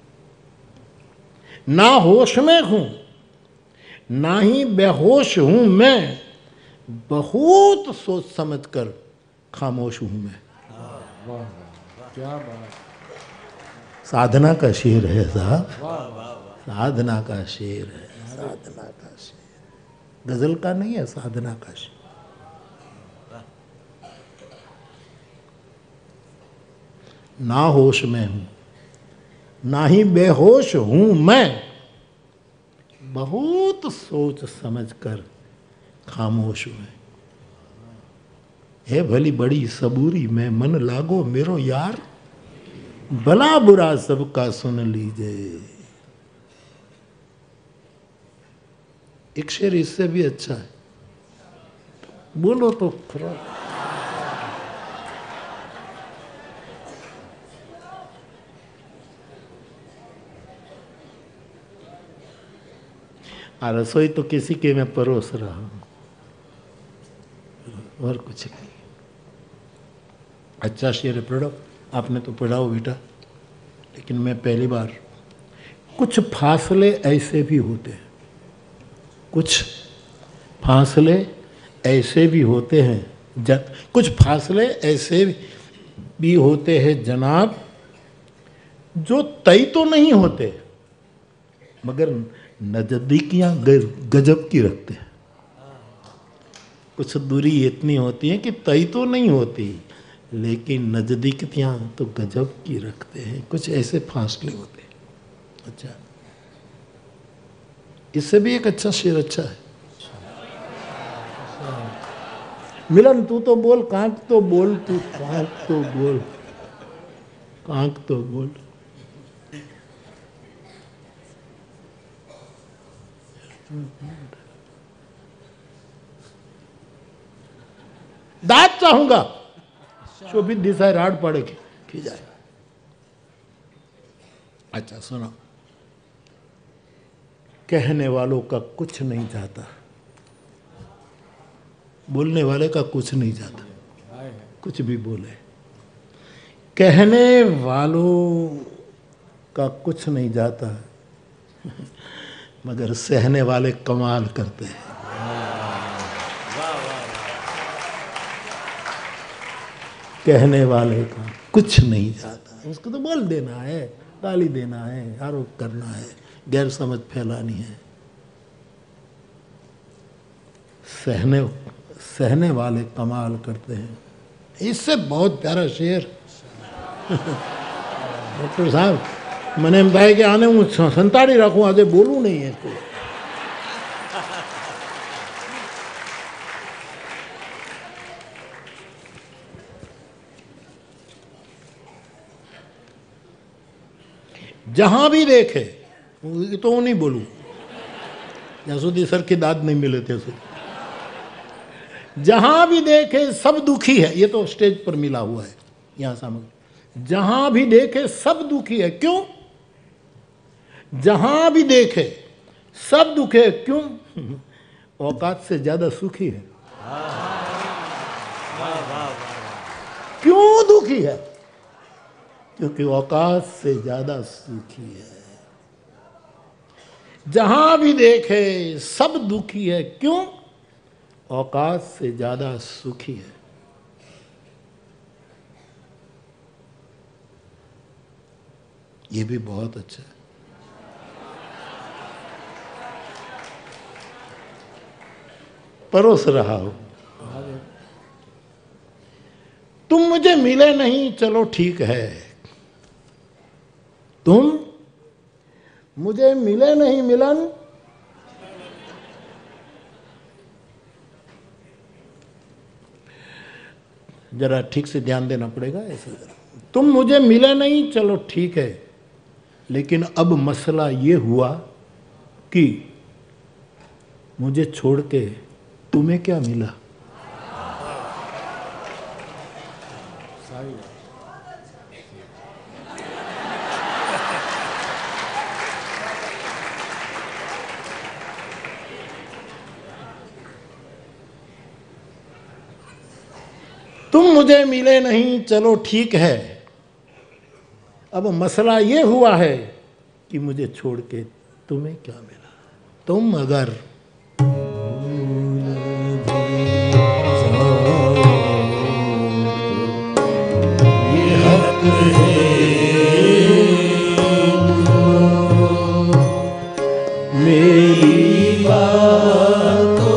ना होश में हूं ना ही बेहोश हूं मैं. बहुत सोच समझ कर खामोश हूं मैं. क्या बात. साधना का शेर है साहब. साधना का शेर है. साधना का शेर गजल का नहीं है. साधना का शेर. ना होश में हूं ना ही बेहोश हूं मैं. बहुत सोच समझ कर खामोश हूं. है भली बड़ी सबूरी में मन लागो मेरो यार. भला बुरा सबका सुन लीजिए. एक शेर इससे भी अच्छा है. बोलो तो खरा. आ रसोई तो किसी के मैं परोस रहा हूं और कुछ नहीं. अच्छा शेर पढ़ो. आपने तो पढ़ा हो बेटा लेकिन मैं पहली बार. कुछ फासले ऐसे भी होते हैं. कुछ फासले ऐसे भी होते हैं. ज, कुछ फासले ऐसे भी होते हैं जनाब जो तय तो नहीं होते मगर नजदीकियां गजब की रखते हैं. कुछ दूरी इतनी होती है कि तय तो नहीं होती लेकिन नजदीकियां तो गजब की रखते हैं. कुछ ऐसे फासले होते हैं. अच्छा इससे भी एक अच्छा शेर अच्छा है. मिलन तू तो बोल. कांक तो बोल. तू कांक तो बोल. कांक तो बोल. दांत चाहूंगा शोभित दिशा राड पड़े की जाए. अच्छा सुनो. कहने वालों का कुछ नहीं जाता. बोलने वाले का कुछ नहीं जाता. कुछ भी बोले. कहने वालों का कुछ नहीं जाता मगर सहने वाले कमाल करते हैं. कहने वाले का कुछ नहीं जाता। उसको तो बोल देना है, गाली देना है, आरोप करना है, गैर समझ फैलानी है। सहने सहने वाले कमाल करते हैं। इससे बहुत प्यारा शेर डॉक्टर साहब मैंने भाई के आने हूँ संताड़ी रखूँ, आज बोलूँ नहीं है इसको। जहां भी देखे तो वो नहीं बोलूं, यहाँ સુધી સરખી દાદ नहीं मिले थे સુધી। जहां भी देखे सब दुखी है, ये तो स्टेज पर मिला हुआ है यहां सामने। जहां भी देखे सब दुखी है, क्यों? जहां भी देखे सब दुखी है, क्यों? औकात से ज्यादा सुखी है। क्यों दुखी है? क्योंकि औकात से ज्यादा सुखी है। जहां भी देखे सब दुखी है, क्यों? औकात से ज्यादा सुखी है। ये भी बहुत अच्छा है। परोस रहा हो, तुम मुझे मिले नहीं, चलो ठीक है। तुम मुझे मिले नहीं मिलन, जरा ठीक से ध्यान देना पड़ेगा ऐसे। तुम मुझे मिले नहीं, चलो ठीक है, लेकिन अब मसला ये हुआ कि मुझे छोड़ के तुम्हें क्या मिला? तुम मुझे मिले नहीं, चलो ठीक है, अब मसला ये हुआ है कि मुझे छोड़ के तुम्हें क्या मिला? तुम अगर ये हक है मेरी बातों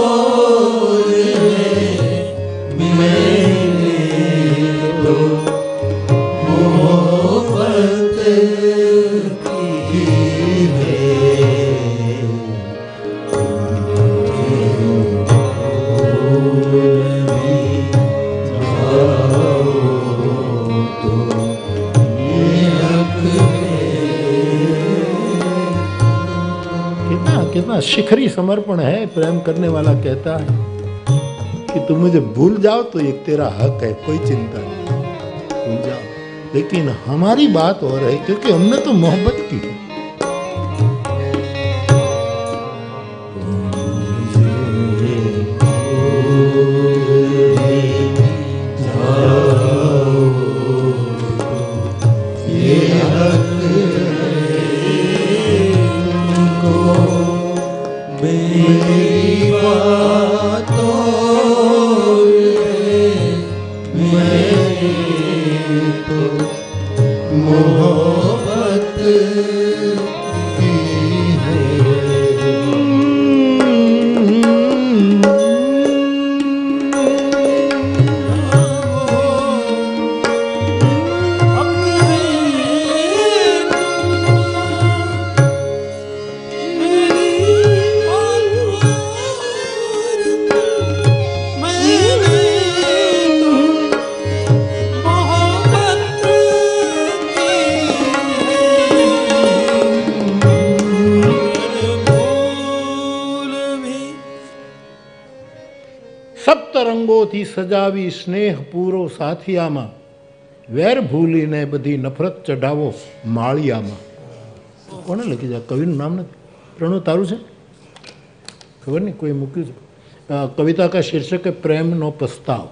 कितना शिखरी समर्पण है। प्रेम करने वाला कहता है कि तुम मुझे भूल जाओ तो ये तेरा हक है, कोई चिंता नहीं, भूल जाओ। लेकिन हमारी बात और है, क्योंकि हमने तो मोहब्बत की है। રંગોથી સજાવી સ્નેહ પૂરો સાથિયામાં, વેર ભૂલીને બધી નફરત ચઢાવો માળિયામાં. કોને લખી છે? કવિનું નામ નથી. પ્રણવ તારું છે? ખબર નહીં, કોઈ મૂક્યું છે. કવિતા કા શીર્ષક है પ્રેમનો પ્રસ્તાવ.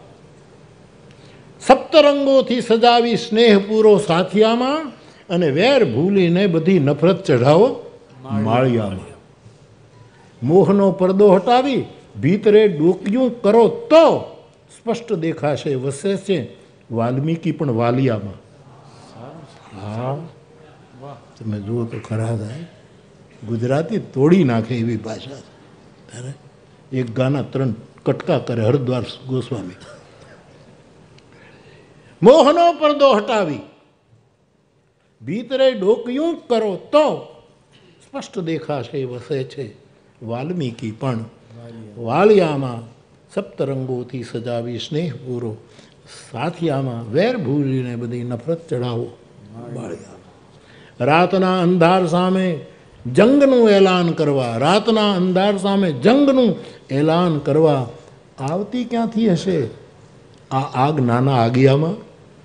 સપ્તરંગોથી સજાવી સ્નેહ પૂરો સાથિયામાં અને વેર ભૂલીને બધી નફરત ચઢાવો માળિયામાં. મોહનો પડદો હટાવી ભીતરે ડોકિયું કરો તો સ્પષ્ટ દેખાશે વસે છે વાલ્મીકી પણ વાલિયામાં. હા, તમે જુઓ તો ખરા થાય, ગુજરાતી તોડી નાખે એવી ભાષા છે. ત્યારે એક ગાના ત્રણ કટકા કરે હરદ્વાર ગોસ્વામી. મોહનો પડદો હટાવી ભીતરે ડોકિયું કરો તો સ્પષ્ટ દેખાશે વસે છે વાલ્મીકી પણ વાલિયામાં. સપ્તરંગોથી સજાવી સ્નેહ પૂરો સાથિયામાં વેર ભૂલીને બધી નફરત ચડાવો વાલિયામાં. રાતના અંધાર સામે જંગનું એલાન કરવા, રાતના અંધાર સામે જંગનું એલાન કરવા આવતી ક્યાંથી હશે આ આગ નાના આગિયામાં?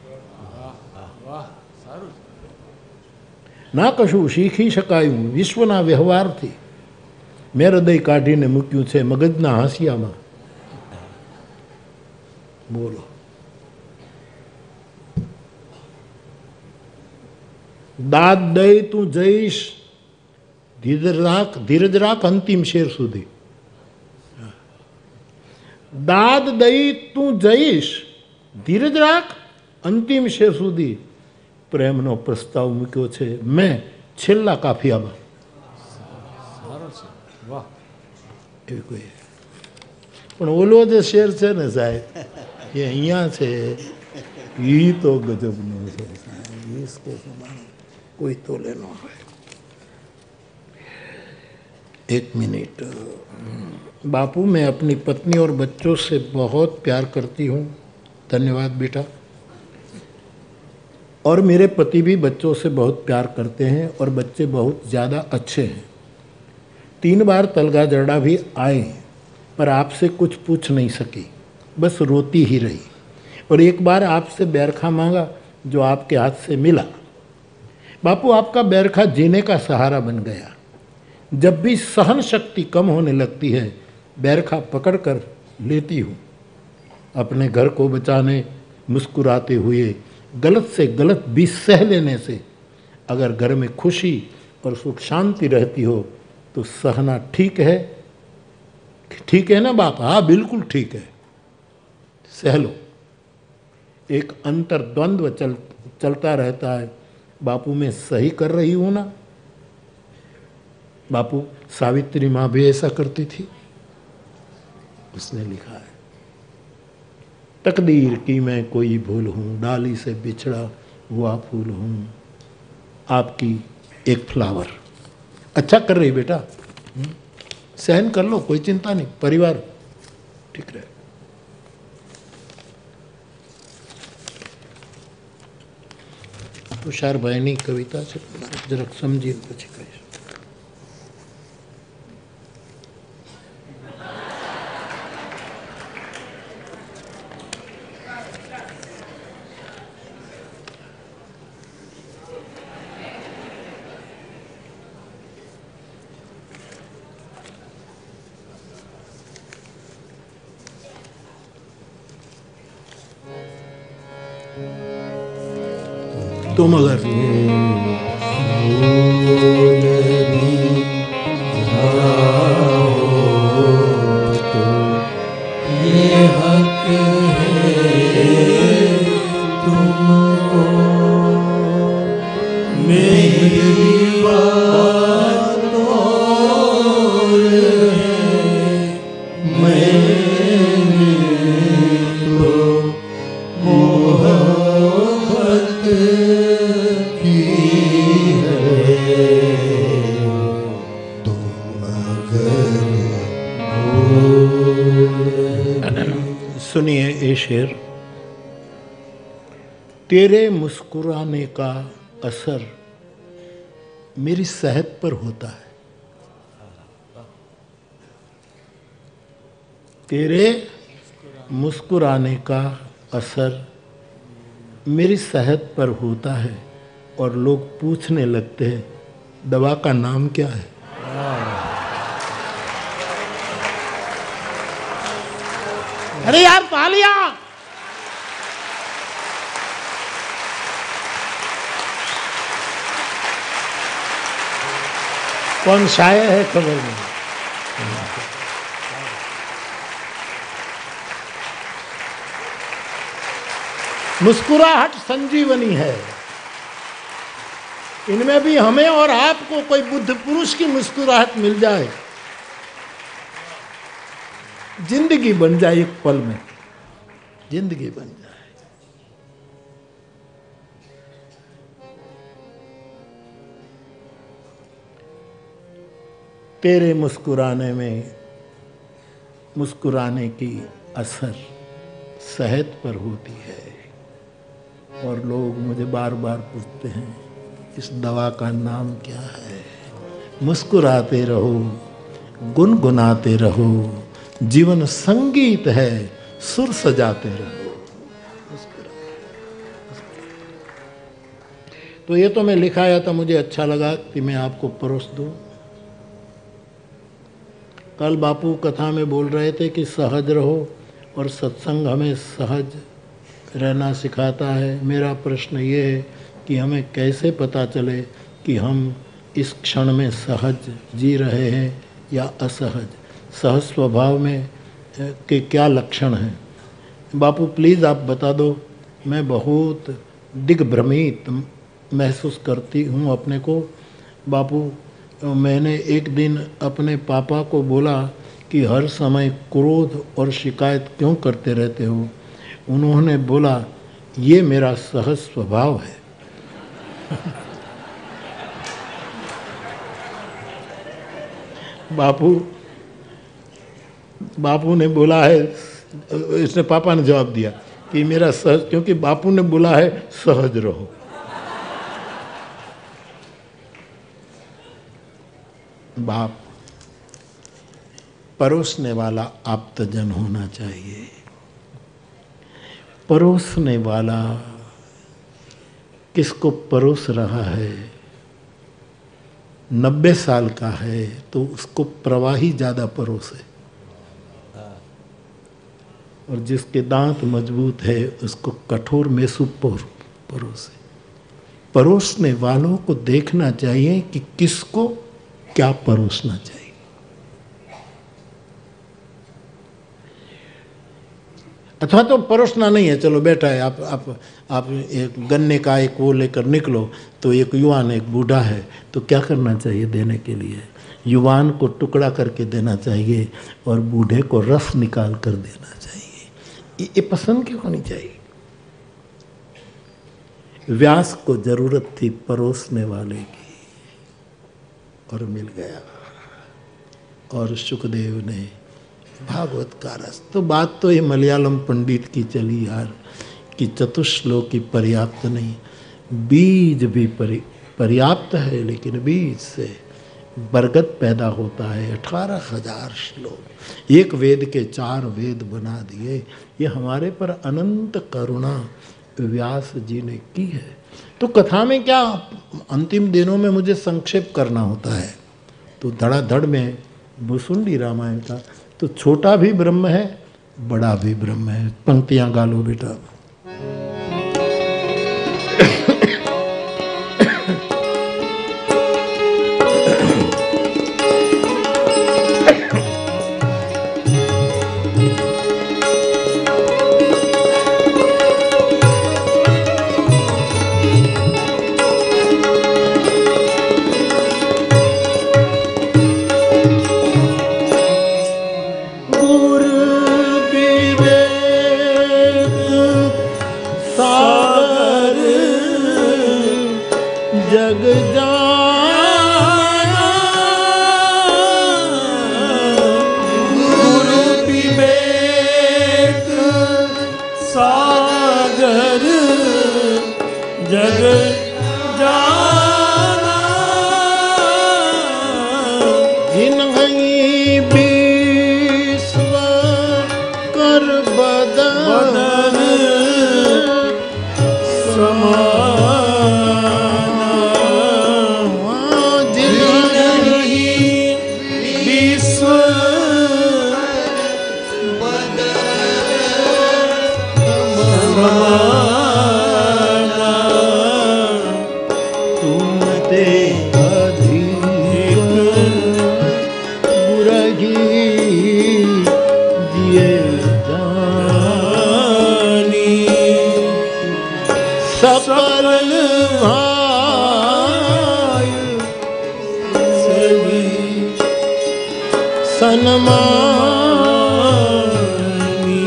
ના કશું શીખી શકાયું વિશ્વના વ્યવહારથી, મેં હૃદય કાઢીને મૂક્યું છે મગજના હાંસિયામાં. બોલો. દાદ દઈ તું જઈશ ધીરજ રાખ, ધીરજ રાખ અંતિમ શેર સુધી. દાદ દઈ તું જઈશ ધીરજ રાખ અંતિમ શેર સુધી. પ્રેમનો પ્રસ્તાવ મૂક્યો છે મેં છેલ્લા કાફિયામાં. એવી કોઈ પણ ઓલો જે શેર છે ને સાહેબ એ અહીંયા છે એ તો ગજબનો છે સાહેબ, કોઈ તોલે ન હોય. एक मिनट. बापू मैं अपनी पत्नी और बच्चों से बहुत प्यार करती हूँ. धन्यवाद बेटा. और मेरे पति भी बच्चों से बहुत प्यार करते हैं और बच्चे बहुत ज़्यादा अच्छे हैं. तीन बार तलगा जड़ा भी आए पर आपसे कुछ पूछ नहीं सकी, बस रोती ही रही. और एक बार आपसे बैरखा मांगा जो आपके हाथ से मिला. बापू आपका बैरखा जीने का सहारा बन गया. जब भी सहन शक्ति कम होने लगती है बैरखा पकड़कर लेती हूँ. अपने घर को बचाने मुस्कुराते हुए गलत से गलत भी सह लेने से अगर घर में खुशी और सुख शांति रहती हो तो सहना ठीक है. ठीक है ना बाप? हाँ बिल्कुल ठीक है, सह लो. एक अंतर्द्वंद्व चल चलता रहता है. बापू मैं सही कर रही हूँ ना? बापू सावित्री माँ भी ऐसा करती थी. उसने लिखा है तकदीर की मैं कोई भूल हूँ, डाली से बिछड़ा हुआ फूल हूँ, आपकी एक फ्लावर. अच्छा कर रही बेटा, सहन कर लो, कोई चिंता नहीं, परिवार ठीक रहे. तुषार भाईनी कविता છે, જરાક સમજીને પછી કહીશ. तो मगर ये हक है तुमको मेरी बात और है, मैंने तो मोहब्बत की है. तुम अगर सुनिए ये शेर. तेरे मुस्कुराने का असर मेरी सेहत पर होता है. तेरे मुस्कुराने का असर मेरी सेहत पर होता है और लोग पूछने लगते हैं दवा का नाम क्या है. अरे यार तालियां. कौन शायर है खबर नहीं. मुस्कुराहट संजीवनी है। इनमें भी हमें और आपको कोई बुद्ध पुरुष की मुस्कुराहट मिल जाए, जिंदगी बन जाए, एक पल में जिंदगी बन जाए। तेरे मुस्कुराने में मुस्कुराने की असर सेहत पर होती है। और लोग मुझे बार बार पूछते हैं इस दवा का नाम क्या है। मुस्कुराते रहो, गुनगुनाते रहो, जीवन संगीत है, सुर सजाते रहो। तो ये तो मैं लिखाया था, मुझे अच्छा लगा कि मैं आपको परोस दूं। कल बापू कथा में बोल रहे थे कि सहज रहो, और सत्संग हमें सहज रहना सिखाता है। मेरा प्रश्न ये है कि हमें कैसे पता चले कि हम इस क्षण में सहज जी रहे हैं या असहज। सहज स्वभाव में के क्या लक्षण हैं? बापू प्लीज़ आप बता दो। मैं बहुत दिग्भ्रमित महसूस करती हूँ अपने को। बापू, मैंने एक दिन अपने पापा को बोला कि हर समय क्रोध और शिकायत क्यों करते रहते हो? उन्होंने बोला ये मेरा सहज स्वभाव है। बापू बापू ने बोला है, इसने पापा ने जवाब दिया कि मेरा सहज, क्योंकि बापू ने बोला है सहज रहो। बाप परोसने वाला आप्तजन होना चाहिए। परोसने वाला किसको परोस रहा है? नब्बे साल का है तो उसको प्रवाही ज्यादा परोसे, और जिसके दांत मजबूत है उसको कठोर मेसू परोसे। परोसने वालों को देखना चाहिए कि किसको क्या परोसना चाहिए। अथवा तो परोसना नहीं है, चलो बैठा है, आप आप आप एक गन्ने का एक वो लेकर निकलो, तो एक युवान एक बूढ़ा है, तो क्या करना चाहिए देने के लिए? युवान को टुकड़ा करके देना चाहिए और बूढ़े को रस निकाल कर देना चाहिए। ये पसंद क्यों होनी चाहिए? व्यास को जरूरत थी परोसने वाले की, और मिल गया। और सुखदेव ने भागवत का रस। तो बात तो ये मलयालम पंडित की चली यार कि चतुश्लोकी पर्याप्त नहीं, बीज भी पर्याप्त है, लेकिन बीज से बरगद पैदा होता है। अठारह हजार श्लोक, एक वेद के चार वेद बना दिए। ये हमारे पर अनंत करुणा व्यास जी ने की है। तो कथा में क्या, अंतिम दिनों में मुझे संक्षेप करना होता है, तो धड़ाधड़ में भुसुंडी रामायण का। तो छोटा भी ब्रह्म है, बड़ा भी ब्रह्म है। पंक्तियां गा लो बेटा। सागर सन्मानी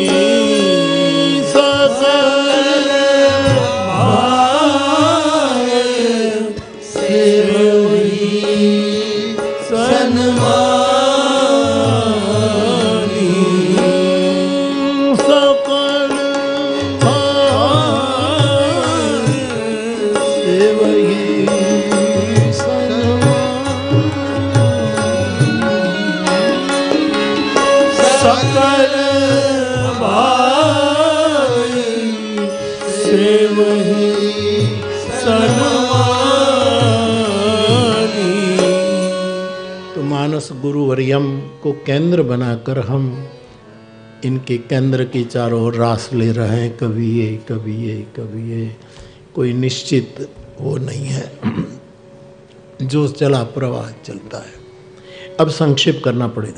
सकल भाय सेवही सन्मानी सकल भाय सेवही सकल भाई सेवही सन्मानी। तो मानस गुरुवर्यम को केंद्र बनाकर हम इनके केंद्र के चारों ओर रास ले रहे हैं, कभी ये कभी ये कभी ये, कोई निश्चित वो नहीं है, जो चला प्रवाह चलता है। अब संक्षेप करना पड़ेगा।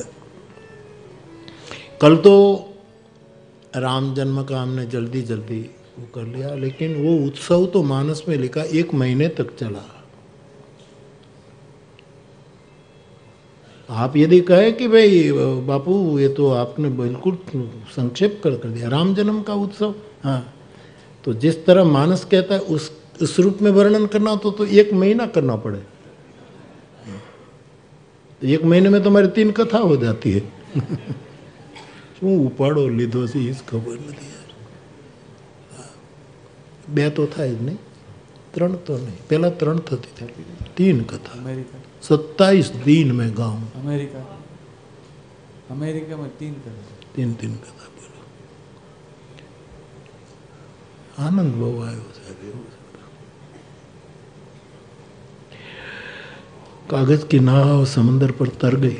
कल तो राम जन्म का हमने जल्दी जल्दी वो कर लिया, लेकिन वो उत्सव तो मानस में लिखा एक महीने तक चला। आप यदि कहे कि भाई बापू ये तो आपने बिल्कुल संक्षेप कर कर दिया, राम जन्म का उत्सव, हाँ, तो जिस तरह मानस कहता है उस उस रूप में वर्णन करना तो तो एक महीना करना पड़े। तो एक महीने में तुम्हारी तीन कथा हो जाती है। શું ઉપાડો લીધો છે એ જ ખબર નથી યાર. બે તો થાય જ નહીં, ત્રણ તો નહીં, પહેલાં ત્રણ થતી હતી, तीन कथा, सत्ताईस दिन में गाँव अमेरिका अमेरिका में तीन कथा तीन तीन कथा बोलो. आनंद બહુ આવ્યો સાહેબ. એવું कागज की नाव समंदर पर तर गई.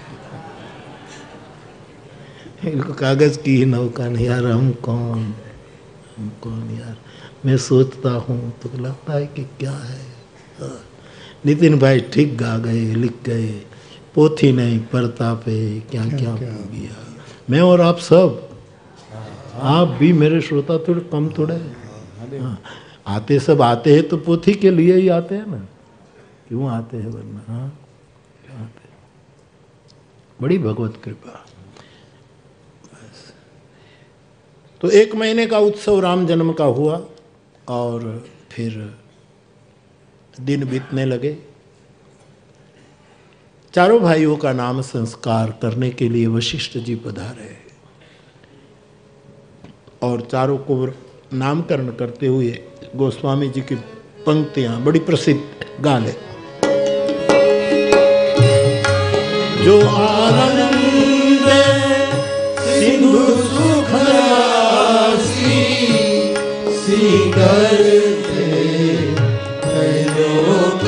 कागज की ही नौका नहीं यार, हम कौन हम कौन यार. मैं सोचता हूँ तो लगता है कि क्या है. नितिन भाई ठीक गा गए, लिख गए, पोथी नहीं परता पे क्या क्या, क्या हो गया. मैं और आप सब, आप भी मेरे श्रोता थोड़े कम थोड़े. हाँ, आते सब आते हैं तो पोथी के लिए ही आते हैं ना, क्यों आते हैं वरना. हाँ आते, बड़ी भगवत कृपा. बस तो एक महीने का उत्सव राम जन्म का हुआ और फिर दिन बीतने लगे. चारों भाइयों का नाम संस्कार करने के लिए वशिष्ठ जी पधारे और चारों को नामकरण करते हुए गोस्वामी जी की पंक्तियां बड़ी प्रसिद्ध गा ले. जो आनंद सिंधु सुख राशि सीकर लोक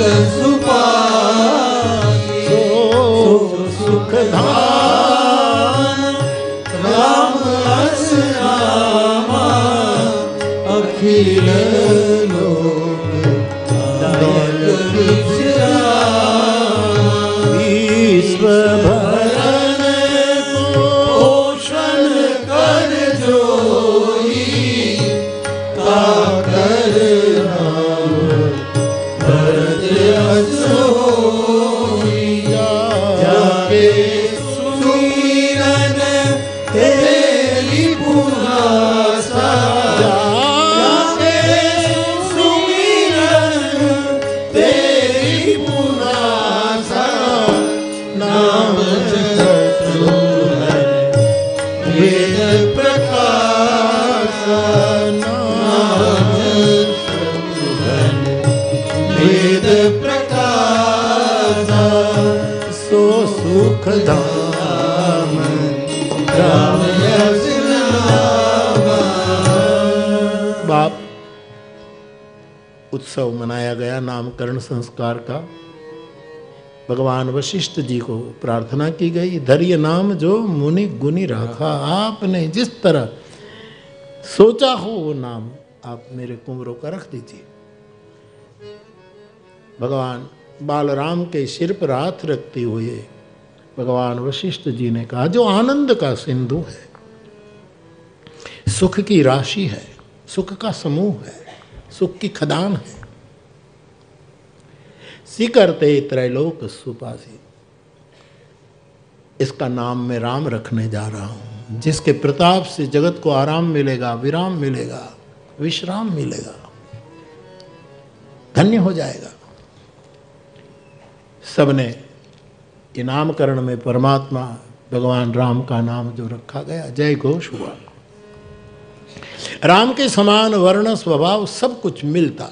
सुपाति सो सुख धाम राम रस रामा अखिल लोक दायक विश्व भरण पोषण कर जोई काकर नाम भरत अस होई. जाके सुमिरन तेरी पुनासा जाके सुमिरन तेरी पुनासा नाम शत्रु है वेद प्रकाश नाम शत्रु है वेद प्रकाश सो सुख धाम राम यस नाम. बाप उत्सव मनाया गया नामकरण संस्कार का. भगवान वशिष्ठ जी को प्रार्थना की गई, धैर्य नाम जो मुनि गुनी रखा. आपने जिस तरह सोचा हो वो नाम आप मेरे कुंवरों का रख दीजिए. भगवान बालराम के सिर पर हाथ रखते हुए भगवान वशिष्ठ जी ने कहा, जो आनंद का सिंधु है, सुख की राशि है, सुख का समूह है, सुख की खदान है, सिकरते त्रैलोक सुपासी. इसका नाम मैं राम रखने जा रहा हूँ, जिसके प्रताप से जगत को आराम मिलेगा, विराम मिलेगा, विश्राम मिलेगा, धन्य हो जाएगा। सबने ये नामकरण में परमात्मा भगवान राम का नाम जो रखा गया, जय घोष हुआ। राम के समान वर्ण स्वभाव सब कुछ मिलता।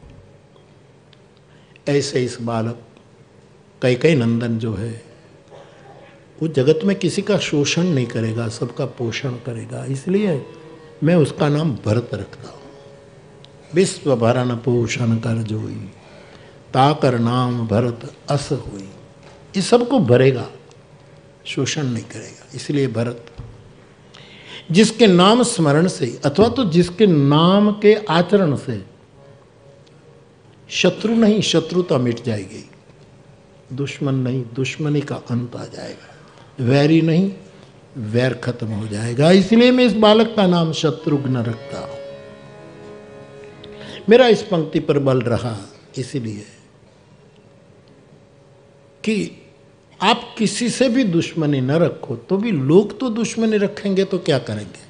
ऐसे इस बालक कैकेयी नंदन जो है वो जगत में किसी का शोषण नहीं करेगा, सबका पोषण करेगा। इसलिए मैं उसका नाम भरत रखता हूँ। विश्व भरण पोषण कर जोई, ताकर नाम भरत अस हुई। ये सबको भरेगा, शोषण नहीं करेगा, इसलिए भरत। जिसके नाम स्मरण से अथवा तो जिसके नाम के आचरण से शत्रु नहीं, शत्रुता मिट जाएगी, दुश्मन नहीं, दुश्मनी का अंत आ जाएगा, वैरी नहीं, वैर खत्म हो जाएगा। इसलिए मैं इस बालक का नाम शत्रुघ्न रखता हूं। मेरा इस पंक्ति पर बल रहा इसलिए कि आप किसी से भी दुश्मनी न रखो तो भी लोग तो दुश्मनी रखेंगे तो क्या करेंगे?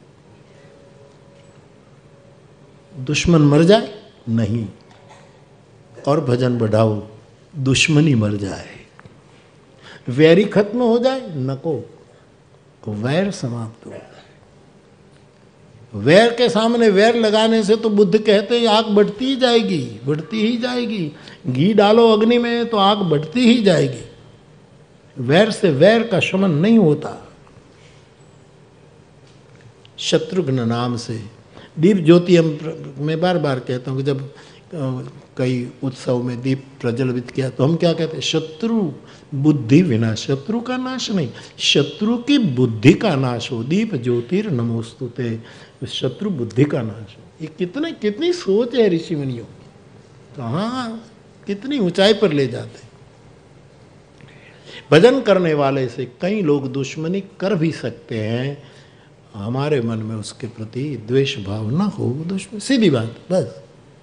दुश्मन मर जाए? नहीं, और भजन बढ़ाओ, दुश्मनी मर जाए, वैरी खत्म हो जाए, नको, वैर समाप्त हो जाए। वैर के सामने वैर लगाने से तो बुद्ध कहते हैं आग बढ़ती ही जाएगी, बढ़ती ही जाएगी। घी डालो अग्नि में तो आग बढ़ती ही जाएगी। वैर से वैर का शमन नहीं होता। शत्रुघ्न नाम से दीप ज्योति, हम मैं बार बार कहता हूँ कि जब कई उत्सव में दीप प्रज्वलित किया तो हम क्या कहते हैं? शत्रु बुद्धि विनाश, शत्रु का नाश नहीं, शत्रु की बुद्धि का नाश हो। दीप ज्योतिर नमोस्तुते, शत्रु बुद्धि का नाश हो। ये कितने कितनी सोच है ऋषि मुनियों, कहाँ कितनी ऊंचाई पर ले जाते। भजन करने वाले से कई लोग दुश्मनी कर भी सकते हैं, हमारे मन में उसके प्रति द्वेष भाव ना हो, दुश्मन, सीधी बात। बस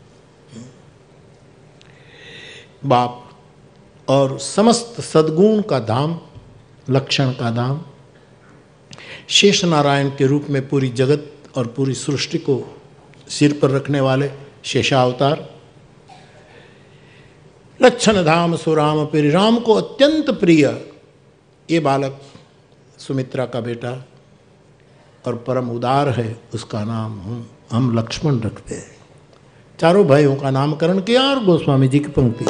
बाप और समस्त सद्गुण का धाम, लक्षण का धाम, शेष नारायण के रूप में पूरी जगत और पूरी सृष्टि को सिर पर रखने वाले शेषावतार, लक्षण धाम सुराम प्रिय, राम को अत्यंत प्रिय ये बालक सुमित्रा का बेटा और परम उदार है, उसका नाम हम हम लक्ष्मण रखते हैं। चारों भाइयों का नामकरण किया और गोस्वामी जी की पंक्ति,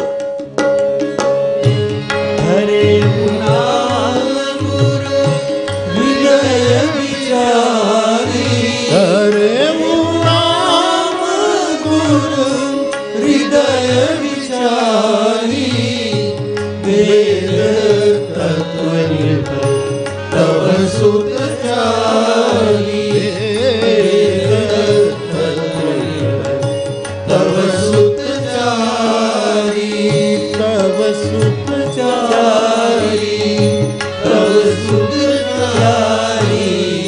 हरे नाम गुरु हृदय विचारी, हरे नाम गुरु हृदय विचारी, वेद तत्व तव सुत चारी, वेद तव सुत चारी, तव सुत चारी, तव सुत चारी।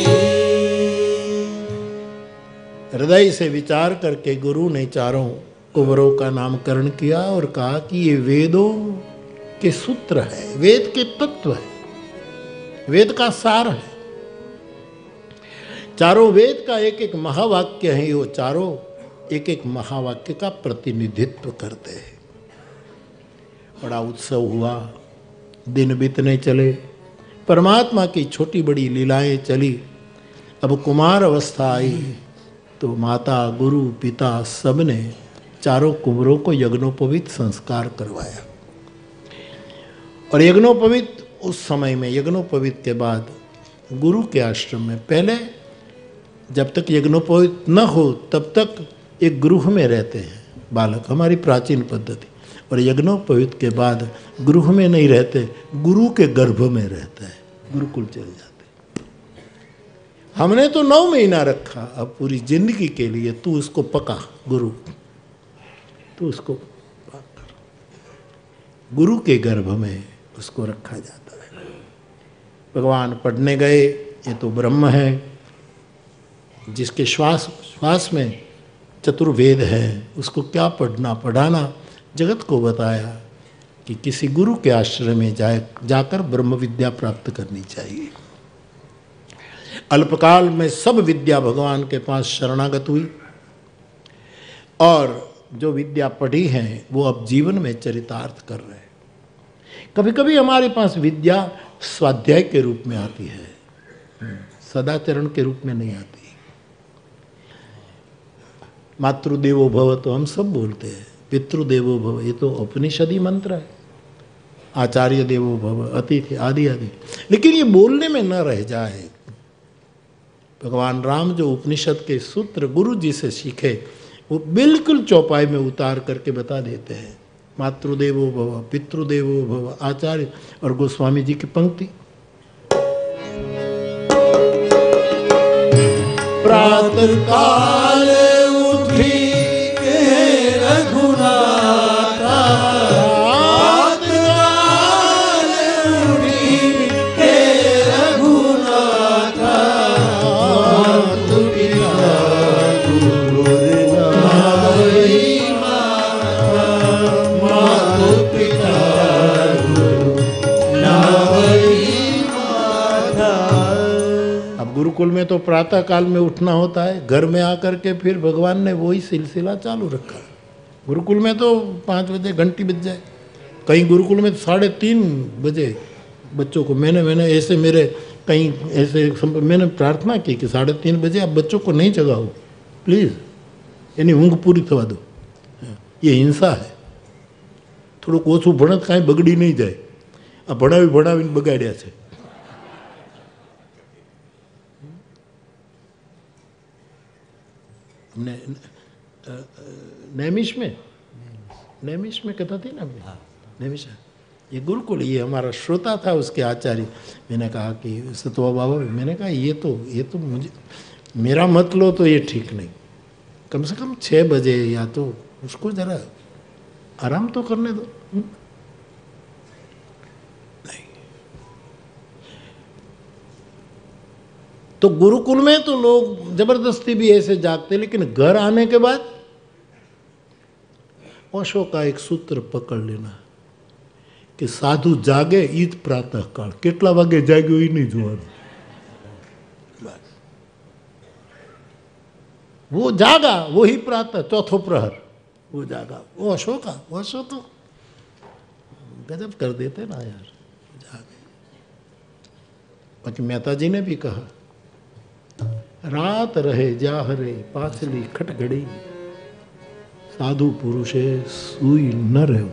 हृदय से विचार करके गुरु ने चारों कुंवरों का नामकरण किया और कहा कि ये वेदों के सूत्र है, वेद के तत्व है, वेद का सार है। चारों वेद का एक एक महावाक्य है, वो चारों एक एक महावाक्य का प्रतिनिधित्व करते हैं। बड़ा उत्सव हुआ, दिन बीतने चले, परमात्मा की छोटी बड़ी लीलाएं चली। अब कुमार अवस्था आई तो माता, गुरु, पिता सब ने चारों कुंवरों को यज्ञोपवीत संस्कार करवाया। और यज्ञोपवीत उस समय में, यज्ञोपवीत के बाद गुरु के आश्रम में, पहले जब तक यज्ञोपवीत न हो तब तक एक गृह में रहते हैं बालक, हमारी प्राचीन पद्धति। और यज्ञोपवीत के बाद गृह में नहीं रहते, गुरु के गर्भ में रहता है, गुरुकुल चले जाते। हमने तो नौ महीना रखा, अब पूरी जिंदगी के लिए तू उसको पका, गुरु तू उसको पका। गुरु के गर्भ में उसको रखा जाता है। भगवान पढ़ने गए, ये तो ब्रह्म है जिसके श्वास श्वास में चतुर्वेद है, उसको क्या पढ़ना पढ़ाना जगत को बताया। कि किसी गुरु के आश्रय में जाए जाकर ब्रह्म विद्या प्राप्त करनी चाहिए। अल्पकाल में सब विद्या भगवान के पास शरणागत हुई और जो विद्या पढ़ी है वो अब जीवन में चरितार्थ कर रहे हैं। कभी कभी हमारे पास विद्या स्वाध्याय के रूप में आती है, सदाचरण के रूप में नहीं आती। मातृदेवो भव तो हम सब बोलते हैं, पितृदेवो भव ये तो उपनिषदी मंत्र है, आचार्य देवो भव, अतिथि आदि आदि, लेकिन ये बोलने में न रह जाए। भगवान राम जो उपनिषद के सूत्र गुरु जी से सीखे वो बिल्कुल चौपाई में उतार करके बता देते हैं। मातृदेवो भव, पितृदेवो भव, आचार्य, और गोस्वामी जी की पंक्ति, प्रातः काल उठी के रघुनाथा, प्रातः काल उठी के रघुनाथा, मातु पिता गुरु नावई माता, मातु पिता गुरु नावई माता। अब गुरुकुल में तो प्रातः काल में उठना होता है, घर में आकर के फिर भगवान ने वही सिलसिला चालू रखा। गुरुकुल में तो पाँच बजे घंटी बज जाए, कहीं गुरुकुल में साढ़े तीन बजे बच्चों को, मैंने मैंने ऐसे मेरे कहीं ऐसे मैंने प्रार्थना की कि साढ़े तीन बजे आप बच्चों को नहीं जगाओ प्लीज़, यानी ऊँघ पूरी थवा दो, ये हिंसा है। थोड़ું ઓછું ભણત કાંઈ બગડી નહીં જાય, આ ભણાવી ભણાવીને બગાડ્યા છે। हमने नैमिष में नैमिष में कथा थी ना हमने, नैमिष ये गुरुकुल, ये हमारा श्रोता था उसके आचार्य। मैंने कहा कि सतवा बाबा, मैंने कहा ये तो ये तो मुझे मेरा मत लो तो ये ठीक नहीं, कम से कम छः बजे या तो उसको ज़रा आराम तो करने दो। नहीं तो गुरुकुल में तो लोग जबरदस्ती भी ऐसे जागते, लेकिन घर आने के बाद ओशो का एक सूत्र पकड़ लेना कि साधु जागे ईद प्रातः काल, કેટલા વાગે જાગ્યો એ नहीं જોવાનું, वो जागा वही प्रातः चौथो प्रहर वो जागा, वो ओशो का, वो ओशो तो गजब कर देते ना यार, जागे। बाकी मेहता जी ने भी कहा, रात रहे जाहरे पाछली खटघड़ी, साधु पुरुषे सुई न रहो।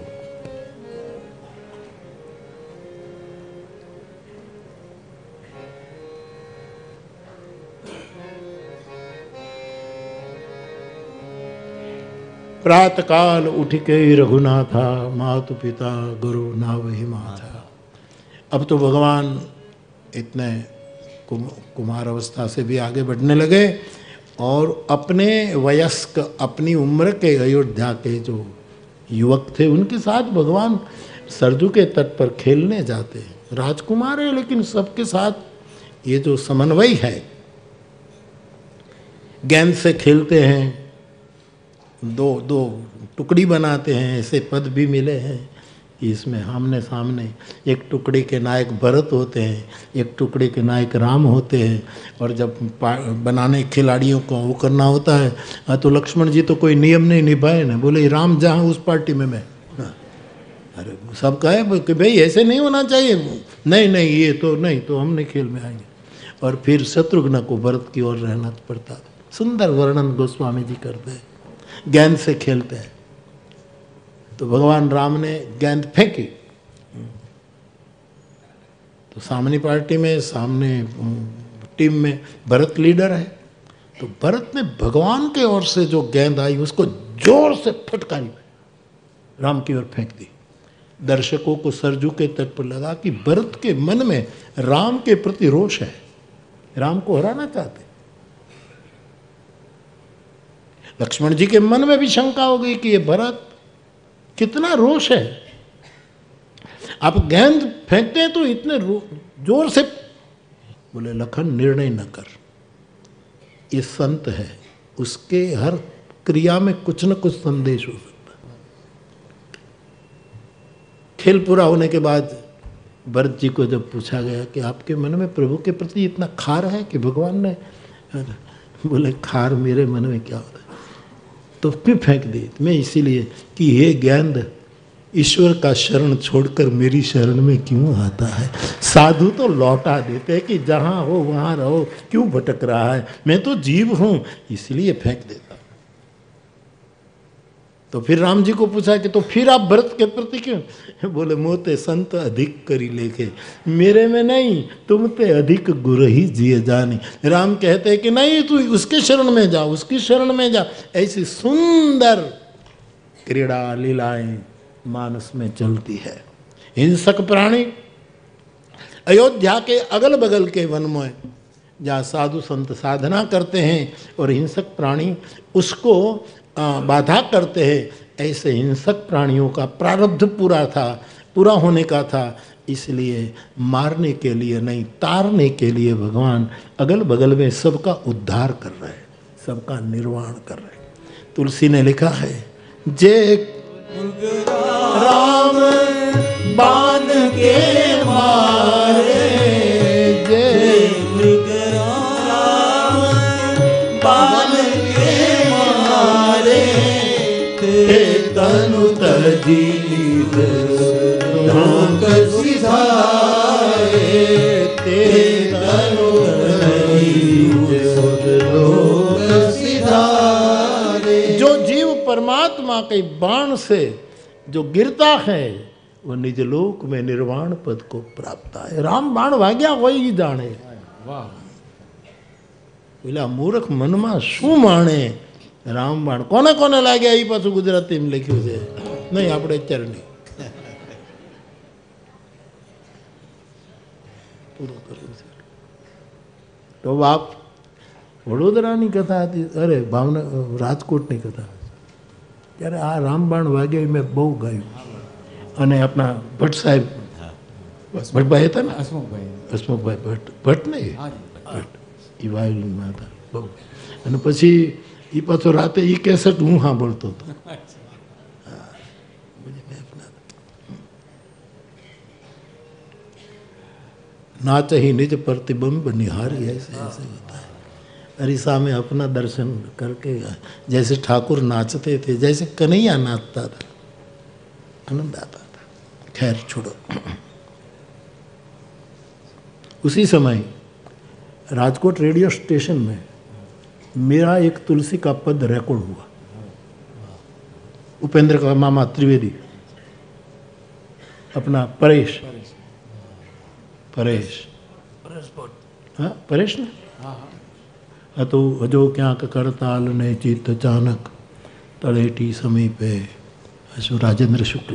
प्रातः काल उठ के रघुनाथा, मातु पिता गुरु नावहि माथा। अब तो भगवान इतने कुम, कुमार अवस्था से भी आगे बढ़ने लगे और अपने वयस्क अपनी उम्र के अयोध्या के जो युवक थे उनके साथ भगवान सरजू के तट पर खेलने जाते हैं। राजकुमार है लेकिन सबके साथ ये जो समन्वय है, गेंद से खेलते हैं, दो दो टुकड़ी बनाते हैं, ऐसे पद भी मिले हैं कि इसमें आमने सामने एक टुकड़ी के नायक भरत होते हैं, एक टुकड़ी के नायक राम होते हैं, और जब बनाने खिलाड़ियों को वो करना होता है, हाँ तो लक्ष्मण जी तो कोई नियम नहीं निभाए ना, बोले राम जहाँ उस पार्टी में मैं, हाँ। अरे सब कहे कि भाई ऐसे नहीं होना चाहिए, नहीं नहीं ये तो नहीं, तो हम नहीं खेल में आएंगे, और फिर शत्रुघ्न को भरत की ओर रहना पड़ता। सुंदर वर्णन गोस्वामी जी करते हैं, गेंद से खेलते हैं। तो भगवान राम ने गेंद फेंकी तो सामने पार्टी में, सामने टीम में भरत लीडर है, तो भरत ने भगवान के ओर से जो गेंद आई उसको जोर से फटकारी राम की ओर फेंक दी। दर्शकों को सरजू के तट पर लगा कि भरत के मन में राम के प्रति रोष है, राम को हराना चाहते। लक्ष्मण जी के मन में भी शंका हो गई कि ये भरत कितना रोष है, आप गेंद फेंकते हैं तो इतने जोर से। बोले लखन निर्णय न कर, ये संत है, उसके हर क्रिया में कुछ न कुछ संदेश हो सकता है। खेल पूरा होने के बाद भरत जी को जब पूछा गया कि आपके मन में प्रभु के प्रति इतना खार है कि भगवान ने, बोले खार मेरे मन में क्या होता है, तो क्यों फेंक दी? मैं इसीलिए कि हे ज्ञान ईश्वर का शरण छोड़कर मेरी शरण में क्यों आता है? साधु तो लौटा देते हैं कि जहाँ हो वहाँ रहो, क्यों भटक रहा है? मैं तो जीव हूँ, इसलिए फेंक देता। तो फिर राम जी को पूछा कि तो फिर आप भरत के प्रति क्यों? बोले मोते संत अधिक करी लेके, मेरे में नहीं, तुम ते अधिक गुर ही जिए जानी। राम कहते हैं कि नहीं, तू उसके शरण में जा, उसकी शरण में जा। ऐसी सुंदर क्रीड़ा लीलाएं मानस में चलती है। हिंसक प्राणी अयोध्या के अगल बगल के वन में जहाँ साधु संत साधना करते हैं और हिंसक प्राणी उसको बाधा करते हैं, ऐसे हिंसक प्राणियों का प्रारब्ध पूरा था, पूरा होने का था, इसलिए मारने के लिए नहीं, तारने के लिए भगवान अगल बगल में सबका उद्धार कर रहे हैं, सबका निर्वाण कर रहे हैं। तुलसी ने लिखा है, जे राम बाण के मारे, जय राम बाण के मारे, ते तनु तजी ढोक सिधारे, ते तनु तजी ढोक सिधारे। जो जीव परमात्मा के बाण से जो गिरता है वो निज लोक में निर्वाण पद को प्राप्त है। राम बाण भाग्या वही ही जाने। वाह, પેલા મૂર્ખ મનમાં શું માણે? રામબાણ કોને કોને લાગ્યા એ પાછું ગુજરાતીમાં લખ્યું છે, નહીં આપણે અત્યારે નહીં. પૂરું કરવું છે. તો બાપ વડોદરાની કથા હતી, અરે ભાવના રાજકોટની કથા, ત્યારે આ રામબાણ વાગે મેં બહુ ગાયું. અને આપણા ભટ્ટ સાહેબ, ભટ્ટભાઈ હતા ને, હસમુખભાઈ હસમુખભાઈ ભટ્ટ, ભટ્ટ નહીં હાજી ભટ્ટ, એ વાયોલિનમાં હતા બહુ. અને પછી એ પાછો રાતે એ કેસેટ હું સાંભળતો હતો. नाच ही निज प्रतिबिंब निहारी, ऐसे ऐसे होता है. अरिसा में अपना दर्शन करके जैसे ठाकुर नाचते थे, जैसे कन्हैया नाचता था, आनंद आता था. खैर छोड़ो. उसी समय राजकोट रेडियो स्टेशन में मेरा एक तुलसी का पद रिकॉर्ड हुआ. उपेंद्र का मामा त्रिवेदी, अपना परेश परेश हाँ परेश ने हाँ तो हजो क्यांक करताल ने चित्त चानक तलेटी समीपे हसु राजेंद्र शुक्ल.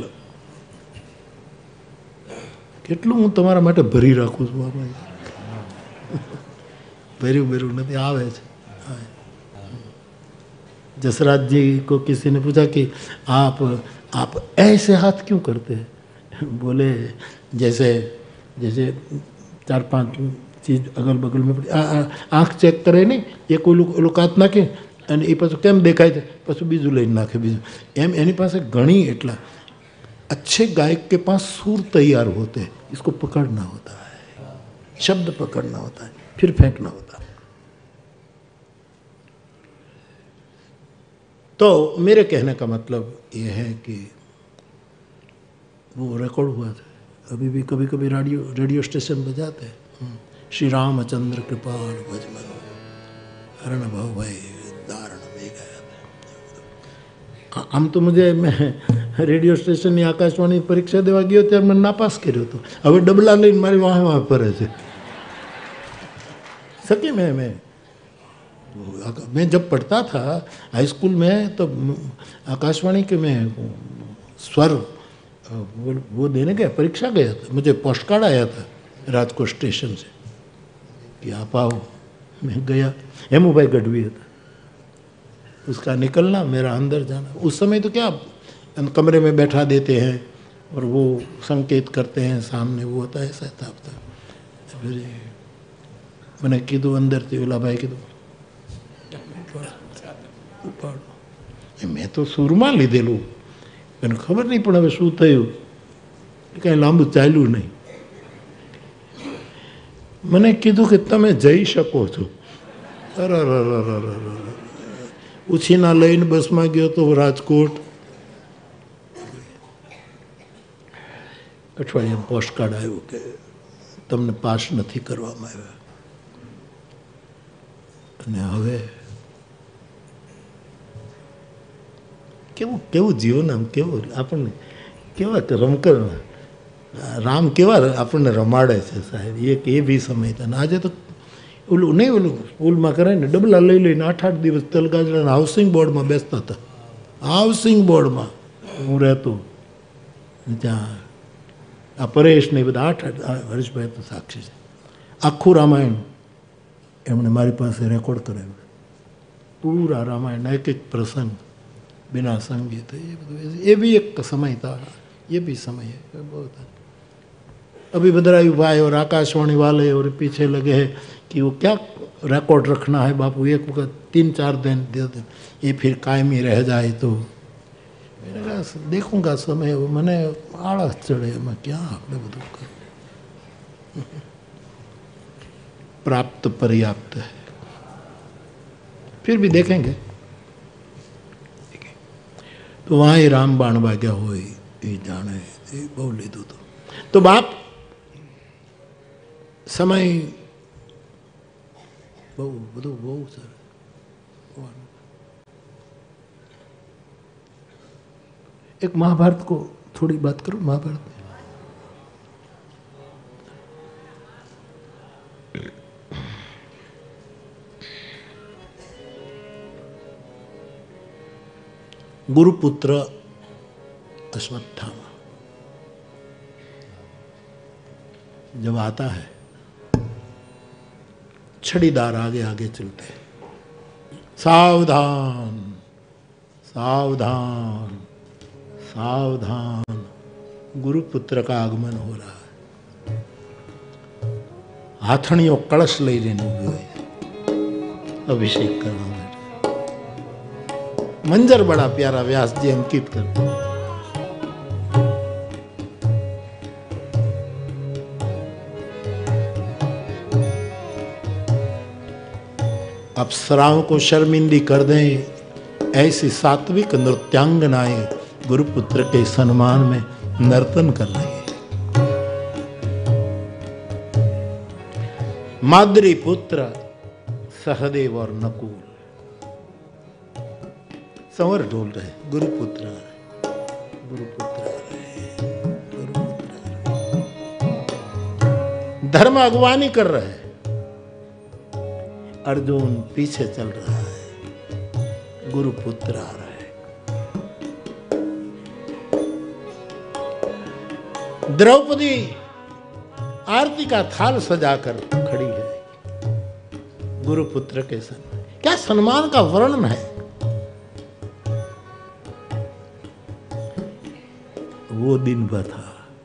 કેટલું હું તમારા માટે ભરી રાખું છું બાબા, ભર્યું ભર્યું નથી, આવે છે. जसराज जी को किसी ने पूछा कि आप आप ऐसे हाथ क्यों करते हैं? बोले जैसे जैसे चार पांच चीज अगल बगल में पड़ी, आँख चेक करे नहीं, ये कोई लोकात नाखे અને એ પાછું કેમ દેખાય છે, પાછું બીજું લઈને નાખે બીજું, એમ એની પાસે ઘણી. એટલા अच्छे गायक के पास सुर तैयार होते हैं, इसको पकड़ना होता है, शब्द पकड़ना होता है, फिर फेंकना होता है. तो मेरे कहने का मतलब ये है कि वो रिकॉर्ड हुआ था. अभी भी कभी कभी रेडियो रेडियो स्टेशन बजाते हैं, श्री रामचंद्र कृपाल भजमन हरण भाव भाई दारण में गया. આમ તો મુજે મેં રેડિયો સ્ટેશનની આકાશવાણી પરીક્ષા દેવા ગયો ત્યારે મને નાપાસ કર્યો હતો. હવે ડબલા લઈને મારી વાહે વાહે ફરે છે. सकी में मैं मैं जब पढ़ता था हाई स्कूल में तो आकाशवाणी के मैं स्वर वो, वो देने गया, परीक्षा गया था. मुझे पोस्ट कार्ड आया था राजकोट स्टेशन से कि आप आओ. मैं गया, हेमू भाई गढ़वी था, उसका निकलना मेरा अंदर जाना. उस समय तो क्या कमरे में बैठा देते हैं और वो संकेत करते हैं सामने, वो होता है ऐसा था. फिर मैंने कीधु अंदर थी, ओला भाई कीधु મેં તો સૂરમાં લીધેલું, એને ખબર નહીં પણ હવે શું થયું. कहीं लांबू चाल्यू नहीं। मैंने कीधु कि तमे जई शको छो। अरे उछीना लईने बस में गयो तो राजकोट। अठवाडिया पोस्ट कार्ड आयो कि तमने पास नहीं करवामां आव्या अने हवे केवुं केवुं जीवन आम केवुं आपणे केवा रमकर राम केवा आपणे रमाड़े छे साहेब। एक ए भी समय था आज तो ओलू नहीं ओलू स्कूल में करे ने डबला लई लईने आठ आठ दिवस तलगाजड़ा हाउसिंग बोर्ड में बेसता था। हाउसिंग बोर्ड में हूँ रहतो त्या आ परेश ने बधा आठ आठ हरीशभाई तो साक्षी है। आखू रामायण एमने मारी पास रेकॉर्ड कराव्યું पूरा रामायण एक एक प्रसंग बिना संगीत। ये ये भी एक समय था, ये भी समय है बहुत। अभी बदरायु भाई और आकाशवाणी वाले और पीछे लगे हैं कि वो क्या रिकॉर्ड रखना है बापू, एक वक्त तीन चार दिन दे दे ये फिर कायमी रह जाए तो। मैंने कहा देखूंगा समय, वो मैंने आलस चढ़े मैं क्या આપણે બધું कर प्राप्त पर्याप्त है, फिर भी देखेंगे। तो वहाँ ही राम बाण वाग्या हो जाने बहु लीधु तो तो बाप समय बहु બધું બહુ સર। एक महाभारत को थोड़ी बात करूं। महाभारत में गुरुपुत्र अश्वत्थामा जब आता है, छड़ीदार आगे आगे चलते हैं, सावधान सावधान सावधान, गुरुपुत्र का आगमन हो रहा है। हाथणियों कलश ले लेने हुए अभिषेक करना है। मंजर बड़ा प्यारा व्यास जी अंकित करते हैं। अप्सराओं को शर्मिंदी कर दें ऐसी सात्विक नृत्यांगनाएं गुरुपुत्र के सम्मान में नर्तन कर रही है। माद्री पुत्र सहदेव और नकुल संवर ढोल रहे, गुरुपुत्र आ रहे, गुरुपुत्र आ रहे, गुरुपुत्र आ रहे। धर्म अगवानी कर रहे, अर्जुन पीछे चल रहा है, गुरुपुत्र आ रहा है। द्रौपदी आरती का थाल सजाकर खड़ी है गुरुपुत्र के सम्मान। क्या सम्मान का वर्णन है। वो दिन वह था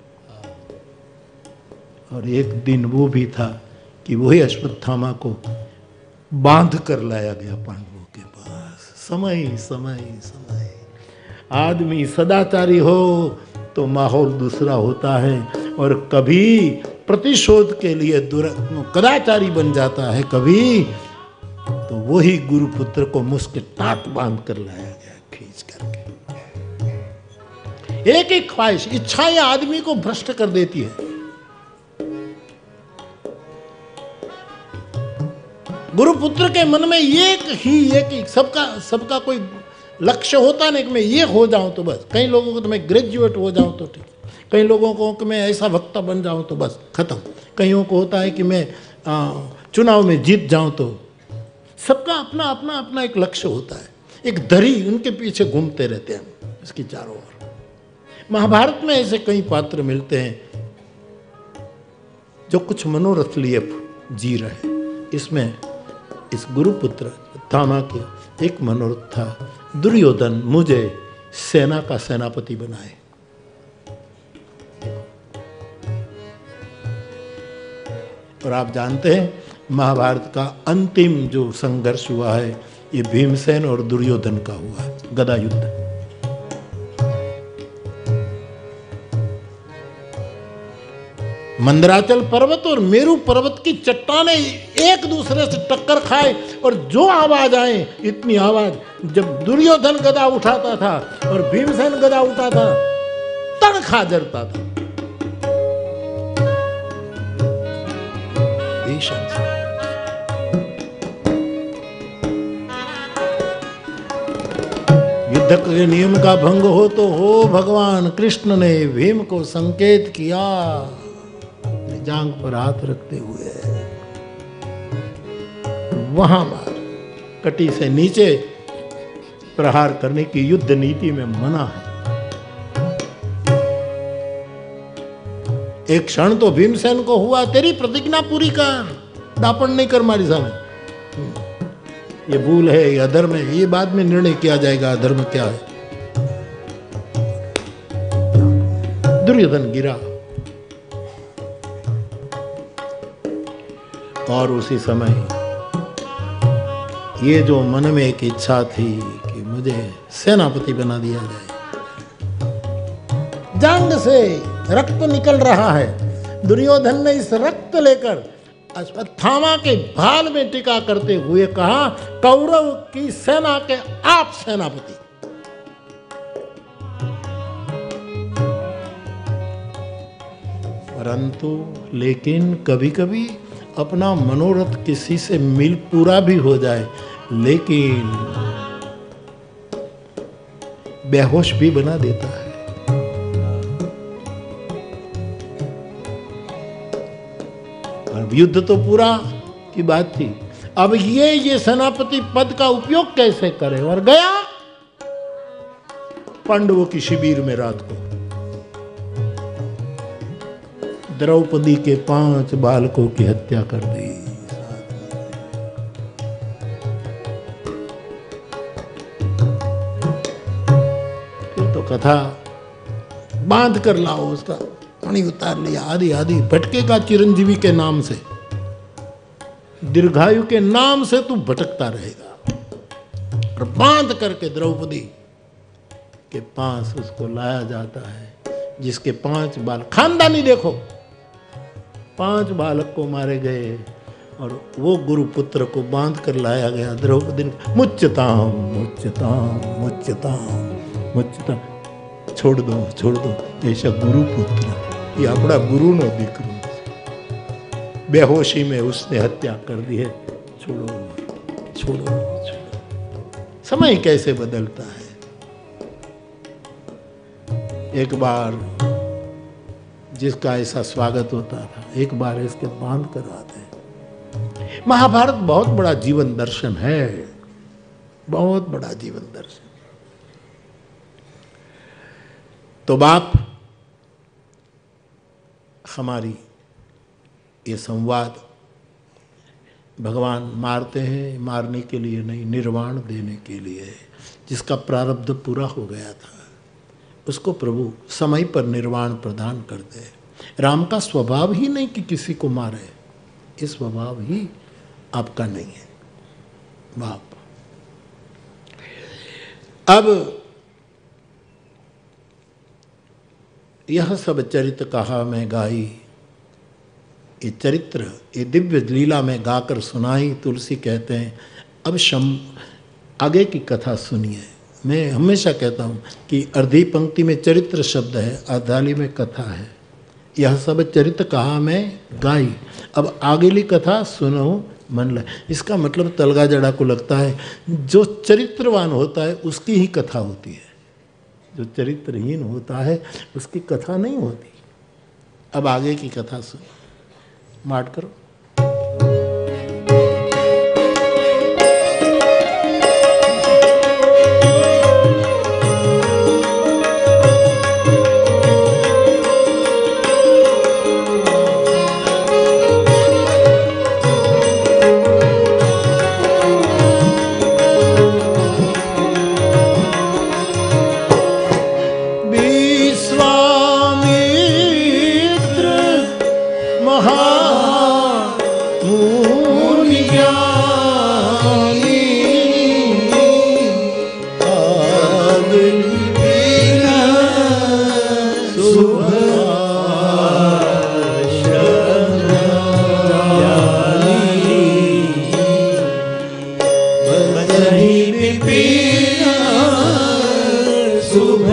और एक दिन वो भी था कि वही अश्वत्थामा को बांध कर लाया गया पांडवों के पास। समय समय समय आदमी सदाचारी हो तो माहौल दूसरा होता है, और कभी प्रतिशोध के लिए कदाचारी बन जाता है, कभी तो वही गुरुपुत्र को मुस्के टाट बांध कर लाया गया खींच करके। एक एक ख्वाहिश इच्छाएं आदमी को भ्रष्ट कर देती है। गुरुपुत्र के मन में एक ही एक ही सबका सबका कोई लक्ष्य होता नहीं कि मैं ये हो जाऊं तो बस। कई लोगों को तो मैं ग्रेजुएट हो जाऊं तो ठीक, कई लोगों को कि मैं ऐसा वक्ता बन जाऊं तो बस खत्म, कईयों को होता है कि मैं आ, चुनाव में जीत जाऊं तो। सबका अपना अपना अपना एक लक्ष्य होता है, एक धरी उनके पीछे घूमते रहते हैं इसकी चारों ओर। महाभारत में ऐसे कई पात्र मिलते हैं जो कुछ मनोरथ लिए जी रहे। इसमें इस गुरुपुत्र थामा के एक मनोरथ था, दुर्योधन मुझे सेना का सेनापति बनाए। और आप जानते हैं महाभारत का अंतिम जो संघर्ष हुआ है ये भीमसेन और दुर्योधन का हुआ है, गदा युद्ध। मंदराचल पर्वत और मेरू पर्वत की चट्टानें एक दूसरे से टक्कर खाए और जो आवाज आए, इतनी आवाज, जब दुर्योधन गदा उठाता था और भीमसेन गदा उठाता था, तड़खा जरता था। भीषण से युद्ध के नियम का भंग हो तो हो, भगवान कृष्ण ने भीम को संकेत किया, जांग पर हाथ रखते हुए वहां मार। कटी से नीचे प्रहार करने की युद्ध नीति में मना है। एक क्षण तो भीमसेन को हुआ, तेरी प्रतिज्ञा पूरी कर, दापण नहीं कर मारी सामने, ये भूल है, ये अधर्म है, ये बाद में निर्णय किया जाएगा अधर्म क्या है। दुर्योधन गिरा और उसी समय ये जो मन में एक इच्छा थी कि मुझे सेनापति बना दिया जाए, जांग से रक्त निकल रहा है। दुर्योधन ने इस रक्त लेकर अश्वत्थामा के भाल में टिका करते हुए कहा, कौरव की सेना के आप सेनापति। परंतु लेकिन कभी कभी अपना मनोरथ किसी से मिल पूरा भी हो जाए, लेकिन बेहोश भी बना देता है। अब युद्ध तो पूरा की बात थी, अब ये ये सेनापति पद का उपयोग कैसे करे, और गया पांडवों की शिविर में रात को। द्रौपदी के पांच बालकों की हत्या कर दी। फिर तो कथा बांध कर लाओ, उसका पानी उतार लिया, आदि आदि भटकेगा चिरंजीवी के नाम से, दीर्घायु के नाम से तू भटकता रहेगा। और बांध करके द्रौपदी के पास उसको लाया जाता है, जिसके पांच बाल, खानदानी देखो, पांच बालक को मारे गए और वो गुरुपुत्र को बांध कर लाया गया। द्रौपदी मुच्यताम मुच्यताम मुच्यताम मुच्यताम, छोड़ दो छोड़ दो, ऐसा गुरुपुत्र, ये अपना गुरु नो दीकरो, बेहोशी में उसने हत्या कर दी है, छोड़ो छोड़ो छोड़ो। समय कैसे बदलता है। एक बार जिसका ऐसा स्वागत होता था, एक बार इसके बांध करवाते हैं। महाभारत बहुत बड़ा जीवन दर्शन है, बहुत बड़ा जीवन दर्शन। तो बाप हमारी ये संवाद, भगवान मारते हैं मारने के लिए नहीं, निर्वाण देने के लिए। जिसका प्रारब्ध पूरा हो गया था उसको प्रभु समय पर निर्वाण प्रदान करते हैं। राम का स्वभाव ही नहीं कि किसी को मारे, ये स्वभाव ही आपका नहीं है बाप। अब यह सब चरित्र कहा मैं गाई, ये चरित्र, ये दिव्य लीला में गाकर सुनाई। तुलसी कहते हैं अब शम आगे की कथा सुनिए। मैं हमेशा कहता हूँ कि अर्धी पंक्ति में चरित्र शब्द है, अर्धाली में कथा है। यह सब चरित्र कहा मैं गाई, अब आगेली कथा सुनो मन लगे। इसका मतलब तलगा जड़ा को लगता है जो चरित्रवान होता है उसकी ही कथा होती है, जो चरित्रहीन होता है उसकी कथा नहीं होती। अब आगे की कथा सुनो, माट करो। विश्वामित्र महा सही विपिन शुभ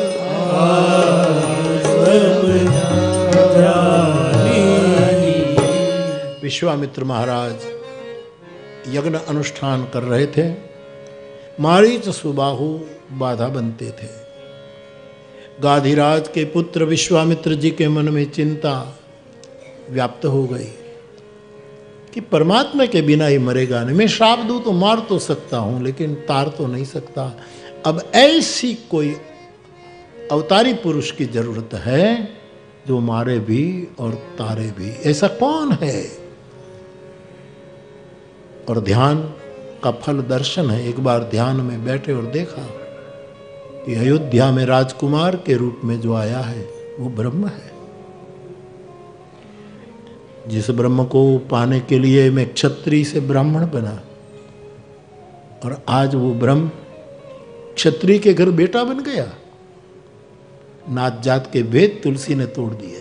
विश्वामित्र महाराज यज्ञ अनुष्ठान कर रहे थे। मारीच सुबाहु बाधा बनते थे। गाधिराज के पुत्र विश्वामित्र जी के मन में चिंता व्याप्त हो गई कि परमात्मा के बिना ही मरेगा नहीं। मैं श्राप दूं तो मार तो सकता हूं, लेकिन तार तो नहीं सकता। अब ऐसी कोई अवतारी पुरुष की जरूरत है जो मारे भी और तारे भी। ऐसा कौन है? और ध्यान का फल दर्शन है। एक बार ध्यान में बैठे और देखा कि अयोध्या में राजकुमार के रूप में जो आया है वो ब्रह्म है। जिस ब्रह्म को पाने के लिए मैं क्षत्रिय से ब्राह्मण बना, और आज वो ब्रह्म क्षत्रिय के घर बेटा बन गया। नात जात के भेद तुलसी ने तोड़ दिए।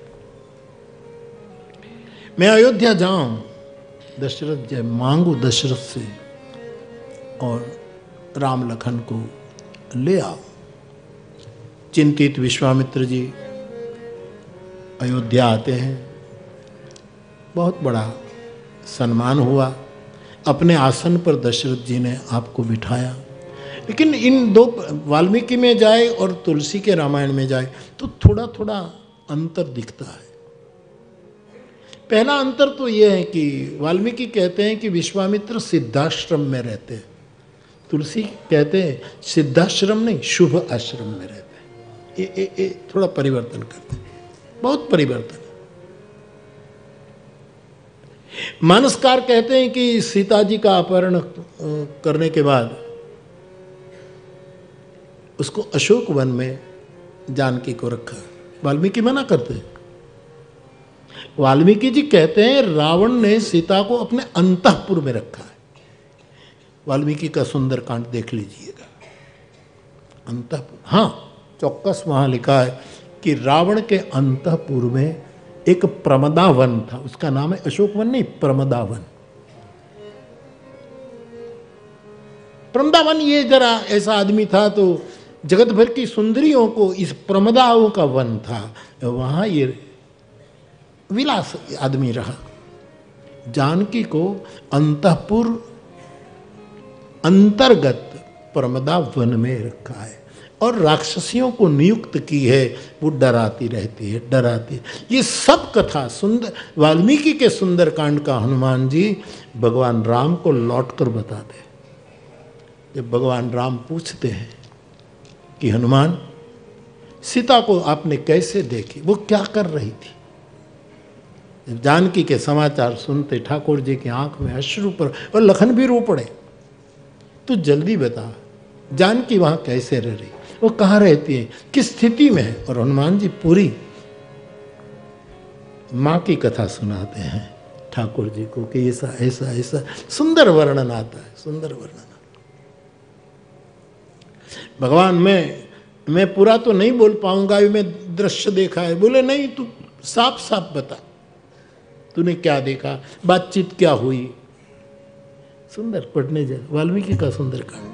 मैं अयोध्या जाऊं, दशरथ जय मांगू दशरथ से, और राम लखन को ले आओ। चिंतित विश्वामित्र जी अयोध्या आते हैं। बहुत बड़ा सम्मान हुआ। अपने आसन पर दशरथ जी ने आपको बिठाया। लेकिन इन दो, वाल्मीकि में जाए और तुलसी के रामायण में जाए तो थोड़ा थोड़ा अंतर दिखता है। पहला अंतर तो यह है कि वाल्मीकि कहते हैं कि विश्वामित्र सिद्धाश्रम में रहते हैं, तुलसी कहते हैं सिद्धाश्रम नहीं शुभ आश्रम में रहते हैं। ये, ये, ये थोड़ा परिवर्तन करते हैं, बहुत परिवर्तन। मानसकार कहते हैं कि सीता जी का अपहरण करने के बाद उसको अशोक वन में जानकी को रखा। वाल्मीकि मना करते हैं। वाल्मीकि जी कहते हैं रावण ने सीता को अपने अंतःपुर में रखा है। वाल्मीकि का सुंदर कांड देख लीजिएगा। अंतःपुर, हाँ चौक्कस वहां लिखा है कि रावण के अंतःपुर में एक प्रमदा वन था। उसका नाम है अशोक वन नहीं, प्रमदा वन। प्रमदा वन ये जरा ऐसा आदमी था तो जगत भर की सुंदरियों को इस प्रमदाओं का वन था। वहां ये विलास आदमी रहा। जानकी को अंतःपुर अंतर्गत प्रमदा वन में रखा है और राक्षसियों को नियुक्त की है। वो डराती रहती है, डराती। ये सब कथा सुंदर वाल्मीकि के सुंदरकांड का हनुमान जी भगवान राम को लौटकर बताते। जब भगवान राम पूछते हैं कि हनुमान सीता को आपने कैसे देखी, वो क्या कर रही थी? जब जानकी के समाचार सुनते ठाकुर जी की आंख में अश्रु पर, और लखन भी रो पड़े। तू जल्दी बता जानकी वहां कैसे रह रही, वो कहाँ रहती है, किस स्थिति में है? और हनुमान जी पूरी माँ की कथा सुनाते हैं ठाकुर जी को कि ऐसा ऐसा ऐसा सुंदर वर्णन आता है, सुंदर वर्णन। भगवान मैं मैं पूरा तो नहीं बोल पाऊंगा, मैं दृश्य देखा है। बोले नहीं, तू साफ साफ बता, तूने क्या देखा, बातचीत क्या हुई। सुंदर पढ़ने जाए वाल्मीकि का सुंदर कांड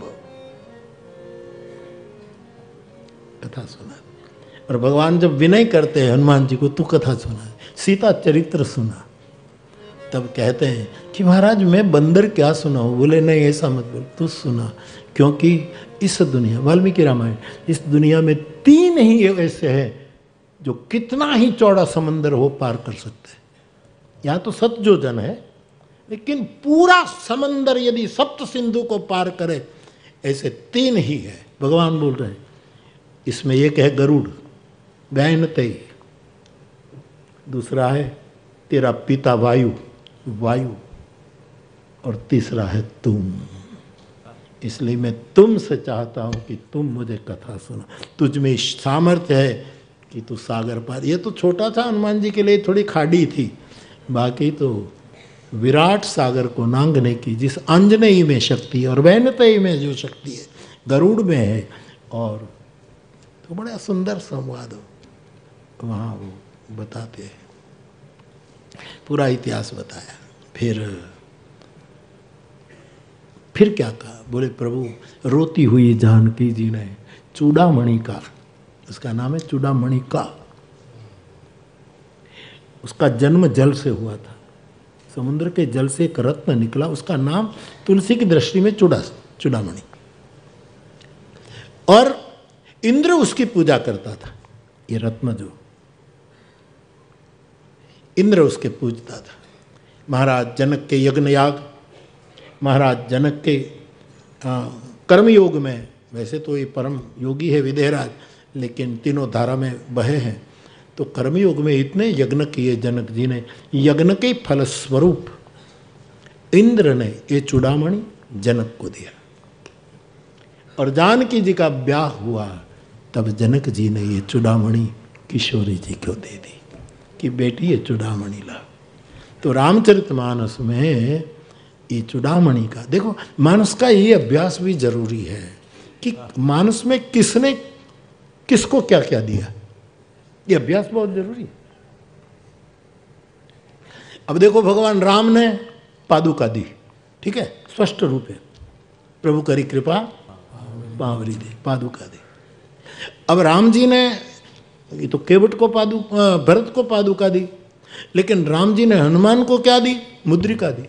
कथा सुना। और भगवान जब विनय करते हैं हनुमान जी को, तू कथा सुना, सीता चरित्र सुना, तब कहते हैं कि महाराज मैं बंदर क्या सुनाऊं। बोले नहीं ऐसा मत बोल, तू सुना, क्योंकि इस दुनिया, वाल्मीकि रामायण, इस दुनिया में तीन ही ऐसे हैं जो कितना ही चौड़ा समंदर हो पार कर सकते हैं। यहाँ तो सतजोजन है, लेकिन पूरा समंदर यदि सप्त सिंधु को पार करे, ऐसे तीन ही है। भगवान बोल रहे हैं इसमें एक है गरुड़, वैनतेय, दूसरा है तेरा पिता वायु वायु और तीसरा है तुम। इसलिए मैं तुमसे चाहता हूं कि तुम मुझे कथा सुना। तुझ में सामर्थ्य है कि तू सागर पार। ये तो छोटा था हनुमान जी के लिए, थोड़ी खाड़ी थी, बाकी तो विराट सागर को नांगने की जिस अंजनेयी में शक्ति है और वैनतेय में जो शक्ति है, गरुड़ में है। और तो बड़ा सुंदर संवाद वहाँ वो बताते हैं, पूरा इतिहास बताया। फिर फिर क्या कहा बोले प्रभु रोती हुई जानकी जी ने चूड़ामणि का, उसका नाम है चूड़ामणि का, उसका जन्म जल से हुआ था, समुद्र के जल से एक रत्न निकला, उसका नाम तुलसी की दृष्टि में चूड़ा चूड़ामणि, और इंद्र उसकी पूजा करता था। ये रत्न जो इंद्र उसके पूजता था। महाराज जनक के यज्ञ याग, महाराज जनक के कर्मयोग में, वैसे तो ये परम योगी है विदेहराज, लेकिन तीनों धारा में बहे हैं, तो कर्मयोग में इतने यज्ञ किए जनक जी ने, यज्ञ के फलस्वरूप इंद्र ने ये चूड़ामणि जनक को दिया, और जानकी जी का ब्याह हुआ तब जनक जी ने ये चूड़ामणि किशोरी जी को दे दी कि बेटी ये चूड़ामणि ला। तो रामचरितमानस में ये चूड़ामणि का देखो, मानस का ये अभ्यास भी जरूरी है कि मानस में किसने किसको क्या क्या दिया, ये अभ्यास बहुत जरूरी है। अब देखो भगवान राम ने पादुका दी, ठीक है, स्पष्ट रूप है, प्रभु करी कृपा बावरी दे, पादुका दे। अब राम जी ने ये तो केवट को पादु भरत को पादुका दी, लेकिन राम जी ने हनुमान को क्या दी, मुद्रिका दी,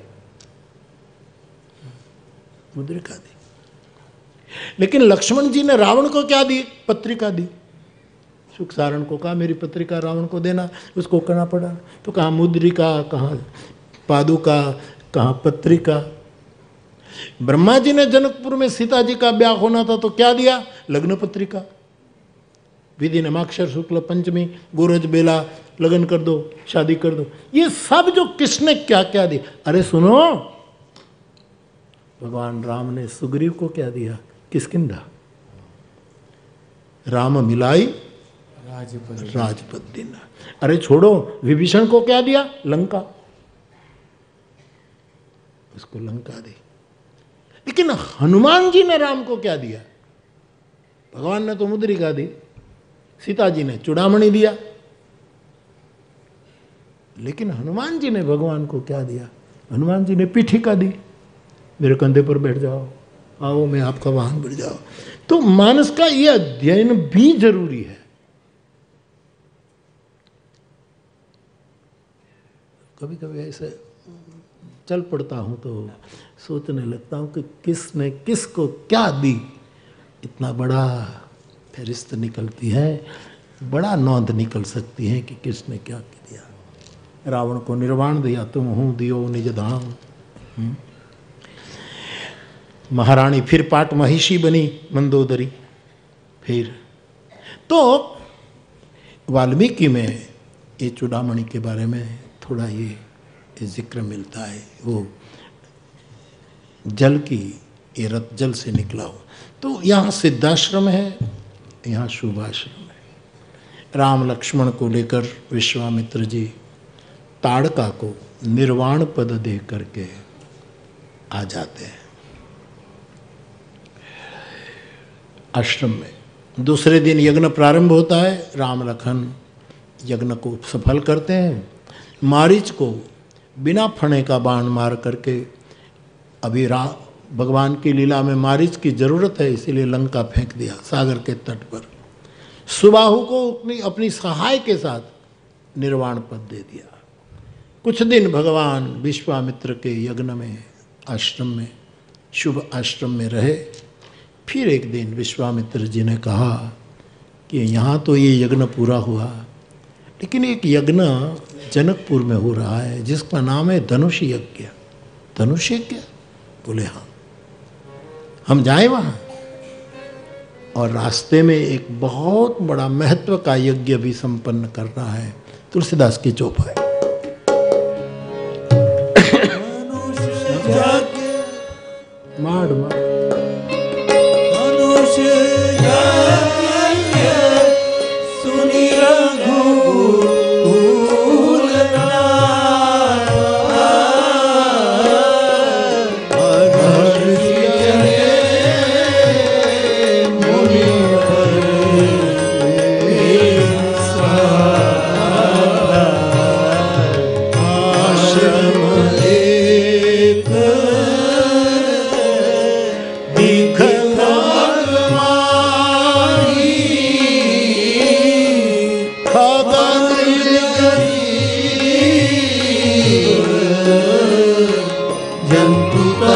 मुद्रिका दी। लेकिन लक्ष्मण जी ने रावण को क्या दी, पत्रिका दी। सुख सारण को कहा मेरी पत्रिका रावण को देना, उसको करना पड़ा, तो कहाँ मुद्रिका, कहाँ पादुका, कहाँ पत्रिका। ब्रह्मा जी ने जनकपुर में सीता जी का ब्याह होना था तो क्या दिया, लग्न पत्रिका। विधि नमाक्षर शुक्ल पंचमी गोरज बेला, लगन कर दो, शादी कर दो। ये सब जो किसने क्या क्या दिया, अरे सुनो, भगवान राम ने सुग्रीव को क्या दिया, किसकिंधा, राम मिलाई राजपद राजपद देना। अरे छोड़ो, विभीषण को क्या दिया, लंका, उसको लंका दी। लेकिन हनुमान जी ने राम को क्या दिया, भगवान ने तो मुद्रिका दी, सीता जी ने चूड़ामणि दिया, लेकिन हनुमान जी ने भगवान को क्या दिया, हनुमान जी ने पीठिका दी, मेरे कंधे पर बैठ जाओ, आओ मैं आपका वाहन बन जाओ। तो मानस का ये अध्ययन भी जरूरी है। कभी कभी ऐसे चल पड़ता हूँ तो सोचने लगता हूँ कि किसने किसको क्या दी, इतना बड़ा फहरिस्त निकलती है, बड़ा नौंद निकल सकती है कि किसने क्या दिया। रावण को निर्वाण दिया, तुम हूँ दियो निज धाम। महारानी फिर पाट महिषी बनी मंदोदरी। फिर तो वाल्मीकि में ये चूड़ामणि के बारे में थोड़ा ये, ये जिक्र मिलता है, वो जल की, ये रत जल से निकला हो। तो यहाँ सिद्धाश्रम है, यहाँ शुभाश्रम है। राम लक्ष्मण को लेकर विश्वामित्र जी ताड़का को निर्वाण पद दे करके आ जाते हैं आश्रम में। दूसरे दिन यज्ञ प्रारंभ होता है, राम लखन यज्ञ को सफल करते हैं। मारीच को बिना फणे का बाण मार करके, अभी रा भगवान की लीला में मारीच की जरूरत है, इसीलिए लंका फेंक दिया सागर के तट पर। सुबाहु को अपनी अपनी सहाय के साथ निर्वाण पद दे दिया। कुछ दिन भगवान विश्वामित्र के यज्ञ में, आश्रम में, शुभ आश्रम में रहे। फिर एक दिन विश्वामित्र जी ने कहा कि यहाँ तो ये यज्ञ पूरा हुआ, लेकिन एक यज्ञ जनकपुर में हो रहा है जिसका नाम है धनुष यज्ञ। धनुष यज्ञ? बोले हाँ, हम जाएं वहाँ। और रास्ते में एक बहुत बड़ा महत्व का यज्ञ भी संपन्न करना है। तुलसीदास की चौपाई। माड़ माड़ धनुष यज्ञ सुनि रघुकुल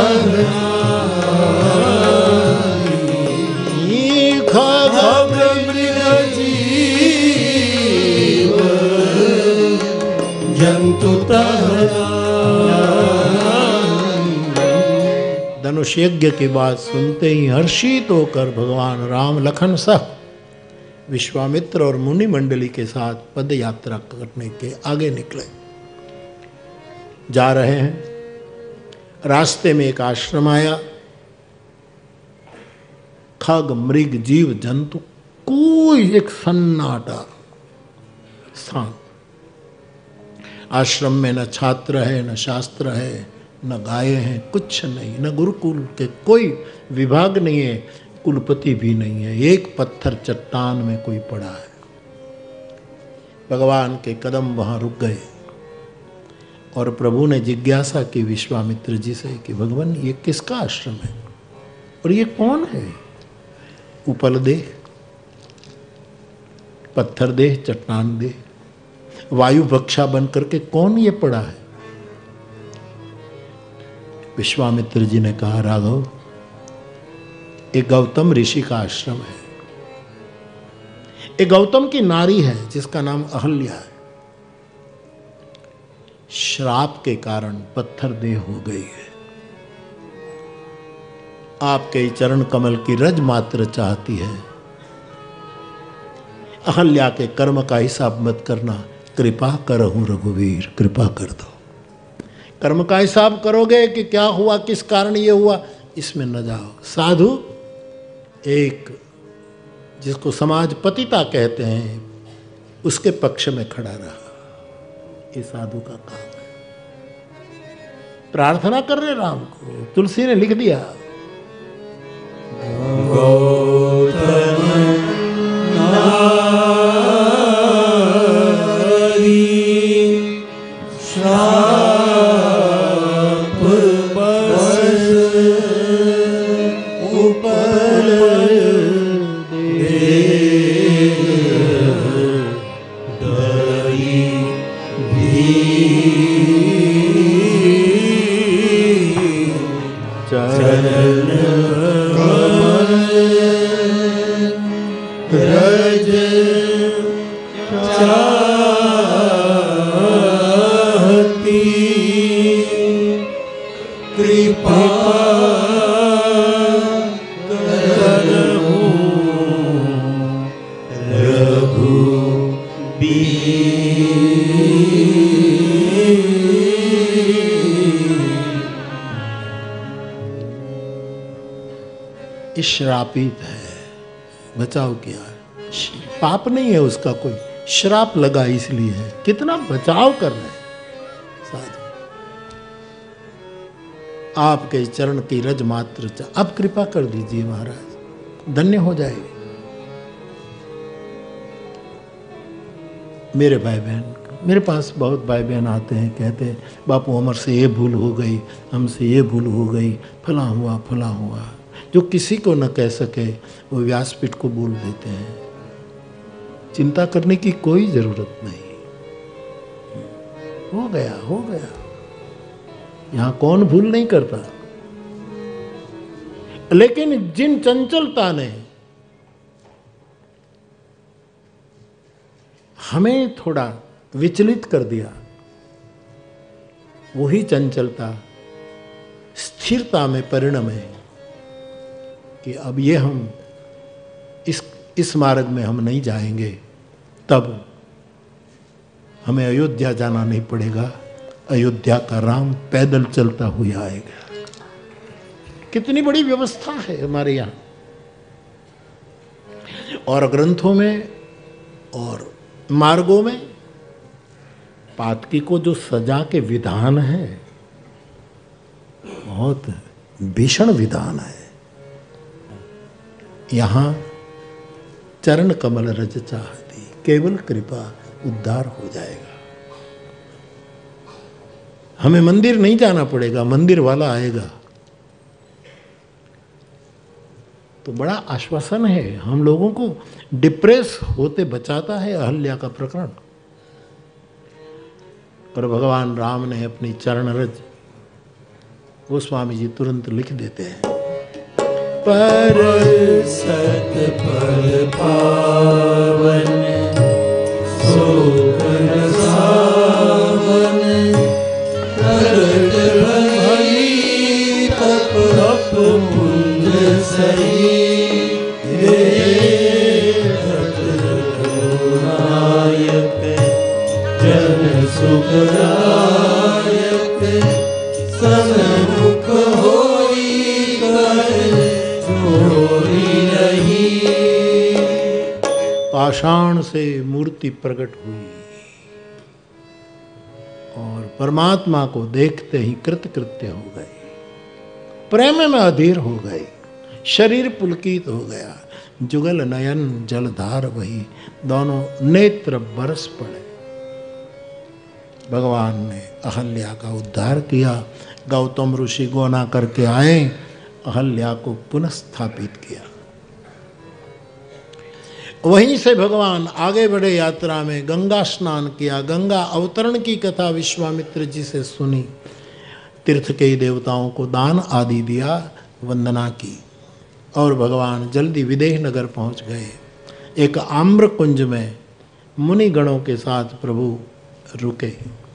खग मृग जीव जंतु धनुष यज्ञ की बात सुनते ही हर्षित होकर भगवान राम लखन सह विश्वामित्र और मुनि मंडली के साथ पद यात्रा करने के आगे निकले। जा रहे हैं, रास्ते में एक आश्रम आया। खग मृग जीव जंतु कोई एक सन्नाटा स्थान। आश्रम में न छात्र है, न शास्त्र है, न गाय हैं, कुछ नहीं, न गुरुकुल के कोई विभाग नहीं है, कुलपति भी नहीं है। एक पत्थर चट्टान में कोई पड़ा है। भगवान के कदम वहां रुक गए और प्रभु ने जिज्ञासा की विश्वामित्र जी से कि भगवान ये किसका आश्रम है और ये कौन है? उपल देह, पत्थर देह, चट्टान देह, वायु वक्षा बन करके कौन ये पड़ा है? विश्वामित्र जी ने कहा, राघव, एक गौतम ऋषि का आश्रम है। एक गौतम की नारी है जिसका नाम अहल्या है। श्राप के कारण पत्थर देह हो गई है। आपके चरण कमल की रज मात्र चाहती है। अहल्या के कर्म का हिसाब मत करना, कृपा करहूं रघुवीर, कृपा कर दो। कर्म का हिसाब करोगे कि क्या हुआ, किस कारण ये हुआ, इसमें न जाओ। साधु एक जिसको समाज पतिता कहते हैं उसके पक्ष में खड़ा रहा। ये साधु का काम है। प्रार्थना कर रहे राम को, तुलसी ने लिख दिया, गौतम नारी श्राप बस उपल देह दई भी चरण रज चाहती कृपा करहूं रघुबीर। श्रापित है, बचाव किया है। पाप नहीं है उसका कोई, श्राप लगा इसलिए है। कितना बचाव कर रहे हैं साधु। आपके चरण की रज मात्र चा, अब कृपा कर दीजिए महाराज, धन्य हो जाएगी। मेरे भाई बहन, मेरे पास बहुत भाई बहन आते हैं, कहते हैं बापू हमर से ये भूल हो गई, हमसे ये भूल हो गई, फला हुआ फला हुआ। जो किसी को न कह सके वो व्यासपीठ को बोल देते हैं। चिंता करने की कोई जरूरत नहीं। हो गया हो गया। यहां कौन भूल नहीं करता। लेकिन जिन चंचलता ने हमें थोड़ा विचलित कर दिया, वही चंचलता स्थिरता में परिणमे कि अब ये हम इस इस मार्ग में हम नहीं जाएंगे, तब हमें अयोध्या जाना नहीं पड़ेगा। अयोध्या का राम पैदल चलता हुआ आएगा। कितनी बड़ी व्यवस्था है हमारे यहाँ। और ग्रंथों में और मार्गों में पातकी को जो सजा के विधान है, बहुत भीषण विधान है। यहाँ चरण कमल रज चाहती, केवल कृपा, उद्धार हो जाएगा। हमें मंदिर नहीं जाना पड़ेगा, मंदिर वाला आएगा। तो बड़ा आश्वासन है। हम लोगों को डिप्रेस होते बचाता है अहल्या का प्रकरण। और भगवान राम ने अपनी चरण रज वो स्वामी जी तुरंत लिख देते हैं। पर सत पद पावन सोहर सावन करत भली तप तप पुंज सही नायक जन सुखदायक सन्मुख होई कर चोरी नहीं। पाषाण से मूर्ति प्रकट हुई और परमात्मा को देखते ही कृतकृत्य हो गए, प्रेम में अधीर हो गए, शरीर पुलकित हो गया, जुगल नयन जलधार वही, दोनों नेत्र बरस पड़े। भगवान ने अहल्या का उद्धार किया। गौतम ऋषि गोना करके आए, अहल्या को पुनः स्थापित किया। वहीं से भगवान आगे बढ़े यात्रा में, गंगा स्नान किया, गंगा अवतरण की कथा विश्वामित्र जी से सुनी, तीर्थ के देवताओं को दान आदि दिया, वंदना की और भगवान जल्दी विदेह नगर पहुंच गए। एक आम्र कुंज में मुनि गणों के साथ प्रभु रुके।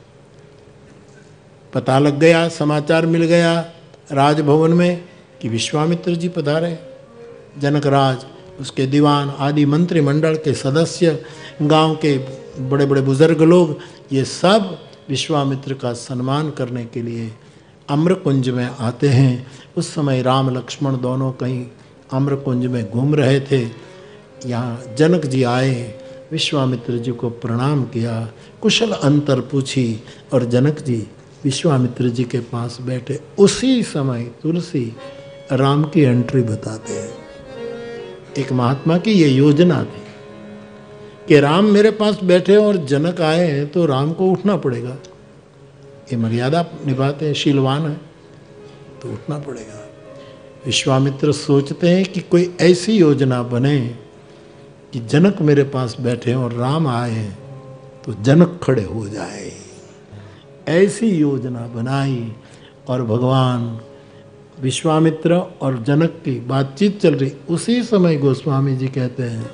पता लग गया, समाचार मिल गया राजभवन में कि विश्वामित्र जी पधारे। जनकराज, उसके दीवान आदि मंत्रिमंडल के सदस्य, गांव के बड़े बड़े बुजुर्ग लोग, ये सब विश्वामित्र का सम्मान करने के लिए आम्रकुंज में आते हैं। उस समय राम लक्ष्मण दोनों कहीं आम्रकुंज में घूम रहे थे। यहाँ जनक जी आए, विश्वामित्र जी को प्रणाम किया, कुशल अंतर पूछी और जनक जी विश्वामित्र जी के पास बैठे। उसी समय तुलसी राम की एंट्री बताते हैं। एक महात्मा की ये योजना थी कि राम मेरे पास बैठे और जनक आए हैं तो राम को उठना पड़ेगा, ये मर्यादा निभाते हैं, शीलवान है तो उठना पड़ेगा। विश्वामित्र सोचते हैं कि कोई ऐसी योजना बने कि जनक मेरे पास बैठे और राम आए तो जनक खड़े हो जाए। ऐसी योजना बनाई और भगवान विश्वामित्र और जनक की बातचीत चल रही। उसी समय गोस्वामी जी कहते हैं,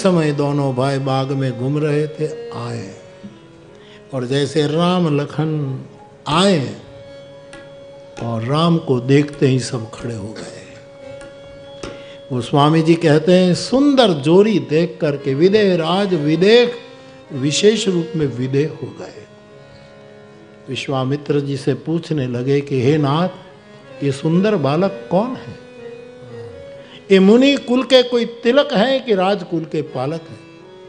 समय दोनों भाई बाग में घूम रहे थे, आए और जैसे राम लखन आए और राम को देखते ही सब खड़े हो गए। वो स्वामी जी कहते हैं सुंदर जोड़ी देख करके विदेह राज विदेह विशेष रूप में विदेह हो गए। विश्वामित्र जी से पूछने लगे कि हे नाथ, ये सुंदर बालक कौन है? ये मुनि कुल के कोई तिलक है कि राजकुल के पालक है?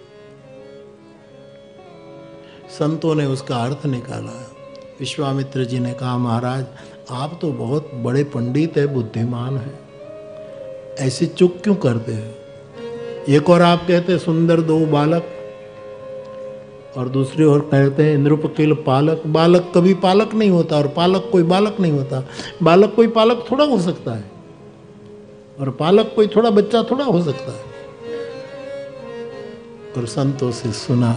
संतों ने उसका अर्थ निकाला। विश्वामित्र जी ने कहा महाराज आप तो बहुत बड़े पंडित है, बुद्धिमान है, ऐसी चूक क्यों करते हो? एक और आप कहते सुंदर दो बालक और दूसरी ओर कहते हैं नृपकिल पालक। बालक कभी पालक नहीं होता और पालक कोई बालक नहीं होता। बालक कोई पालक थोड़ा हो सकता है और पालक कोई थोड़ा बच्चा थोड़ा हो सकता है। और संतों से सुना।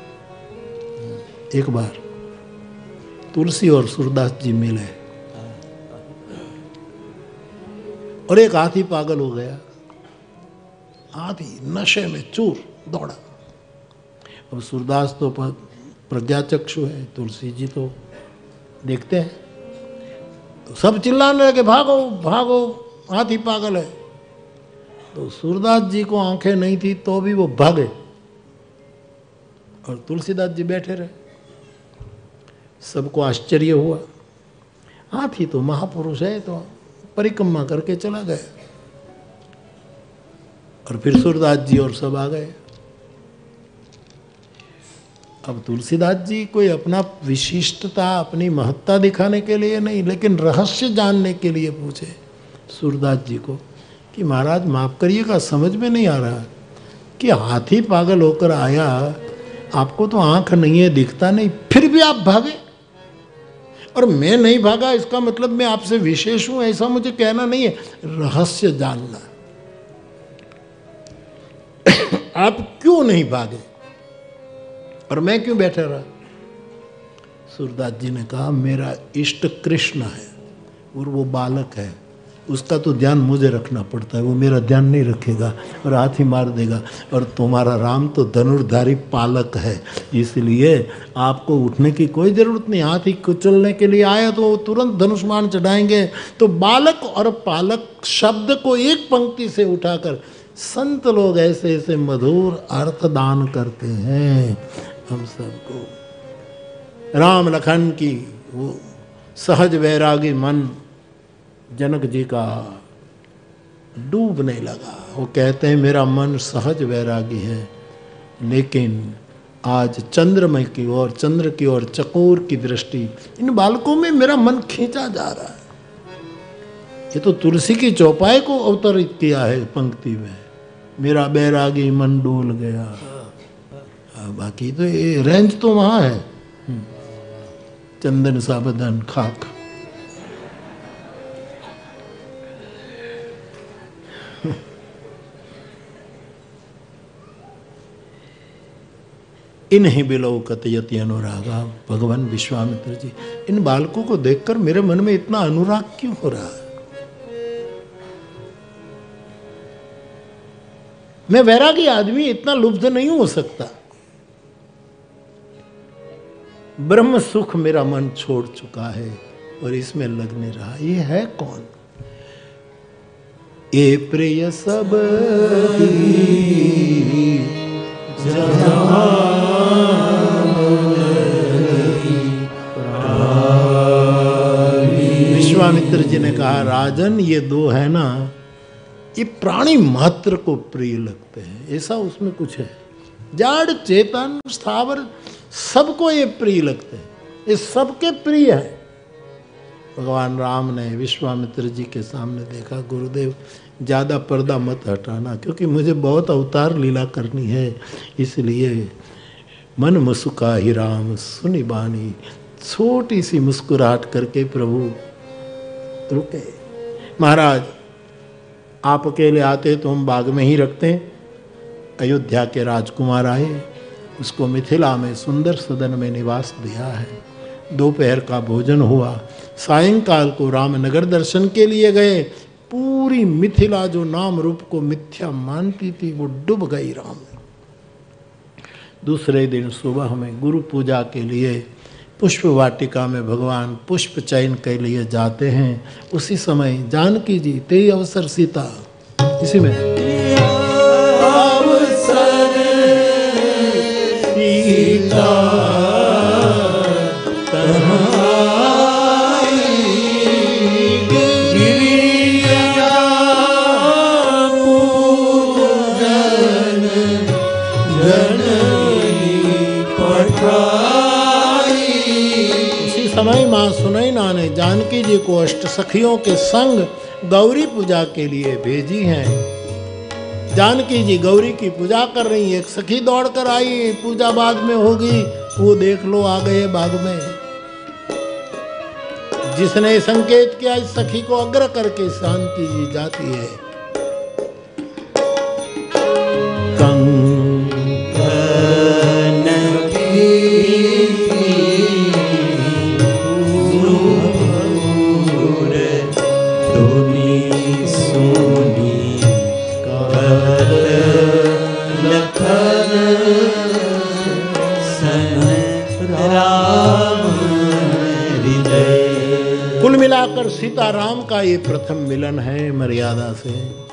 एक बार तुलसी और सूरदास जी मिले और एक हाथी पागल हो गया। हाथी नशे में चूर दौड़ा। अब सूरदास तो प्रज्ञाचक्षु है, तुलसी जी तो देखते हैं, तो सब चिल्लाने लगे भागो भागो हाथी पागल है। तो सूरदास जी को आंखें नहीं थी तो भी वो भागे और तुलसीदास जी बैठे रहे। सबको आश्चर्य हुआ, हाथी तो महापुरुष है, तो परिक्रमा करके चला गया। और फिर सूरदास जी और सब आ गए। अब तुलसीदास जी कोई अपना विशिष्टता अपनी महत्ता दिखाने के लिए नहीं, लेकिन रहस्य जानने के लिए पूछे सूरदास जी को कि महाराज माफ करिएगा, समझ में नहीं आ रहा कि हाथी पागल होकर आया, आपको तो आंख नहीं है, दिखता नहीं, फिर भी आप भागे और मैं नहीं भागा, इसका मतलब मैं आपसे विशेष हूं ऐसा मुझे कहना नहीं है, रहस्य जानना। आप क्यों नहीं भागे और मैं क्यों बैठा रहा? सूरदास जी ने कहा मेरा इष्ट कृष्ण है और वो बालक है, उसका तो ध्यान मुझे रखना पड़ता है, वो मेरा ध्यान नहीं रखेगा और हाथ ही मार देगा। और तुम्हारा राम तो धनुर्धारी पालक है, इसलिए आपको उठने की कोई ज़रूरत नहीं। हाथी कुचलने के लिए आया तो वो तुरंत धनुष्मान चढ़ाएंगे। तो बालक और पालक शब्द को एक पंक्ति से उठाकर संत लोग ऐसे ऐसे मधुर अर्थ दान करते हैं हम सबको। राम लखन की वो सहज वैरागी मन जनक जी का डूबने लगा। वो कहते हैं मेरा मन सहज वैरागी है, लेकिन आज चंद्रमय की ओर, चंद्र की ओर चकोर की दृष्टि, इन बालकों में मेरा मन खींचा जा रहा है। ये तो तुलसी की चौपाई को अवतरित किया है पंक्ति में, मेरा बैरागी मन डोल गया। बाकी तो ये रेंज तो वहां है, चंदन सा बदन खाक। इन्हीं बिलो कतयति अनुरागा। भगवान विश्वामित्र जी, इन बालकों को देखकर मेरे मन में इतना अनुराग क्यों हो रहा है? मैं वैरागी आदमी इतना लुब्ध नहीं हो सकता। ब्रह्म सुख मेरा मन छोड़ चुका है और इसमें लगने रहा। ये है कौन? ए प्रिय सब विश्वामित्र जी ने कहा राजन, ये दो है ना, ये प्राणी मात्र को प्रिय लगते हैं, ऐसा उसमें कुछ है। जड़ चेतन स्थावर सबको ये प्रिय लगते हैं, ये सबके प्रिय है। भगवान राम ने विश्वामित्र जी के सामने देखा, गुरुदेव ज़्यादा पर्दा मत हटाना, क्योंकि मुझे बहुत अवतार लीला करनी है, इसलिए मन मुस्का ही राम सुनी बानी। छोटी सी मुस्कुराहट करके प्रभु रुके। महाराज आप अकेले आते तो हम बाग में ही रखते। अयोध्या के राजकुमार आए, उसको मिथिला में सुंदर सदन में निवास दिया है। दोपहर का भोजन हुआ, सायंकाल को रामनगर दर्शन के लिए गए। पूरी मिथिला जो नाम रूप को मिथ्या मानती थी वो डूब गई राम में। दूसरे दिन सुबह में गुरु पूजा के लिए पुष्प वाटिका में भगवान पुष्प चयन के लिए जाते हैं। उसी समय जानकी जी ते अवसर सीता, इसी में अवसर सीता समय माँ सुनैना ने जानकी जी को अष्ट सखियों के संग गौरी पूजा के लिए भेजी हैं। जानकी जी गौरी की पूजा कर रही, एक सखी दौड़ कर आई, पूजा बाद में होगी, वो देख लो आ गए बाग में। जिसने संकेत किया इस सखी को अग्र करके जानकी जी जाती है। कुल मिलाकर सीता राम का ये प्रथम मिलन है मर्यादा से।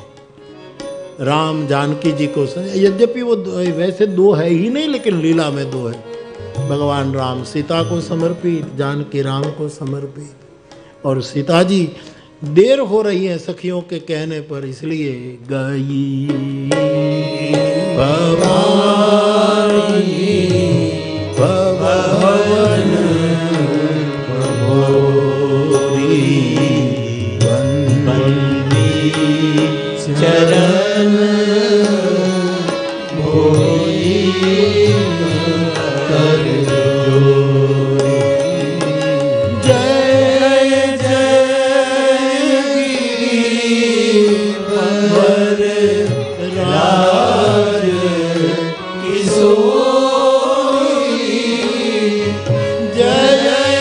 राम जानकी जी को, यद्यपि वो वैसे दो है ही नहीं, लेकिन लीला में दो है। भगवान राम सीता को समर्पित, जानकी राम को समर्पित। और सीता जी देर हो रही है सखियों के कहने पर, इसलिए गई भवानी भवन चरण भोई कर जोरी। जय जय गिरिवर राज किशोरी, जय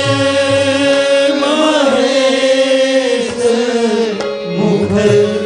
महेश मुख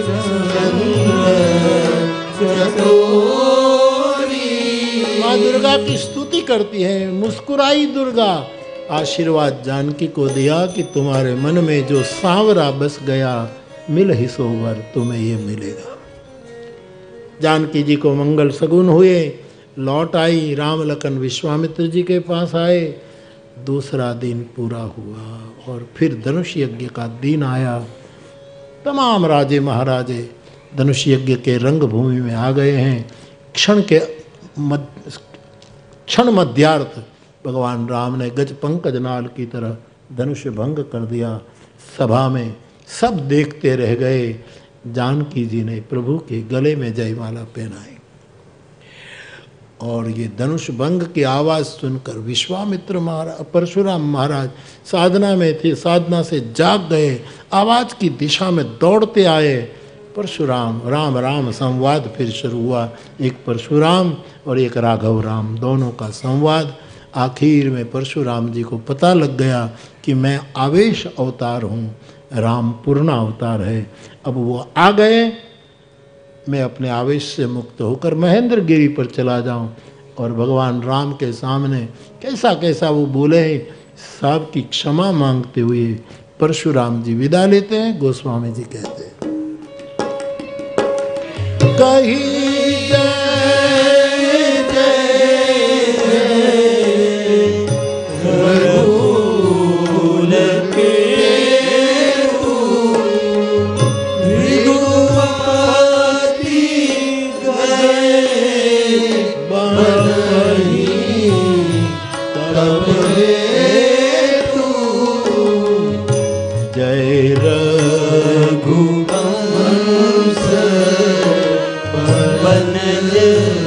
माँ दुर्गा की स्तुति करती है। मुस्कुराई दुर्गा, आशीर्वाद जानकी को दिया कि तुम्हारे मन में जो सांवरा बस गया, मिल ही सोवर तुम्हें ये मिलेगा। जानकी जी को मंगल सगुन हुए, लौट आई। राम लखन विश्वामित्र जी के पास आए। दूसरा दिन पूरा हुआ और फिर धनुष यज्ञ का दिन आया। तमाम राजे महाराजे धनुष यज्ञ के रंगभूमि में आ गए हैं। क्षण के मद क्षण मध्यार्थ भगवान राम ने गज पंकज नाल की तरह धनुष भंग कर दिया। सभा में सब देखते रह गए। जानकी जी ने प्रभु के गले में जयमाला पहनाई और ये धनुष भंग की आवाज़ सुनकर विश्वामित्र महाराज, परशुराम महाराज साधना में थे, साधना से जाग गए, आवाज़ की दिशा में दौड़ते आए। परशुराम राम राम संवाद फिर शुरू हुआ। एक परशुराम और एक राघव राम, दोनों का संवाद। आखिर में परशुराम जी को पता लग गया कि मैं आवेश अवतार हूँ, राम पूर्ण अवतार है। अब वो आ गए, मैं अपने आवेश से मुक्त होकर महेंद्र गिरी पर चला जाऊं। और भगवान राम के सामने कैसा कैसा वो बोले हैं, सब की क्षमा मांगते हुए परशुराम जी विदा लेते हैं। गोस्वामी जी कहते हैं, कही जय जय रघुकुल के जय रघुवंश पवन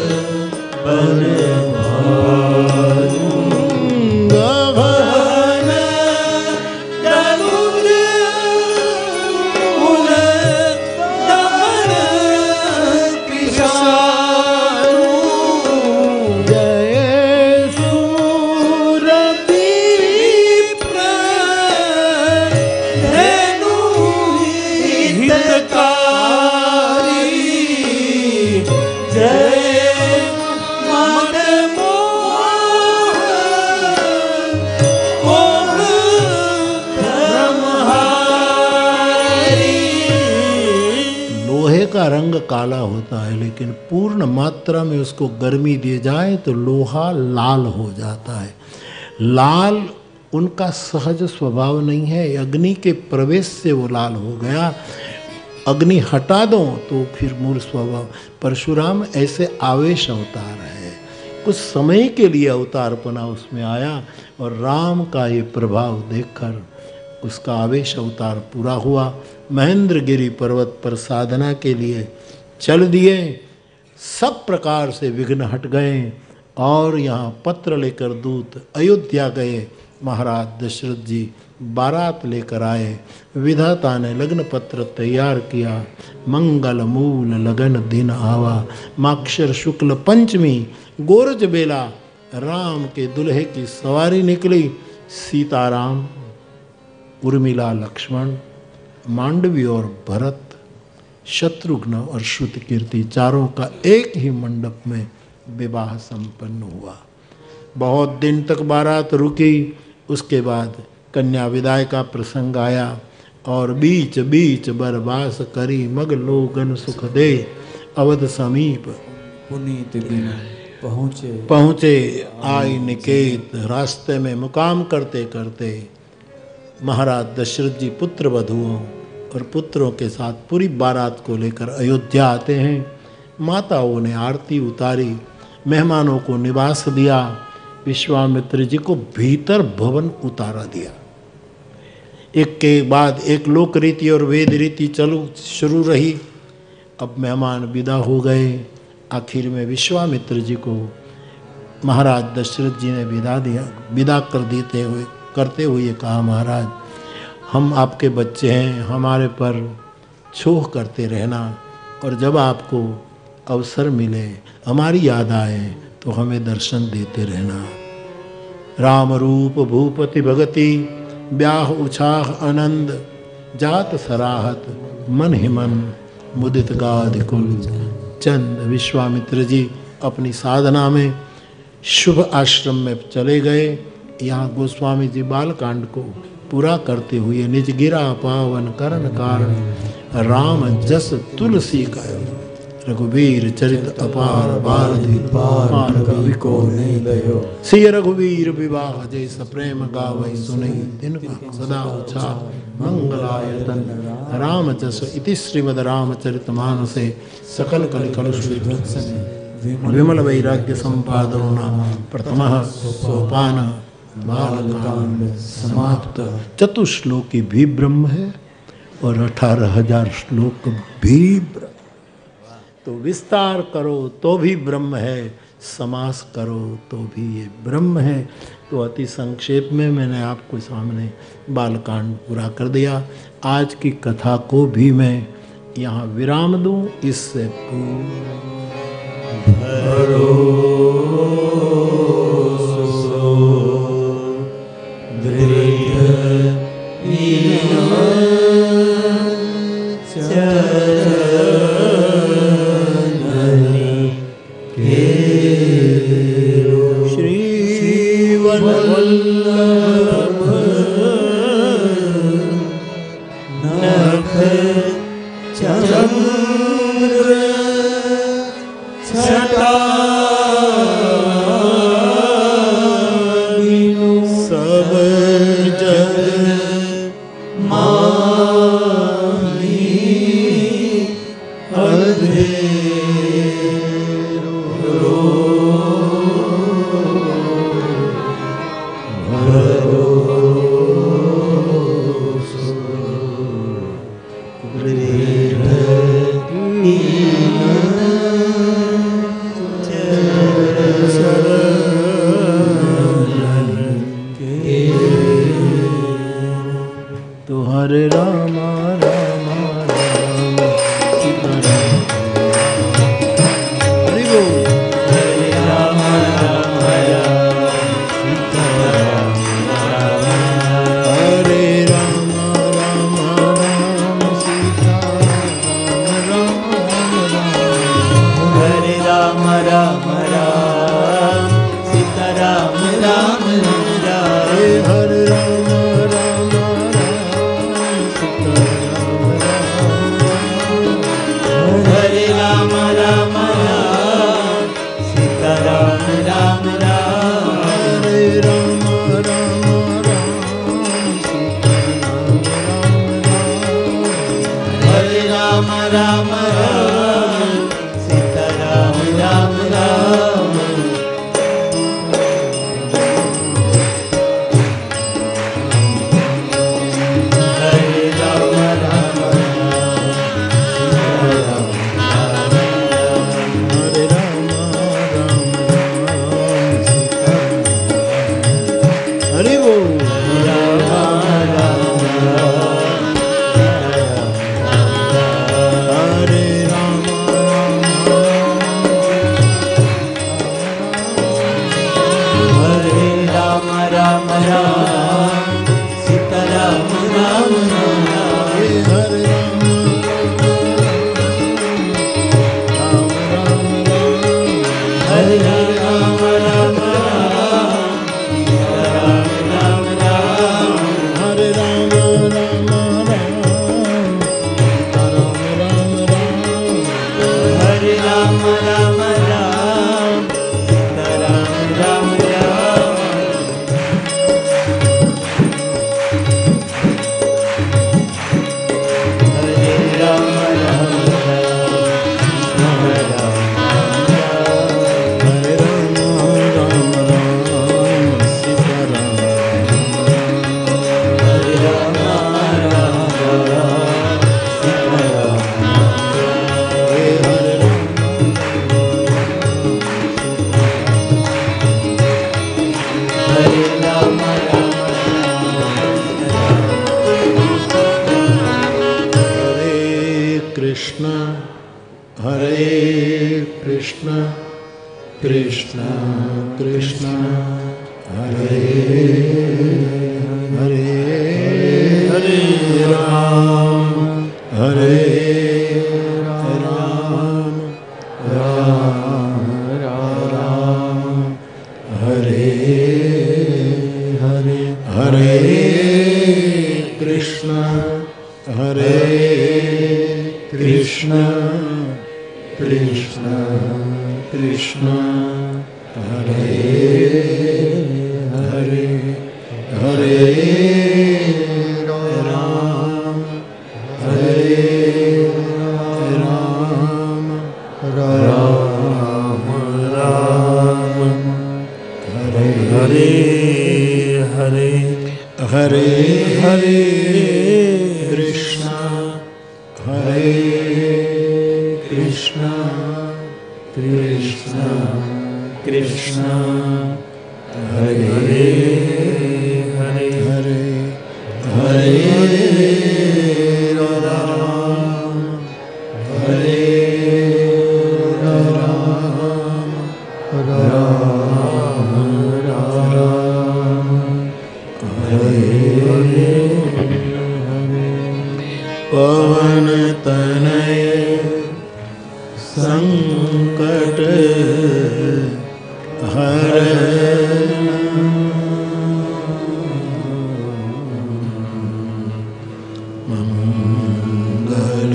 काला होता है, लेकिन पूर्ण मात्रा में उसको गर्मी दी जाए तो लोहा लाल हो जाता है। लाल उनका सहज स्वभाव नहीं है, अग्नि के प्रवेश से वो लाल हो गया। अग्नि हटा दो तो फिर मूल स्वभाव। परशुराम ऐसे आवेश अवतार है, कुछ समय के लिए अवतारपना उसमें आया और राम का ये प्रभाव देखकर उसका आवेश अवतार पूरा हुआ। महेंद्रगिरी पर्वत पर साधना के लिए चल दिए, सब प्रकार से विघ्न हट गए और यहाँ पत्र लेकर दूत अयोध्या गए। महाराज दशरथ जी बारात लेकर आए, विधाता ने लग्न पत्र तैयार किया। मंगल मूल लगन दिन आवा, माक्षर शुक्ल पंचमी गोरज बेला, राम के दुल्हे की सवारी निकली। सीताराम, उर्मिला लक्ष्मण, मांडवी और भरत, शत्रुघ्न और श्रुतकीर्ति, चारों का एक ही मंडप में विवाह संपन्न हुआ। बहुत दिन तक बारात रुकी, उसके बाद कन्या विदाई का प्रसंग आया और बीच बीच बरबास करी, मग लोगन सुख दे अवध समीप पुनीत बिन पहुँचे पहुँचे आई निकेत। रास्ते में मुकाम करते करते महाराज दशरथ जी पुत्र वधुओं और पुत्रों के साथ पूरी बारात को लेकर अयोध्या आते हैं। माताओं ने आरती उतारी, मेहमानों को निवास दिया, विश्वामित्र जी को भीतर भवन उतारा दिया। एक के बाद एक लोक रीति और वेद रीति चलू शुरू रही। अब मेहमान विदा हो गए। आखिर में विश्वामित्र जी को महाराज दशरथ जी ने विदा दिया, विदा कर देते हुए करते हुए कहा, महाराज हम आपके बच्चे हैं, हमारे पर छोह करते रहना और जब आपको अवसर मिले, हमारी याद आए तो हमें दर्शन देते रहना। राम रूप भूपति भगति, ब्याह उछाह आनंद, जात सराहत मन ही मन, मुदित गाद कुल चंद। विश्वामित्र जी अपनी साधना में शुभ आश्रम में चले गए। यहाँ गोस्वामी जी बालकांड को पूरा करते हुए निज गिरा पावन करण कारण, राम जस तुलसी का रघुवीर चरित अपार बारधि पार कवि को नहीं दयो। सिय रघुवीर विवाह जैसा प्रेम गावै सुनई, दिन का सदा उत्साह मंगलायतन राम जस। इति श्रीमद् रामचरितमानसे सकल कलि कलुष विमल वैराग्य संपादनो नाम प्रथमः सोपान बालकांड समाप्त। चतुश्लोकी भी ब्रह्म है और अठारह हजार श्लोक भी ब्रह्म। तो विस्तार करो तो भी ब्रह्म है, समास करो तो भी ये ब्रह्म है। तो अति संक्षेप में मैंने आपको सामने बालकांड पूरा कर दिया। आज की कथा को भी मैं यहाँ विराम दूँ। इससे हरे राम राम राम सीता कृष्ण हरे कृष्ण कृष्ण कृष्ण हरे हरे हरे राम हरे राम राम राम हरे हरे हरे कृष्ण हरे कृष्ण कृष्ण कृष्ण हरे हरे हरे राम हरे राम राम राम हरे हरे हरे हरे हरे कृष्ण हरे कृष्ण कृष्ण कृष्ण हरे हरे हरे हरे राम हरे राम राम राम हरे हरे पवन तनय संकट हरण मंगल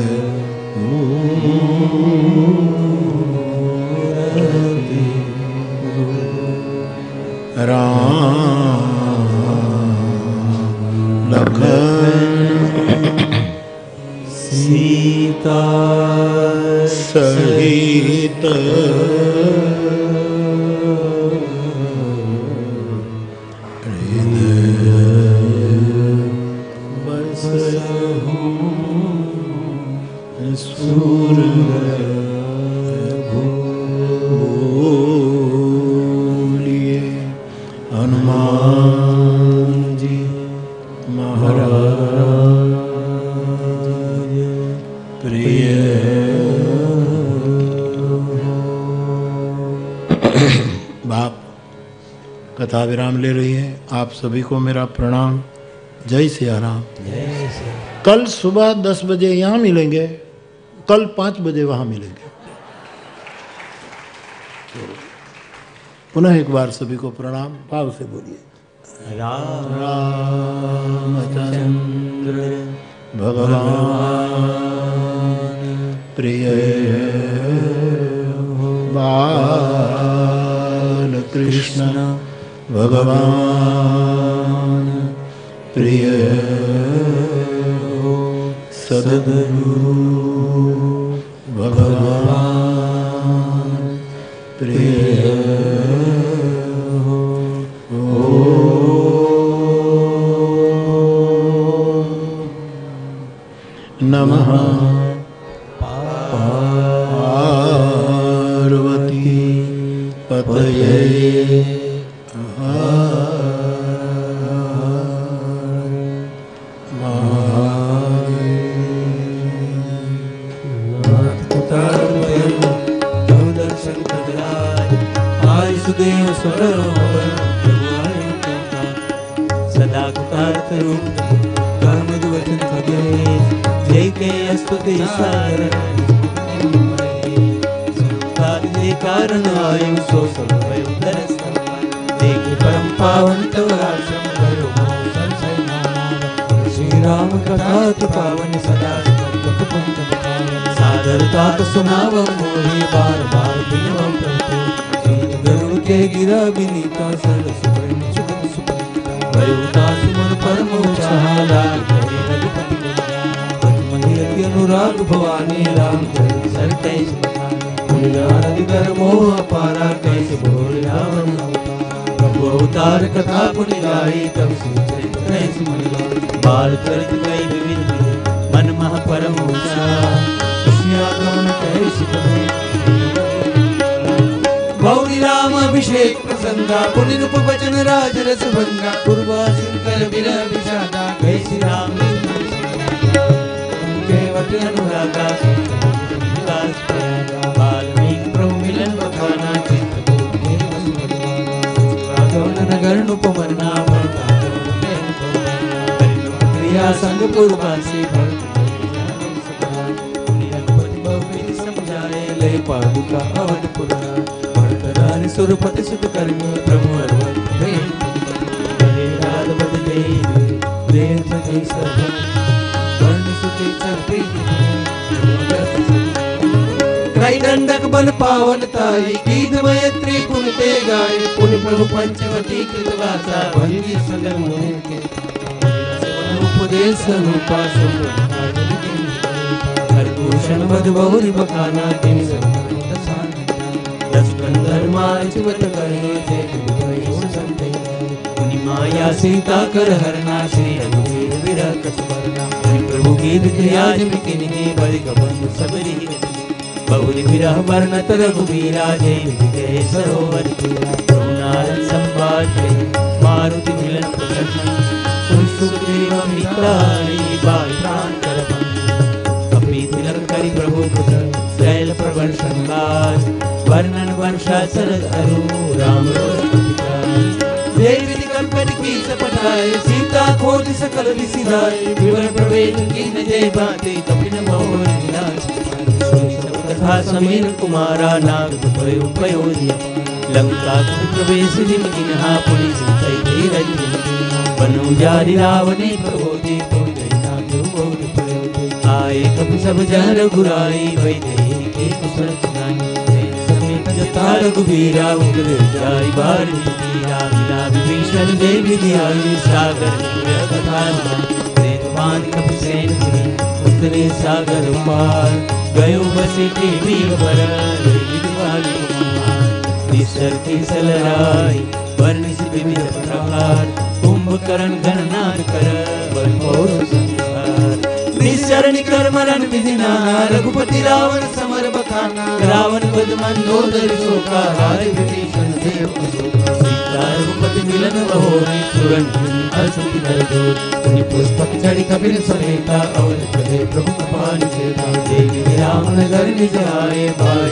मूर्ति राम लखन सीता सहित सुर बोलिए हनुमान जी महाराज प्रिय। बाप कथा विराम ले रही है। आप सभी को मेरा प्रणाम। जय सिया राम। कल सुबह दस बजे यहाँ मिलेंगे, कल पाँच बजे वहाँ मिलेंगे। तो पुनः एक बार सभी को प्रणाम। भाव से बोलिए रामचंद्र भगवान प्रिय बाल कृष्ण भगवान प्रिय सद्गुरु भगवान प्रिय नमः पार्वती पतये सदा कृतार्थ रूप कर्म वचन खगे जय के स्तुति सागर संतान कारण आयु सो सब दरस देख परम पावन तव आश्रम करो संसय नाम श्री राम कथा तु पावन सदा दुख पंथ सादरता तो सुनाव मोहि बार बार बिनव प्रभु गरुड़ के गिरा विनीता सरल सुब्रह्म सुगम सुपनिता वयुता सुमन परम चाहला करे रघुपति महि अनुराग भवानी राम चरण सर कैसे पुण्यादि कर मोह अपारा कैसे भोर रावण प्रभु अवतार कथा पुनि गाई तब सुचरित कैसे मनिला बाल चरित कई विविध मन मह परम ऊंचा गमन कैसे कहे गौरी राम अभिषेक प्रसंगा पुनि रूप वचन राज रस भंगा पूर्वा शंकर विरह विषादा कैसी राम केवट अनुरागा अनुपमर नाम क्रिया संग पूर्वासी समझाए ले पादुका अवध पुराण भरतरानी सुरपति सुत करनी प्रभु अरवत हरे रात बदले देव सके सब वर्ण सुते चरपी कई दंडक बल पावन ताई गीत मयत्री पुन ते गाय पुन प्रभु पंचवटी कृतवासा भंगी सगल मोहे के उपदेश रूपा हरभूषण मधुबहुरी बखाना किम दस कंधर माचवत करनो जय संते मुनि माया सीता कर हरना श्री रघुवीर विरह कसवरना प्रभु गीत क्रिया जिमिकिनी बलि गबंध सबरी बहुरी विरह वर्णत रघुवीरा जय विजय सरोवर नारद संवाद मारुति मिलन प्रसन्न सुखदेव मिताई बाल प्राण कर कपि तिलक करि प्रभु पुत्र शैल प्रवर संगास वर्णन वर्षा शरद अरु राम देवी कल्पट की सपटाए सीता खोज सकल विसिराए विवर प्रवेश की न जय भाते कपिन मोहन विलास तथा समीर कुमारा नाग भयो पयोधिया लंका प्रवेश जिनहा पुनि सिंधई धीरज बनु जारि रावणे प्रबोधि आए कपि सब जन रघुराई वैदेही के कुशल सुनाई समेत जथा रघुवीरा उग्र जाई बार वीरा मिला विभीषण देवी दियाई सागर कथा देवान कपि सेन उतरे सागर पार गयो बसिठी वीर वर विद्वानी निसर की सलराई वर्णिस विविध प्रकार कुंभकर्ण गणनाद कर बलपोर संहार निसर निकर मरण विधिना रघुपति रावण समर बखाना रावण वध मंदोदर शोका राज विभीषण देव अशोका सीता रघुपति मिलन बहोरी सुरन असुति दर्दोर पुनि पुष्पक चढ़ी कपिल समेता अवध प्रभे प्रभु कृपान चेता देवी राम नगर निज आए बाई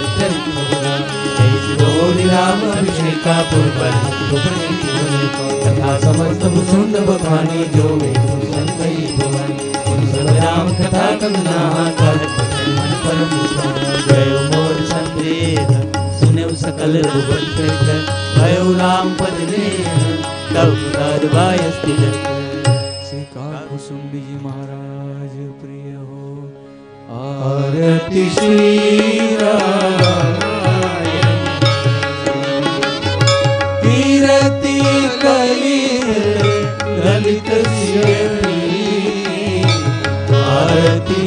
जय राम अभिषेका पूर्वन तथा समस्त मुसुंड बखानी जो में संतई भुवन राम कथा करुणा मन परम जय मोर संदेह सुने सकल रघुवंश भयो राम पद ने तब दरबार स्थित श्री कुसुम्बी जी महाराज प्रिय हो आरती श्री राम कीर्ति कली ललित आरती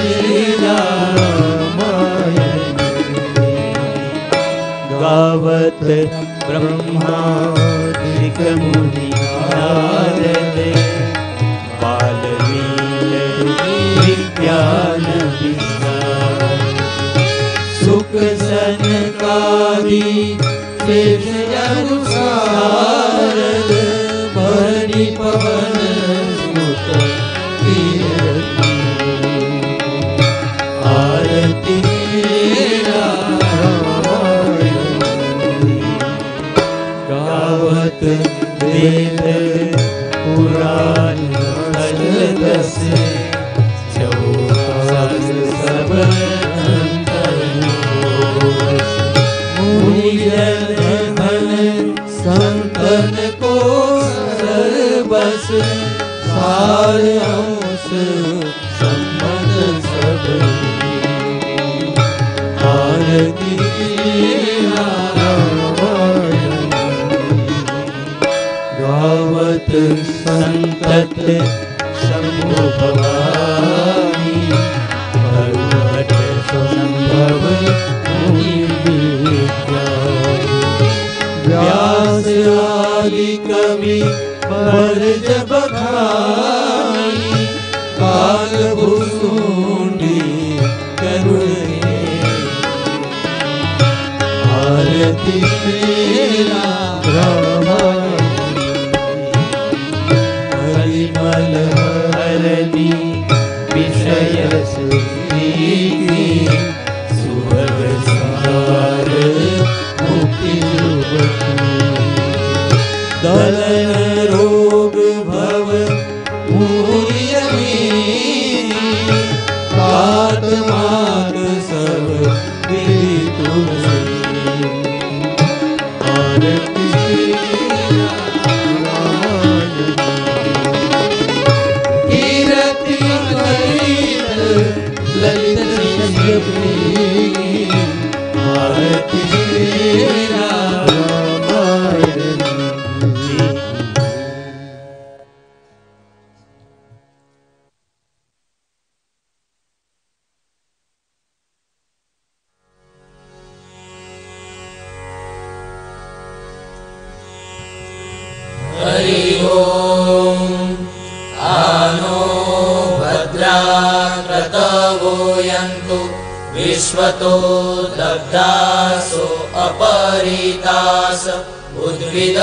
गावत ब्रह्मादिक मुनि नारद बाललील विज्ञान विस्तार सुख सनकादि शेष अनुसारद भरि पवन सुत आरती गावत वेद पुराण दस चौसठ सब मुनिजन धन संतन को सर्वस सार अंश संपद सब आरती गावत संतत शंभु भवानी भगवत संभव व्यास आदि कवि बरज बखानी काल भूसुंडी करुणे आरती हरिमल हरणी विषय सुखी सुभग सार मुक्ति पूरी बात मात सब विधि तुलसी आरती कीरति ललित ललित आरती विश्वतो दग्धासो अपरितास उद्भिद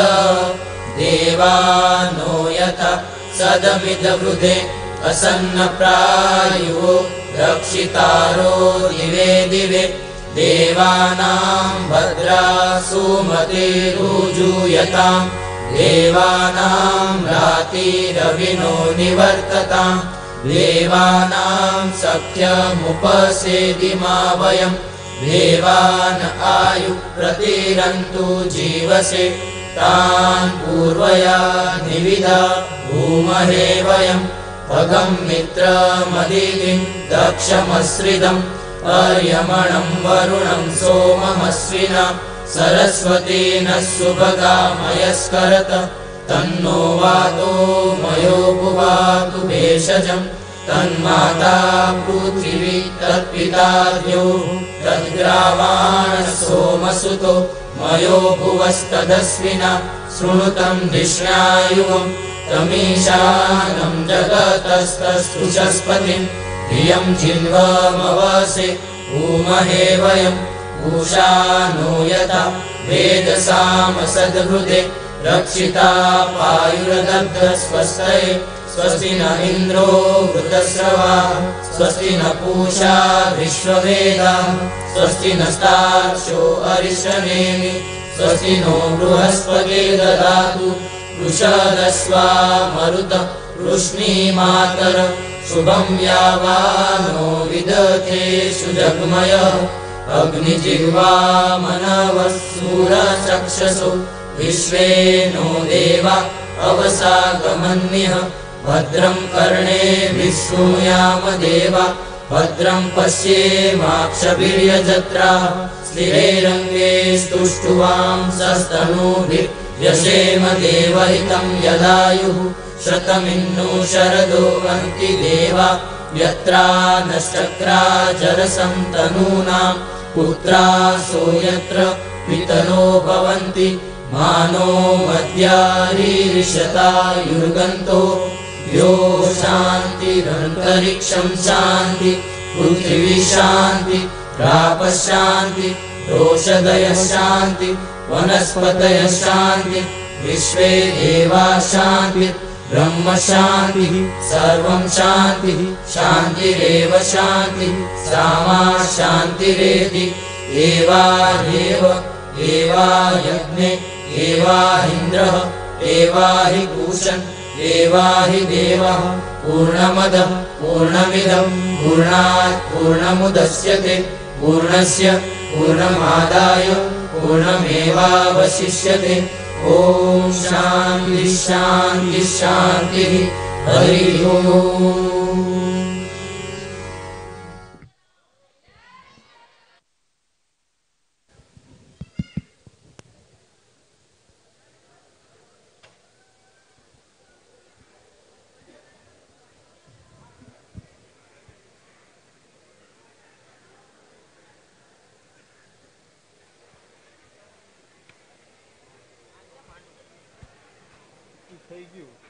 देवानो यथा सदमिदवृधे असन्नप्रायुः रक्षितारो दिवे दिवे देवानां भद्रा सुमतिरुजूयतां देवानां रातिरविनो निवर्तताम् देवानां सख्यमुपसेदिमा वयं देवान् आयु प्रतिरन्तु जीवसे तान् पूर्वया निविदा भूमहे वयं भगं मित्रमदितिं दक्षमश्रिदम् अर्यमणं वरुणं सोममश्विना सरस्वती नः सुभगामयस्करत तन्नो वातो मयो भुवातु भेषजम् तन्माता पृथिवी तत्पिता द्यौः तद्ग्रावाण सोमसुतो मयो भुवस्तदस्विना शृणुतं धिष्ण्यायुवम् तमीशानं जगतस्तस्तुषस्पतिं धियं जिन्वमवसे भूमहे वयम् उषानो यथा वेदसामसद्हृदे रक्षिता पायुरदग्धस्वस्तये स्वस्ति न इन्द्रो वृतस्रवाः स्वस्ति न पूषा विश्ववेदाः स्वस्ति नस्तार्क्ष्यो अरिष्टनेमि स्वस्ति नो बृहस्पतिर्दधातु वृषदस्वा मरुत वृष्णीमातर शुभं यावानो विदथे सुजग्मयः अग्निजिह्वा मनवः सूरचक्षसो विश्वे नो देवा अवसागमन्यः भद्रं कर्णेभिः शृणुयाम देवा भद्रं पश्येमाक्षभिर्यजत्राः स्थिरैरङ्गे स्तुष्टुवांसस्तनूभिर्यशेम देवहितं यदायुः शतमिन्नो शरदो अन्ति देवा यत्रा नश्चक्रा जरसं तनूनां पुत्रासो यत्र पितरो भवन्ति मानो मद्यारीरिषतायुर्गन्तो यो शान्तिरन्तरिक्षं शान्ति पृथिवी शान्ति रापः शान्ति रोषधयः शान्ति वनस्पतयः शान्ति विश्वे देवा शान्ति ब्रह्म शान्तिः सर्वं शान्तिः शान्तिरेव शान्तिः सामा शान्तिरेति एवा देव एवा यज्ञे एवा इन्द्रः एवा हि पूषन् एवा हि देवः पूर्णमदः पूर्णमिदं पूर्णात् पूर्णमुदच्यते पूर्णस्य पूर्णमादाय पूर्णमेवावशिष्यते ॐ शान्ति शान्ति शान्तिः हरि ओम्। થઈ ગયું.